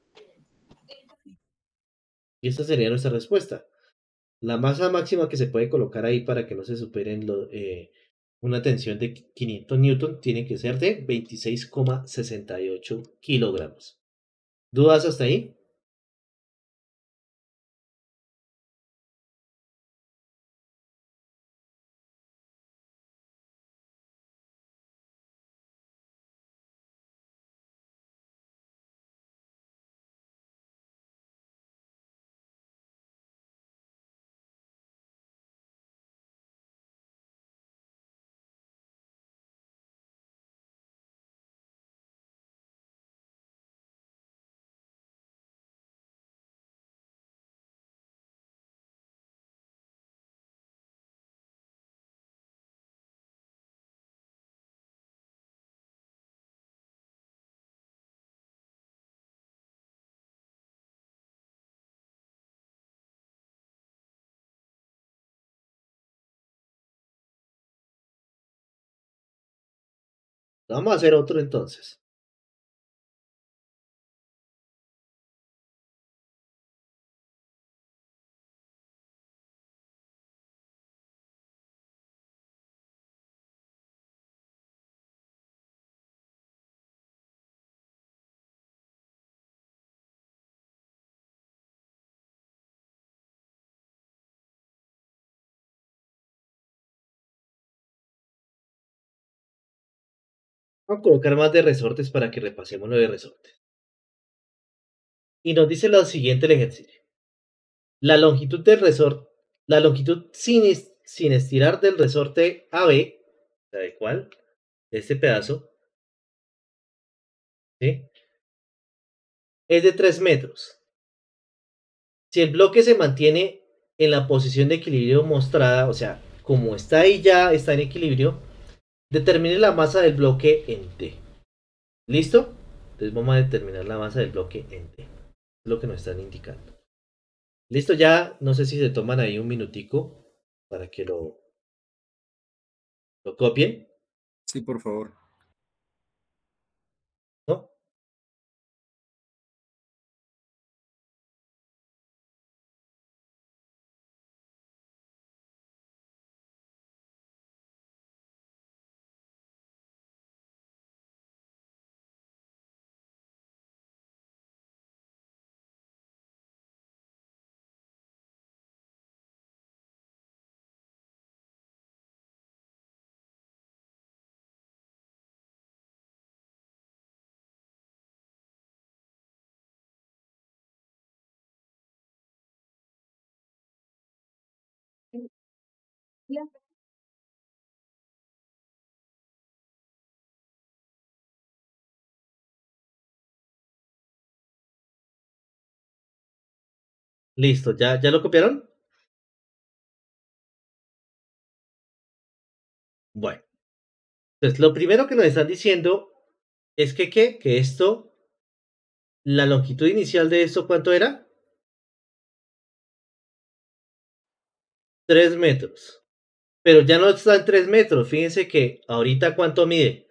Y esta sería nuestra respuesta. La masa máxima que se puede colocar ahí para que no se superen lo- eh, una tensión de quinientos newton tiene que ser de veintiséis coma sesenta y ocho kilogramos. ¿Dudas hasta ahí? Vamos a hacer otro entonces. Vamos a colocar más de resortes para que repasemos lo de resortes. Y nos dice lo siguiente el ejercicio. La longitud del resorte, la longitud sin, es- sin estirar del resorte A B, ¿sabe cuál? Este pedazo, ¿sí? Es de tres metros. Si el bloque se mantiene en la posición de equilibrio mostrada, o sea, como está ahí ya, está en equilibrio, determine la masa del bloque en T. ¿Listo? Entonces vamos a determinar la masa del bloque en T. Es lo que nos están indicando. Listo, ya no sé si se toman ahí un minutico para que lo, lo copien, sí, por favor. ¿no? Listo, ¿ya, ya lo copiaron? Bueno, entonces lo primero que nos están diciendo es que, ¿qué? Que esto, la longitud inicial de esto, ¿cuánto era? tres metros. Pero ya no está en tres metros. Fíjense que ahorita ¿cuánto mide?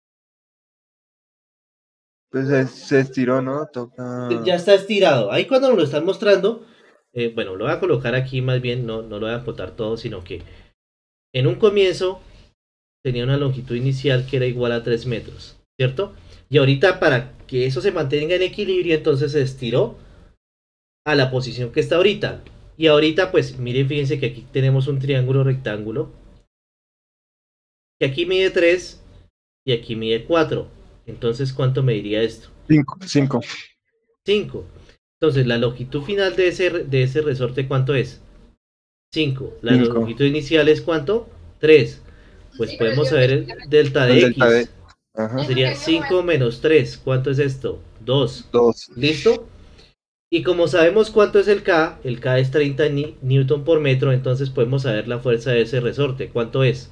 Pues se, se estiró, ¿no? Toca... Ya está estirado. Ahí cuando nos lo están mostrando, eh, bueno, lo voy a colocar aquí más bien, no, no lo voy a acotar todo, sino que en un comienzo tenía una longitud inicial que era igual a tres metros, ¿cierto? Y ahorita para que eso se mantenga en equilibrio, entonces se estiró a la posición que está ahorita. Y ahorita, pues, miren, fíjense que aquí tenemos un triángulo rectángulo, que aquí mide tres y aquí mide cuatro. Entonces, ¿cuánto mediría esto? Cinco. Cinco. cinco. Entonces, la longitud final de ese, de ese resorte, ¿cuánto es? cinco. La Cinco. longitud inicial es ¿cuánto? tres. Pues podemos saber el delta de El X. delta de... Ajá. Sería cinco menos tres. ¿Cuánto es esto? dos. Dos. ¿Listo? Y como sabemos cuánto es el K, el K es treinta ni- newton por metro, entonces podemos saber la fuerza de ese resorte. ¿Cuánto es?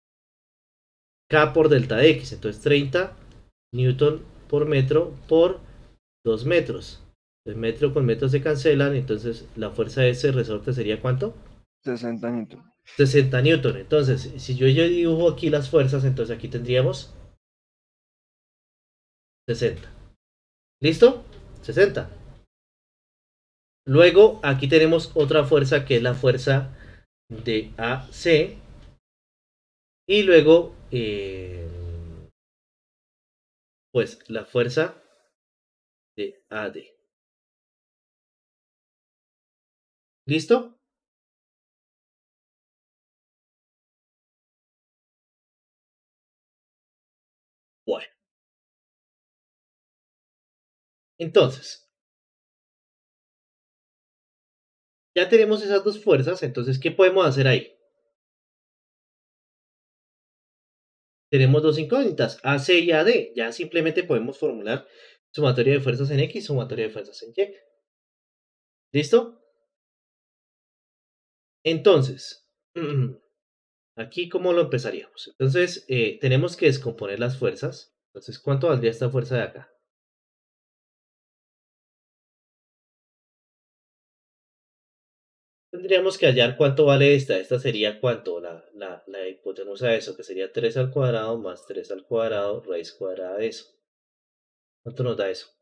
K por delta de X. Entonces treinta newton por metro por dos metros. El metro con metro se cancelan, entonces la fuerza de ese resorte sería ¿cuánto? sesenta newton. sesenta newton. Entonces, si yo, yo dibujo aquí las fuerzas, entonces aquí tendríamos sesenta. ¿Listo? sesenta. Luego aquí tenemos otra fuerza que es la fuerza de A C. Y luego, eh, pues la fuerza de A D. ¿Listo? Bueno. Entonces, ya tenemos esas dos fuerzas. Entonces, ¿qué podemos hacer ahí? Tenemos dos incógnitas, A C y A D. Ya simplemente podemos formular sumatoria de fuerzas en X, sumatoria de fuerzas en Y. ¿Listo? Entonces, aquí, ¿cómo lo empezaríamos? Entonces, eh, tenemos que descomponer las fuerzas. Entonces, ¿cuánto valdría esta fuerza de acá? Tendríamos que hallar cuánto vale esta. Esta sería cuánto, la, la, la hipotenusa de eso, que sería tres al cuadrado más tres al cuadrado, raíz cuadrada de eso. ¿Cuánto nos da eso?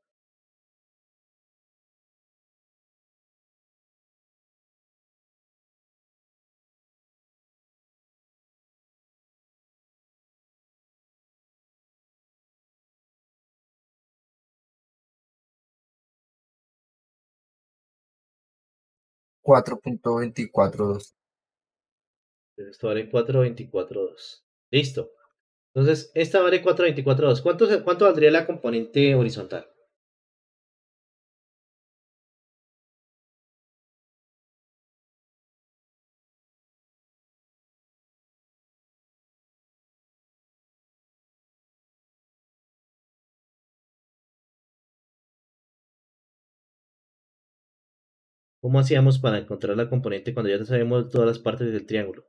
cuatro punto veinticuatro dos. Esto vale cuatro punto veinticuatro dos. Listo. Entonces, esta vale cuatro punto veinticuatro dos. ¿Cuánto, se- ¿Cuánto valdría la componente horizontal? ¿Cómo hacíamos para encontrar la componente cuando ya sabemos todas las partes del triángulo?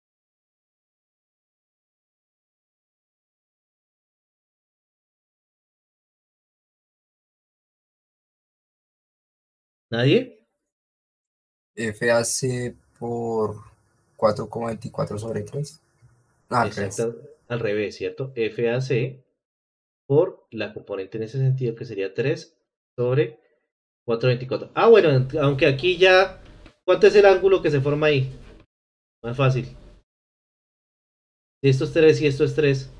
¿Nadie? F A C por cuatro coma veinticuatro sobre tres. Ah, al revés. Exacto, al revés, ¿cierto? F A C por la componente en ese sentido que sería tres sobre cuatro punto veinticuatro. Ah, bueno, aunque aquí ya... ¿Cuánto es el ángulo que se forma ahí? Más fácil. Si esto es tres y esto es tres.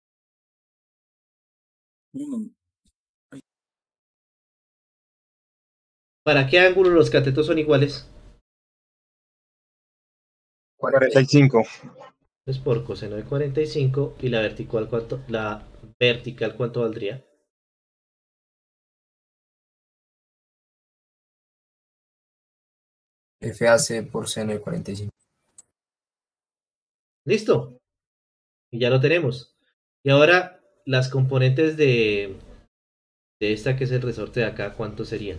Uno. ¿Para qué ángulo los catetos son iguales? cuarenta y cinco. Pues por coseno de cuarenta y cinco y la vertical cuánto, la vertical cuánto valdría. F A C por seno de cuarenta y cinco. Listo. Y ya lo tenemos. Y ahora las componentes de, de esta que es el resorte de acá, ¿cuántos serían?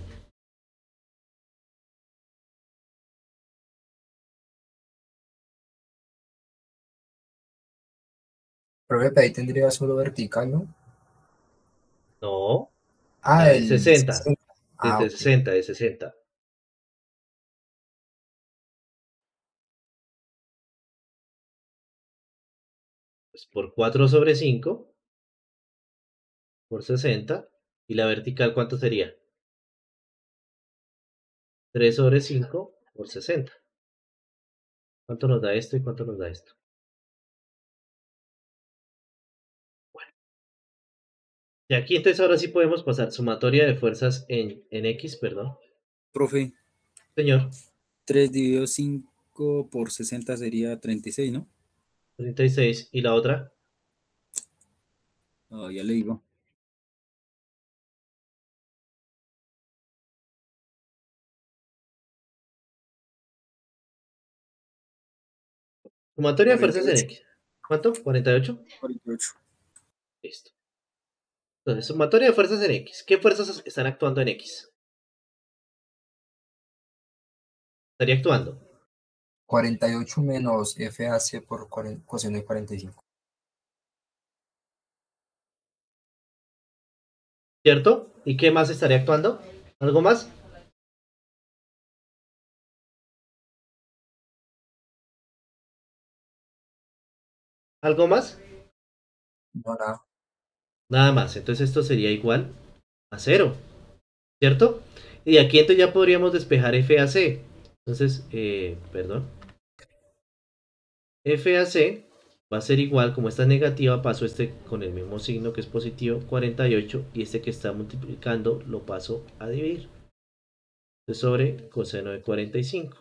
Profe, ahí tendría solo vertical, ¿no? No, Ah, la de el sesenta. sesenta. Ah, Desde ok. sesenta, de sesenta. Pues por cuatro sobre cinco por sesenta. ¿Y la vertical cuánto sería? tres sobre cinco por sesenta. ¿Cuánto nos da esto y cuánto nos da esto? Bueno, y aquí entonces ahora sí podemos pasar sumatoria de fuerzas en, en X, perdón. Profe, Señor, tres dividido cinco por sesenta sería treinta y seis, ¿no? treinta y seis. ¿Y la otra? Ah, ya le digo. Sumatoria de cuarenta y fuerzas en ocho. X. ¿Cuánto? ¿cuarenta y ocho? cuarenta y ocho. Listo. Entonces, sumatoria de fuerzas en X. ¿Qué fuerzas están actuando en X? Estaría actuando. cuarenta y ocho menos F A C por cuarenta coseno de cuarenta y cinco. ¿Cierto? ¿Y qué más estaría actuando? ¿Algo más? ¿Algo más? No, nada. Nada más. Entonces esto sería igual a cero, ¿cierto? Y aquí entonces ya podríamos despejar F A C. Entonces, eh, perdón. F A C va a ser igual, como esta es negativa, paso este con el mismo signo que es positivo, cuarenta y ocho, y este que está multiplicando lo paso a dividir. Entonces sobre coseno de cuarenta y cinco.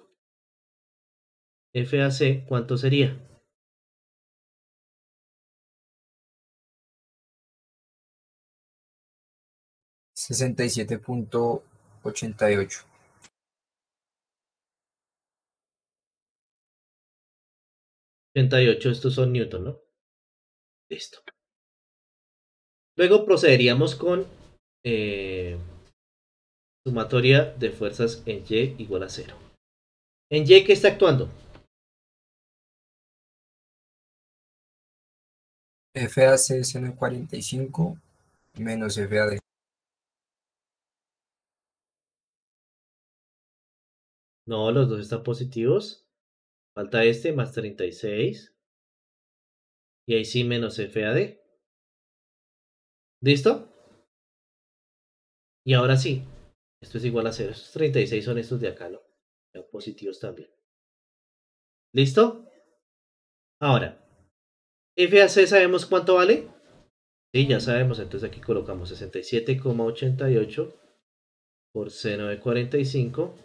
F A C, ¿cuánto sería? sesenta y siete punto ochenta y ocho. ochenta y ocho, estos son newton, ¿no? Listo. Luego procederíamos con eh, sumatoria de fuerzas en Y igual a cero. ¿En Y qué está actuando? F A C seno de cuarenta y cinco menos F A D. No, los dos están positivos. Falta este más treinta y seis. Y ahí sí menos F A D. ¿Listo? Y ahora sí. Esto es igual a cero. Estos treinta y seis son estos de acá, ¿no? Ya positivos también. ¿Listo? Ahora, F A C sabemos cuánto vale. Sí, ya sabemos. Entonces aquí colocamos sesenta y siete coma ochenta y ocho por seno de cuarenta y cinco.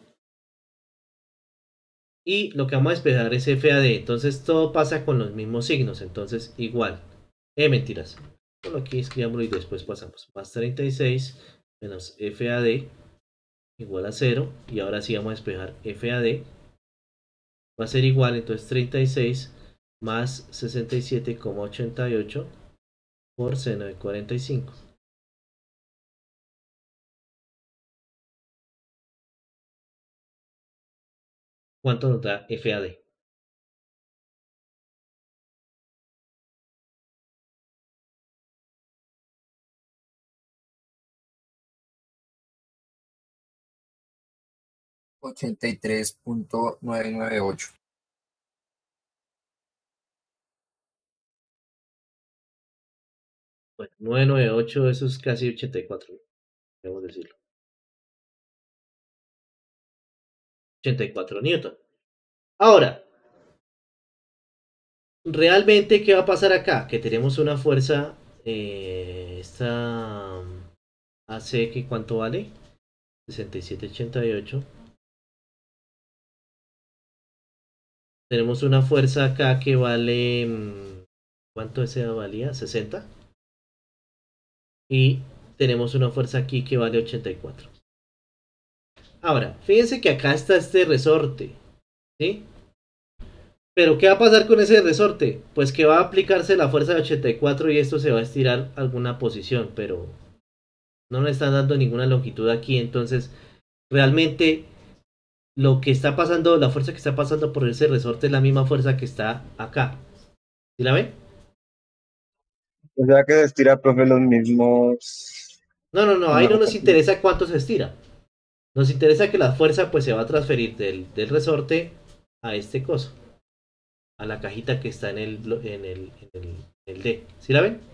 Y lo que vamos a despejar es F A D. Entonces todo pasa con los mismos signos. Entonces igual. Eh, mentiras. Bueno, aquí escribámoslo y después pasamos. Más treinta y seis menos F A D igual a cero. Y ahora sí vamos a despejar F A D. Va a ser igual, entonces treinta y seis más sesenta y siete coma ochenta y ocho por seno de cuarenta y cinco. ¿Cuánto nos da F A D? ochenta y tres punto novecientos noventa y ocho. Bueno, novecientos noventa y ocho, eso es casi ochenta y cuatro, debemos decirlo. ochenta y cuatro newton. Ahora, realmente, ¿qué va a pasar acá? Que tenemos una fuerza, eh, esta A C, que ¿cuánto vale? sesenta y siete ochenta y ocho. Tenemos una fuerza acá que vale, ¿cuánto ese valía? sesenta. Y tenemos una fuerza aquí que vale ochenta y cuatro. Ahora, fíjense que acá está este resorte, ¿sí? Pero ¿qué va a pasar con ese resorte? Pues que va a aplicarse la fuerza de ochenta y cuatro y esto se va a estirar a alguna posición, pero no le están dando ninguna longitud aquí. Entonces, realmente lo que está pasando, la fuerza que está pasando por ese resorte es la misma fuerza que está acá. ¿Sí la ven? O sea que se estira, profe, los mismos. No, no, no, ahí una no nos rotación. interesa cuánto se estira. Nos interesa que la fuerza pues se va a transferir del, del resorte a este coso, a la cajita que está en el, blo- en el, en el, en el D. ¿Sí la ven?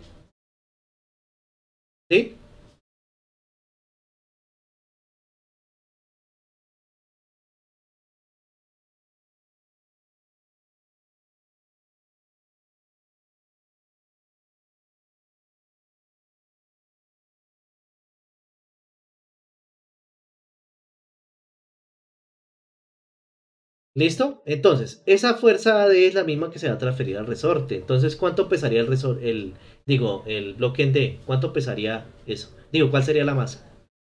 ¿Sí? ¿Listo? Entonces, esa fuerza A D es la misma que se va a transferir al resorte. Entonces, ¿cuánto pesaría el resorte? El, digo, el bloque en D. ¿Cuánto pesaría eso? Digo, ¿cuál sería la masa?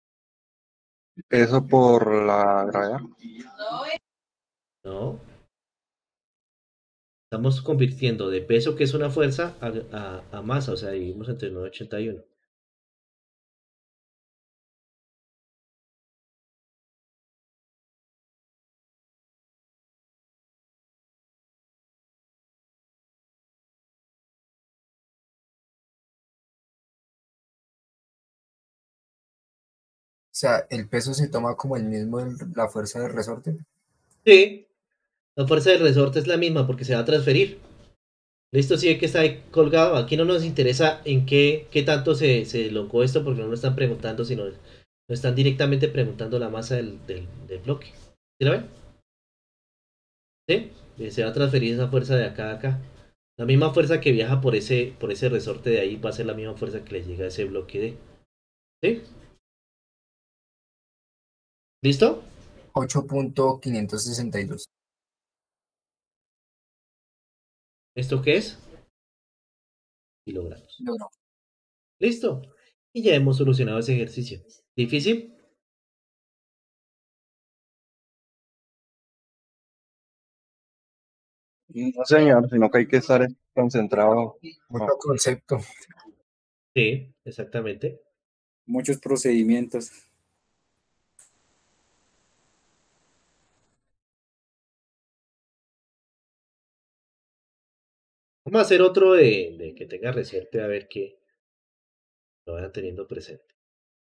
Eso por la gravedad. No. Estamos convirtiendo de peso, que es una fuerza, a, a, a masa. O sea, dividimos entre nueve ochenta y uno. O sea, el peso se toma como el mismo en la fuerza del resorte. Sí. La fuerza del resorte es la misma porque se va a transferir. Listo, sí, que está ahí colgado. Aquí no nos interesa en qué, qué tanto se, se elongó esto, porque no lo están preguntando, sino nos están directamente preguntando la masa del, del, del bloque. ¿Sí la ven? ¿Sí? Eh, Se va a transferir esa fuerza de acá a acá. La misma fuerza que viaja por ese, por ese resorte de ahí va a ser la misma fuerza que le llega a ese bloque de. ¿Sí? ¿Listo? ocho punto quinientos sesenta y dos ¿Esto qué es? Kilogramos. kilogramos. Listo. Y ya hemos solucionado ese ejercicio. ¿Difícil? No, señor, sino que hay que estar concentrado. No. Otro concepto. Sí, exactamente. Muchos procedimientos. Vamos a hacer otro de, de que tenga reciente a ver que lo vayan teniendo presente.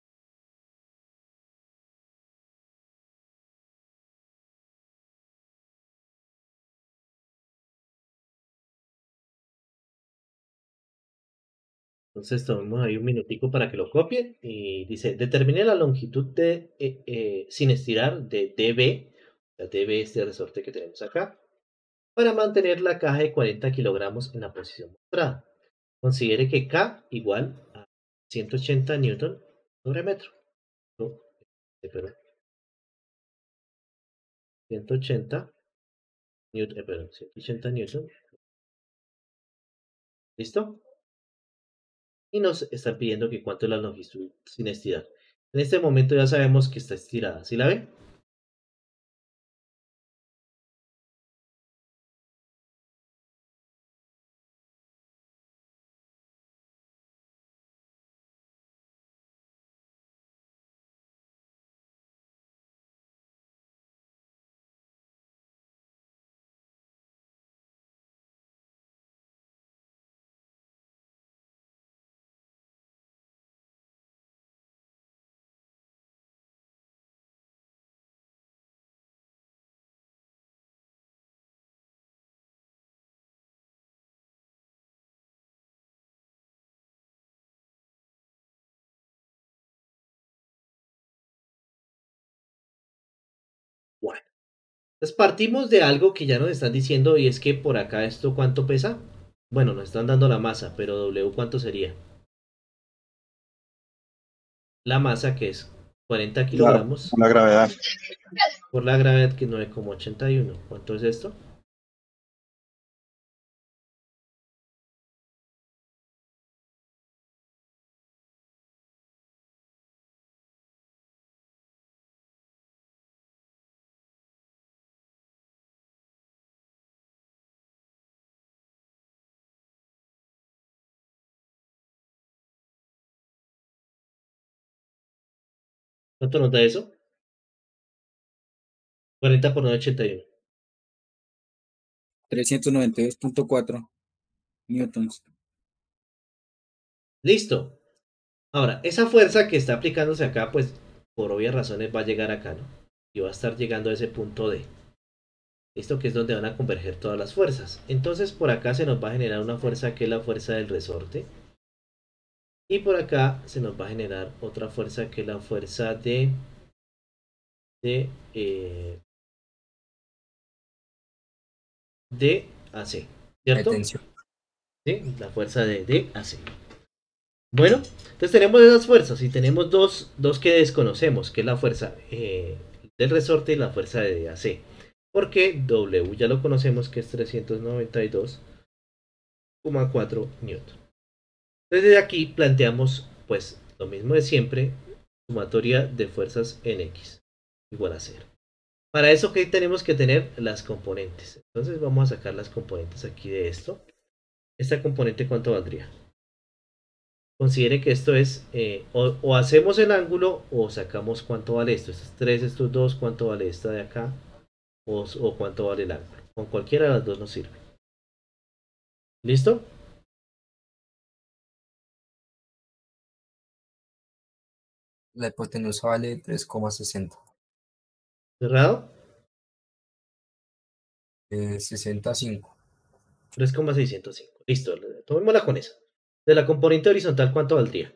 Entonces tomemos ahí un minutico para que lo copien y dice, determine la longitud de, eh, eh, sin estirar de D B, o sea, D B este resorte que tenemos acá, para mantener la caja de cuarenta kilogramos en la posición mostrada. Considere que K igual a ciento ochenta newton sobre metro. No, eh, perdón, ciento ochenta newton, eh, perdón, ciento ochenta newton. ¿Listo? Y nos está pidiendo que cuánto es la longitud sin estirar. En este momento ya sabemos que está estirada. ¿Sí la ven? Bueno, entonces partimos de algo que ya nos están diciendo y es que por acá esto cuánto pesa. Bueno, nos están dando la masa, pero W cuánto sería. La masa que es cuarenta La, kilogramos la gravedad. por la gravedad que es nueve coma ochenta y uno. ¿Cuánto es esto? ¿Cuánto nos da eso? cuarenta por nueve, ochenta y uno. trescientos noventa y dos punto cuatro newtons. Listo. Ahora, esa fuerza que está aplicándose acá, pues por obvias razones va a llegar acá, ¿no? Y va a estar llegando a ese punto D. Listo, que es donde van a converger todas las fuerzas. Entonces por acá se nos va a generar una fuerza que es la fuerza del resorte. Y por acá se nos va a generar otra fuerza que es la fuerza de, de, eh, de A C. De ¿Cierto? tensión. ¿Sí? La fuerza de, de A C. Bueno, entonces tenemos esas fuerzas y tenemos dos, dos que desconocemos, que es la fuerza eh, del resorte y la fuerza de A C. Porque W ya lo conocemos que es trescientos noventa y dos coma cuatro newton. Entonces desde aquí planteamos pues lo mismo de siempre, sumatoria de fuerzas en X igual a cero. Para eso que tenemos que tener las componentes. Entonces vamos a sacar las componentes aquí de esto. ¿Esta componente cuánto valdría? Considere que esto es, eh, o, o hacemos el ángulo o sacamos cuánto vale esto. Estos tres, estos dos, cuánto vale esta de acá, o, o cuánto vale el ángulo. Con cualquiera de las dos nos sirve. ¿Listo? La hipotenusa vale tres coma sesenta. ¿Cerrado? Eh, sesenta y cinco. tres coma seiscientos cinco. Listo, tomémosla con esa. De la componente horizontal, ¿cuánto valdría?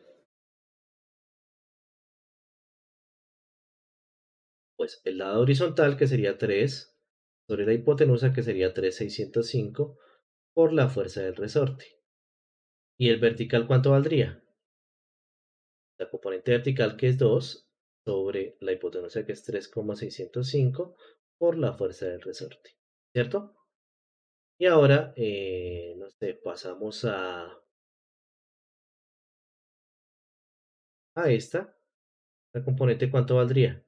Pues el lado horizontal, que sería tres, sobre la hipotenusa, que sería tres mil seiscientos cinco, por la fuerza del resorte. ¿Y el vertical cuánto valdría? La componente vertical, que es dos, sobre la hipotenusa, que es tres mil seiscientos cinco, por la fuerza del resorte. ¿Cierto? Y ahora, eh, no sé, pasamos a, a esta. La componente, ¿cuánto valdría?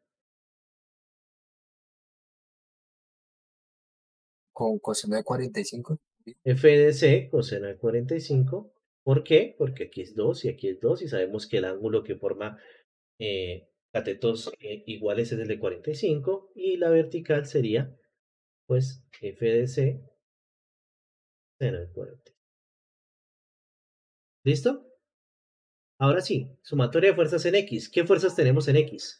Con coseno de cuarenta y cinco. F de C, coseno de cuarenta y cinco. ¿Por qué? Porque aquí es dos y aquí es dos y sabemos que el ángulo que forma eh, catetos eh, iguales es el de cuarenta y cinco y la vertical sería pues F de C seno de cuarenta. ¿Listo? Ahora sí, sumatoria de fuerzas en X. ¿Qué fuerzas tenemos en X?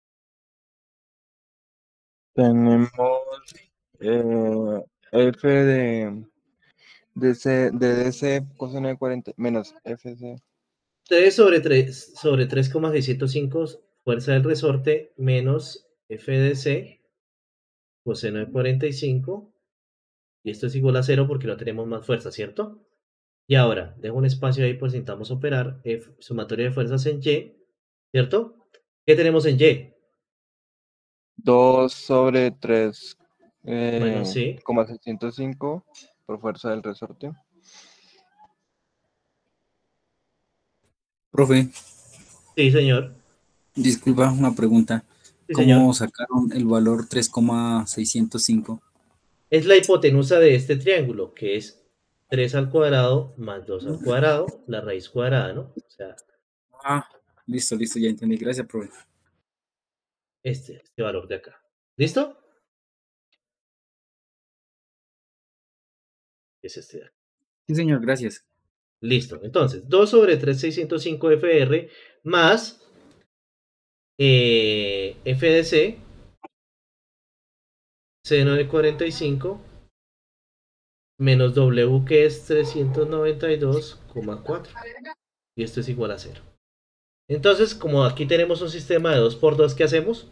Tenemos eh, F de, de, C, de D C coseno de cuarenta menos F C. tres sobre tres sobre tres coma seiscientos cinco fuerza del resorte menos F de C coseno de cuarenta y cinco. Y esto es igual a cero porque no tenemos más fuerza, ¿cierto? Y ahora, dejo un espacio ahí por si intentamos operar. F, sumatoria de fuerzas en Y, ¿cierto? ¿Qué tenemos en Y? dos sobre tres Bueno, eh, sí. coma seiscientos cinco por fuerza del resorte. Profe, Sí, señor. disculpa una pregunta. Sí, ¿Cómo señor. sacaron el valor tres coma seiscientos cinco? Es la hipotenusa de este triángulo, que es tres al cuadrado más dos al cuadrado, la raíz cuadrada, ¿no? O sea, Ah, listo, listo, ya entendí. Gracias, profe. este, este valor de acá. ¿Listo? Es este de acá. Sí, señor, gracias. Listo. Entonces, dos sobre tres mil seiscientos cinco F R más eh, F de C seno de cuarenta y cinco menos W, que es trescientos noventa y dos coma cuatro. Y esto es igual a cero. Entonces, como aquí tenemos un sistema de dos por dos, ¿qué hacemos?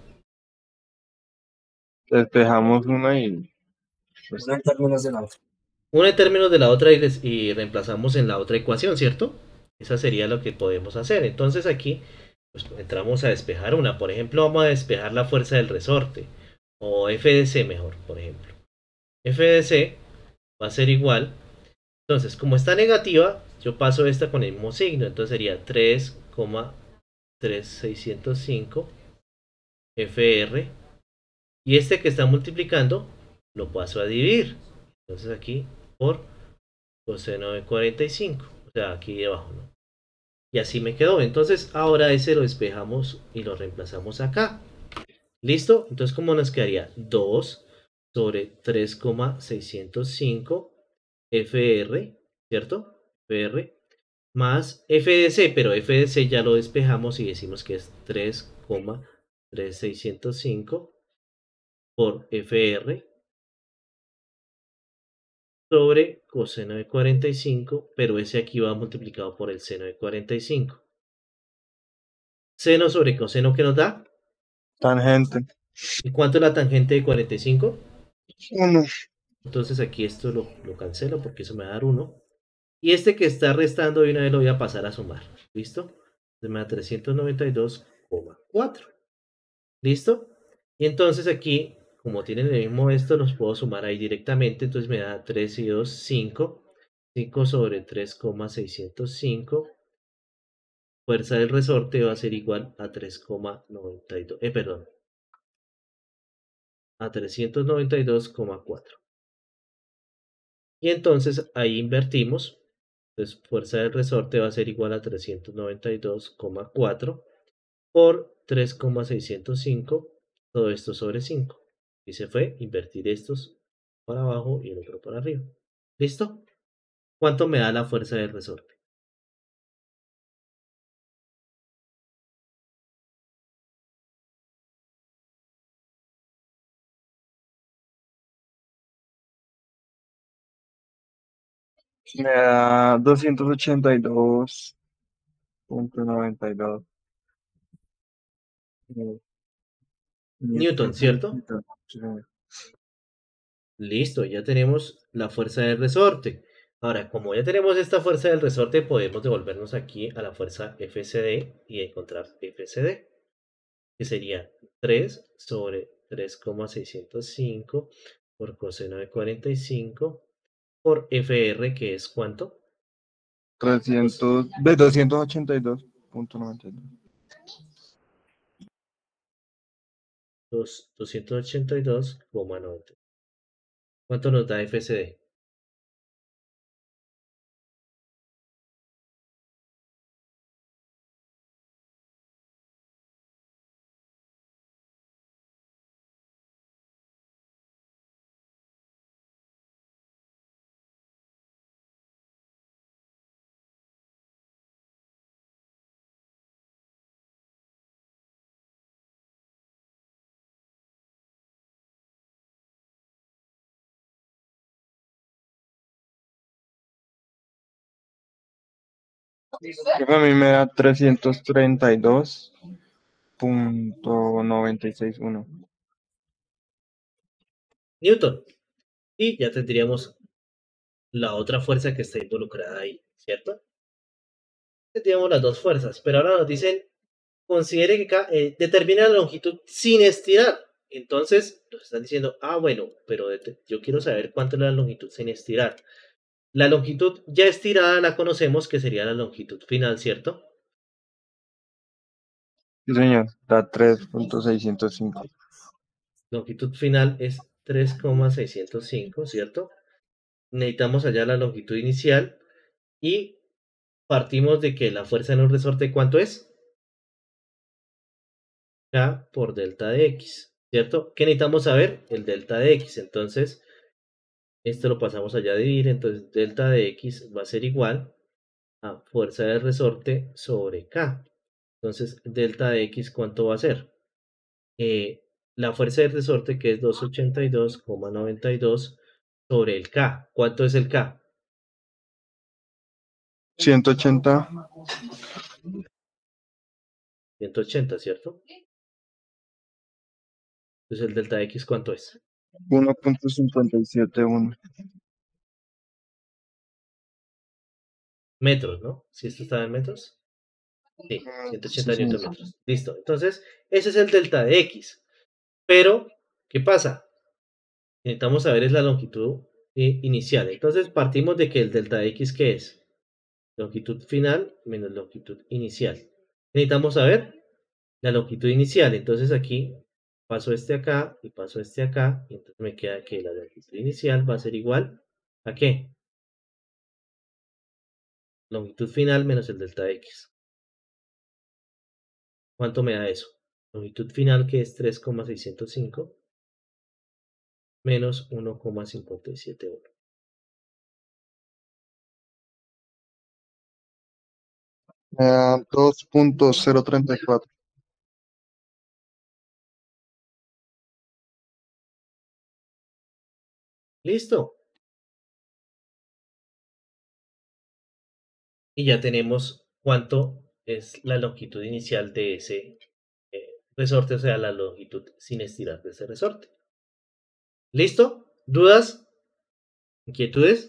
Despejamos una y Uno en términos de la otra. Una en términos de la otra y, des- y reemplazamos en la otra ecuación, ¿cierto? Esa sería lo que podemos hacer. Entonces aquí pues, entramos a despejar una. Por ejemplo, vamos a despejar la fuerza del resorte. O F de C mejor, por ejemplo. F de C va a ser igual. Entonces, como está negativa, yo paso esta con el mismo signo. Entonces sería tres coma tres mil seiscientos cinco F R. Y este que está multiplicando, lo paso a dividir. Entonces aquí por coseno de cuarenta y cinco. O sea, aquí debajo, ¿no? Y así me quedó. Entonces ahora ese lo despejamos y lo reemplazamos acá. ¿Listo? Entonces, ¿cómo nos quedaría? dos sobre tres coma seiscientos cinco F R, ¿cierto? F R más F de C, pero F de C ya lo despejamos y decimos que es tres coma tres mil seiscientos cinco por F R sobre coseno de cuarenta y cinco, pero ese aquí va multiplicado por el seno de cuarenta y cinco. Seno sobre coseno, ¿qué nos da? tangente. ¿Y cuánto es la tangente de cuarenta y cinco? uno. Entonces aquí esto lo, lo cancelo porque eso me va a dar uno. Y este que está restando de una vez lo voy a pasar a sumar. ¿Listo? Entonces me da trescientos noventa y dos coma cuatro. ¿Listo? Y entonces aquí, como tienen el mismo esto, los puedo sumar ahí directamente. Entonces me da tres y dos, cinco. cinco sobre tres coma seiscientos cinco. Fuerza del resorte va a ser igual a tres coma noventa y dos. Eh, perdón. A trescientos noventa y dos coma cuatro. Y entonces ahí invertimos. Entonces fuerza del resorte va a ser igual a trescientos noventa y dos coma cuatro por tres coma seiscientos cinco. Todo esto sobre cinco. Y se fue invertir estos para abajo y el otro para arriba. ¿Listo? ¿Cuánto me da la fuerza del resorte? Me da doscientos ochenta y dos punto noventa y dos. Eh, Newton, Newton. ¿cierto? Newton. Sí, señor. Listo, ya tenemos la fuerza del resorte. Ahora, como ya tenemos esta fuerza del resorte, podemos devolvernos aquí a la fuerza F C D y encontrar F C D, que sería tres sobre tres coma seiscientos cinco por coseno de cuarenta y cinco por F R, que es ¿cuánto? trescientos, de doscientos ochenta y dos punto noventa y dos. Dos- doscientos ochenta y dos coma noventa. ¿Cuánto nos da F C D? Creo que a mí me da trescientos treinta y dos punto noventa y seis uno. Newton. Y ya tendríamos la otra fuerza que está involucrada ahí, ¿cierto? Tendríamos las dos fuerzas, pero ahora nos dicen, considere que ca- eh, determina la longitud sin estirar. Entonces nos están diciendo, ah, bueno, pero det- yo quiero saber cuánto es la longitud sin estirar. La longitud ya estirada la conocemos, que sería la longitud final, ¿cierto? Sí, señor, da tres punto seiscientos cinco. Longitud final es tres coma seiscientos cinco, ¿cierto? Necesitamos hallar la longitud inicial y partimos de que la fuerza en un resorte, ¿cuánto es? K por delta de X, ¿cierto? ¿Qué necesitamos saber? El delta de X. Entonces, esto lo pasamos allá a dividir. Entonces, delta de X va a ser igual a fuerza del resorte sobre K. Entonces, delta de X, ¿cuánto va a ser? Eh, la fuerza del resorte, que es doscientos ochenta y dos coma noventa y dos sobre el K. ¿Cuánto es el K? ciento ochenta. ciento ochenta, ¿cierto? Entonces, el delta de X, ¿cuánto es? uno punto cincuenta y siete uno. Metros, ¿no? ¿Si esto está en metros? Sí, ciento Sí, ochenta sí. newton metros. Listo. Entonces, ese es el delta de X. Pero, ¿qué pasa? Necesitamos saber es la longitud eh, inicial. Entonces, partimos de que el delta de X, ¿qué es? Longitud final menos longitud inicial. Necesitamos saber la longitud inicial. Entonces, aquí paso este acá y paso este acá. Y entonces me queda que la longitud inicial va a ser igual a ¿qué? Longitud final menos el delta de X. ¿Cuánto me da eso? Longitud final, que es tres coma seiscientos cinco menos uno coma cincuenta y siete uno. Me da dos punto cero treinta y cuatro. Listo. Y ya tenemos cuánto es la longitud inicial de ese eh, resorte, o sea, la longitud sin estirar de ese resorte. ¿Listo? ¿Dudas? ¿Inquietudes?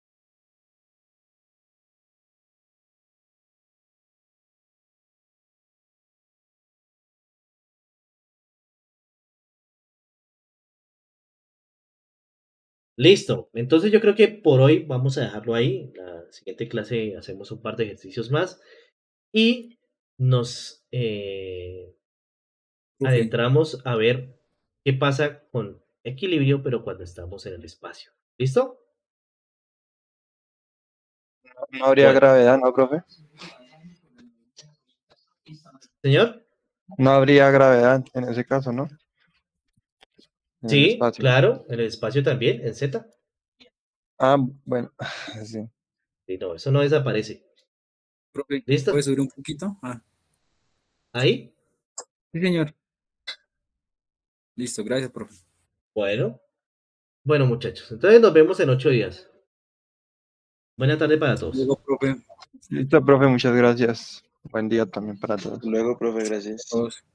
Listo. Entonces yo creo que por hoy vamos a dejarlo ahí. En la siguiente clase hacemos un par de ejercicios más y nos eh, Profe, adentramos a ver qué pasa con equilibrio, pero cuando estamos en el espacio. ¿Listo? No habría Bueno, gravedad, ¿no, profe? señor. No habría gravedad en ese caso, ¿no? En el Sí, espacio. claro, en el espacio también, en Z. Ah, bueno, sí. Sí, no, eso no desaparece. profe, ¿puede ¿Listo? subir un poquito? Ah, Ahí. sí, señor. Listo, gracias, profe. Bueno. Bueno, muchachos. Entonces nos vemos en ocho días. Buena tarde para todos. Luego, profe. Listo, profe, muchas gracias. Buen día también para todos. Luego, profe, gracias. Todos.